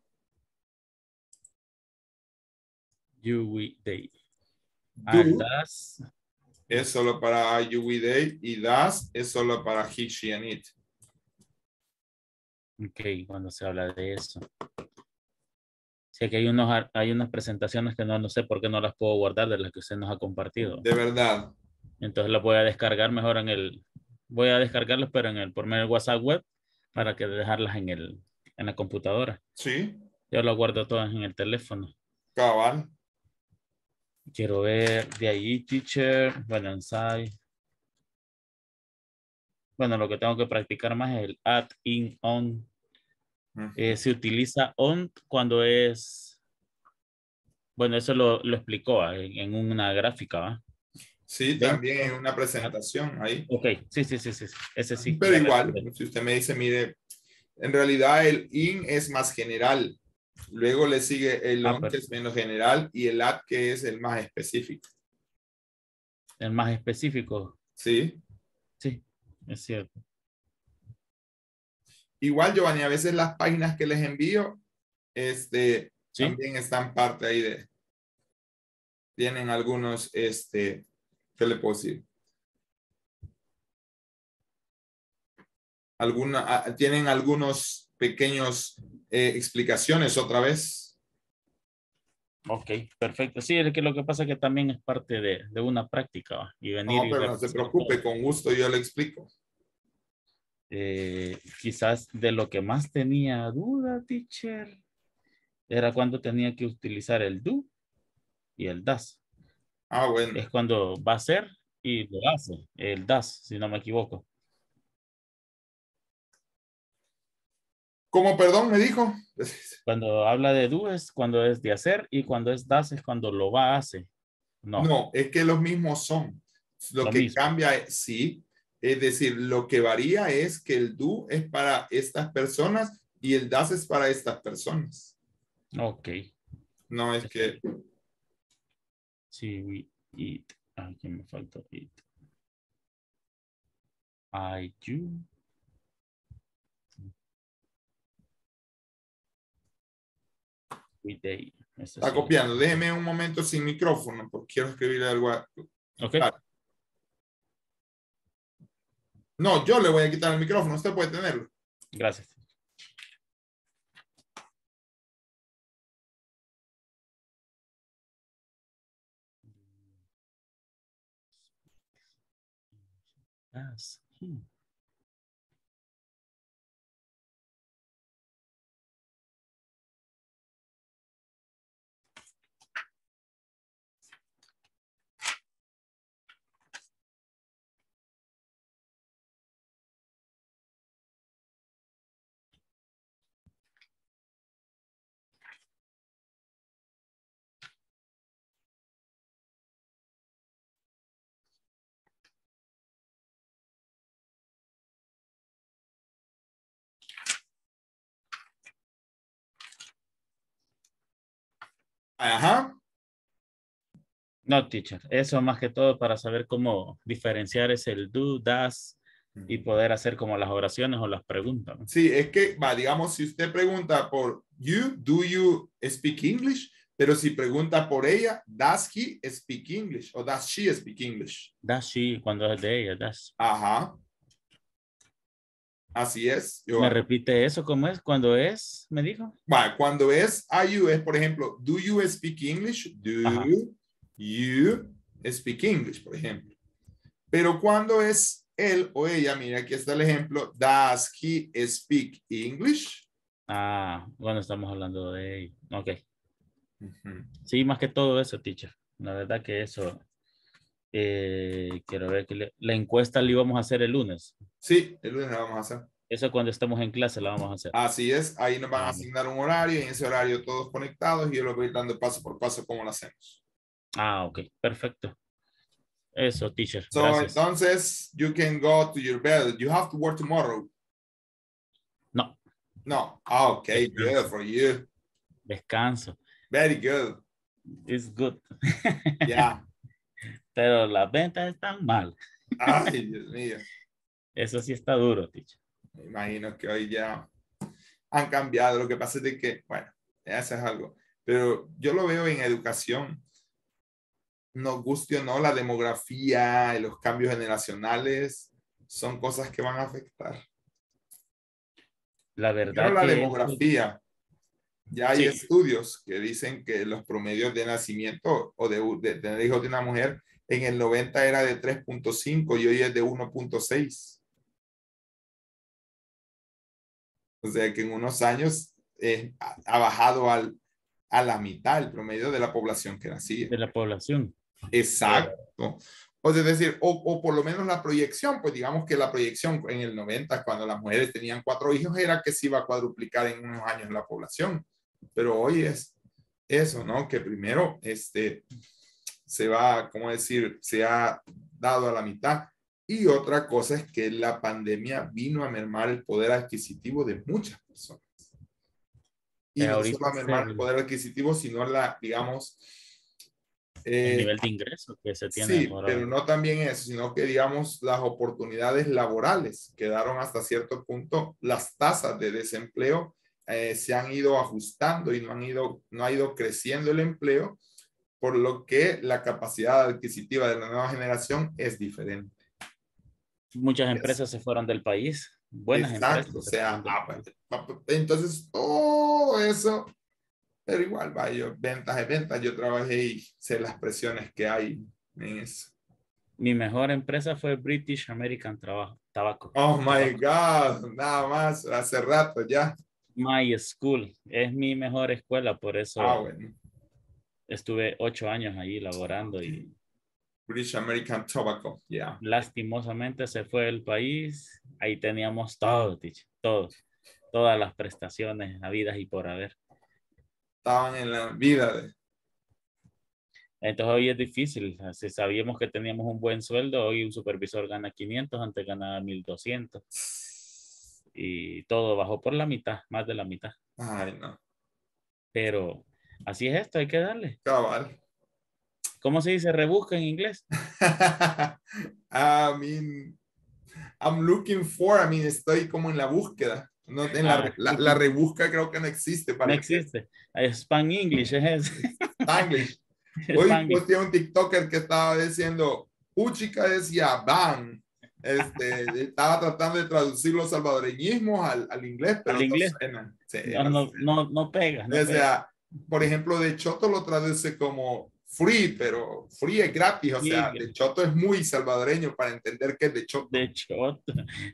You, we, they. Do Does. Es solo para I, you, we, they. Y does es solo para he, she, and it. Ok, cuando se habla de eso. Sé que hay unas presentaciones que no sé por qué no las puedo guardar de las que usted nos ha compartido. De verdad. Entonces las voy a descargar mejor voy a descargarlas, pero por medio del WhatsApp web para que dejarlas en la computadora. Sí. Yo las guardo todas en el teléfono. Cabal. Quiero ver de ahí, teacher, bueno, inside. Bueno, lo que tengo que practicar más es el add, in, on. Se utiliza on cuando es... Bueno, eso lo explicó en una gráfica, ¿va? Sí, también en una presentación ahí. Ok, sí. Ese sí. Pero igual, si usted me dice, mire, en realidad el in es más general. Luego le sigue el on, que es menos general, y el at, que es el más específico. El más específico. Sí. Sí, es cierto. Igual, Giovanni, a veces las páginas que les envío, ¿sí? También están parte ahí de... Tienen algunos, ¿qué le puedo decir? Tienen algunos pequeños explicaciones otra vez. Ok, perfecto. Sí, es que lo que pasa es que también es parte de una práctica, ¿va? Y venir no, pero no se preocupe, con gusto yo le explico. Quizás de lo que más tenía duda, teacher, era cuando tenía que utilizar el do y el does. Ah, bueno. Es cuando va a ser y lo hace, el does, si no me equivoco. ¿Cómo, perdón, me dijo? Cuando habla de do es cuando es de hacer y cuando es does es cuando lo va a hacer. No, es que los mismos son. Lo que mismo cambia es, sí, es decir, lo que varía es que el do es para estas personas y el does es para estas personas. Ok. No es que... Sí, we eat. Aquí me faltó eat. I, you. We, they. Está copiando. Déjeme un momento sin micrófono porque quiero escribirle algo. Ok. Claro. No, yo le voy a quitar el micrófono. Usted puede tenerlo. Gracias. Ajá. No, teacher. Eso más que todo para saber cómo diferenciar es el do, does y poder hacer como las oraciones o las preguntas. Sí, es que, digamos, si usted pregunta por you, do you speak English? Pero si pregunta por ella, does he speak English? O does she speak English? Does she, cuando es de ella, does. Ajá. Así es. ¿Me repite eso? ¿Cómo es? ¿Cuándo es? ¿Me dijo? Bueno, cuando es are you, es por ejemplo, do you speak English? Do you speak English, por ejemplo. Pero cuando es él o ella, mira, aquí está el ejemplo, does he speak English? Ah, bueno, estamos hablando de él. Ok. Sí, más que todo eso, teacher. La verdad que eso, quiero ver que la encuesta la íbamos a hacer el lunes. Sí, el lunes la vamos a hacer. Eso cuando estemos en clase la vamos a hacer. Así es, ahí nos van a asignar un horario y en ese horario todos conectados y yo lo voy dando paso por paso cómo lo hacemos. Ah, ok, perfecto. Eso, teacher. So, gracias. entonces, you can go to your bed. You have to work tomorrow. No. No. Okay, good for you. Descanso. Very good. It's good. Yeah. Pero las ventas están mal. Ay, Dios mío. Eso sí está duro, teacher. Me imagino que hoy ya han cambiado. Lo que pasa es de que, bueno, eso es algo. Pero yo lo veo en educación. Nos guste o no, la demografía y los cambios generacionales son cosas que van a afectar. La verdad pero la que demografía, ya hay estudios que dicen que los promedios de nacimiento o de tener hijos de una mujer en el 90 era de 3.5 y hoy es de 1.6. O sea que en unos años ha bajado a la mitad el promedio de la población que nacía. De la población. Exacto. O sea, es decir, o por lo menos la proyección, pues digamos que la proyección en el 90, cuando las mujeres tenían 4 hijos, era que se iba a cuadruplicar en unos años la población. Pero hoy es eso, ¿no? Que primero se va, ¿cómo decir? Se ha dado a la mitad. Y otra cosa es que la pandemia vino a mermar el poder adquisitivo de muchas personas. Y no solo a mermar el poder adquisitivo, sino la, digamos... el nivel de ingreso que se tiene. Sí, pero no también eso, sino que, digamos, las oportunidades laborales quedaron hasta cierto punto, las tasas de desempleo se han ido ajustando y no ha ido creciendo el empleo, por lo que la capacidad adquisitiva de la nueva generación es diferente. Muchas empresas se fueron del país. Buenas Exacto, empresas. O sea, entonces todo eso... Pero igual, vaya, ventas es ventas. Yo trabajé y sé las presiones que hay en eso. Mi mejor empresa fue British American Tobacco. Oh my God, nada más, hace rato ya. My School, es mi mejor escuela, por eso bueno. Estuve 8 años ahí laborando y British American Tobacco, ya. Lastimosamente se fue del país. Ahí teníamos todo, teacher, todo. Todas las prestaciones habidas y por haber. Estaban en la vida de... Entonces hoy es difícil. Si sabíamos que teníamos un buen sueldo, hoy un supervisor gana 500, antes ganaba 1,200. Y todo bajó por la mitad, más de la mitad. Ay, no. Pero así es esto, hay que darle. Cabal. ¿Cómo se dice rebusca en inglés? I'm looking for, estoy como en la búsqueda. No, la rebusca creo que no existe. No existe. Span English es eso. Spanglish. Hoy posté un TikToker que estaba diciendo, chica decía ban. Estaba tratando de traducir los salvadoreñismos al inglés, pero ¿al inglés? Sí, no pega. O sea, por ejemplo, de choto lo traduce como free, pero free es gratis. O sea, de choto es muy salvadoreño para entender que es de choto. De choto.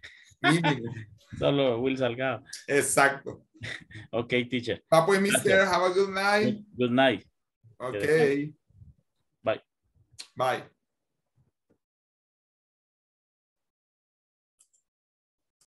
Solo Will Salgado. Exacto. Ok, teacher. Pues, mister, have a good night. Good night. Okay. Bye. Bye.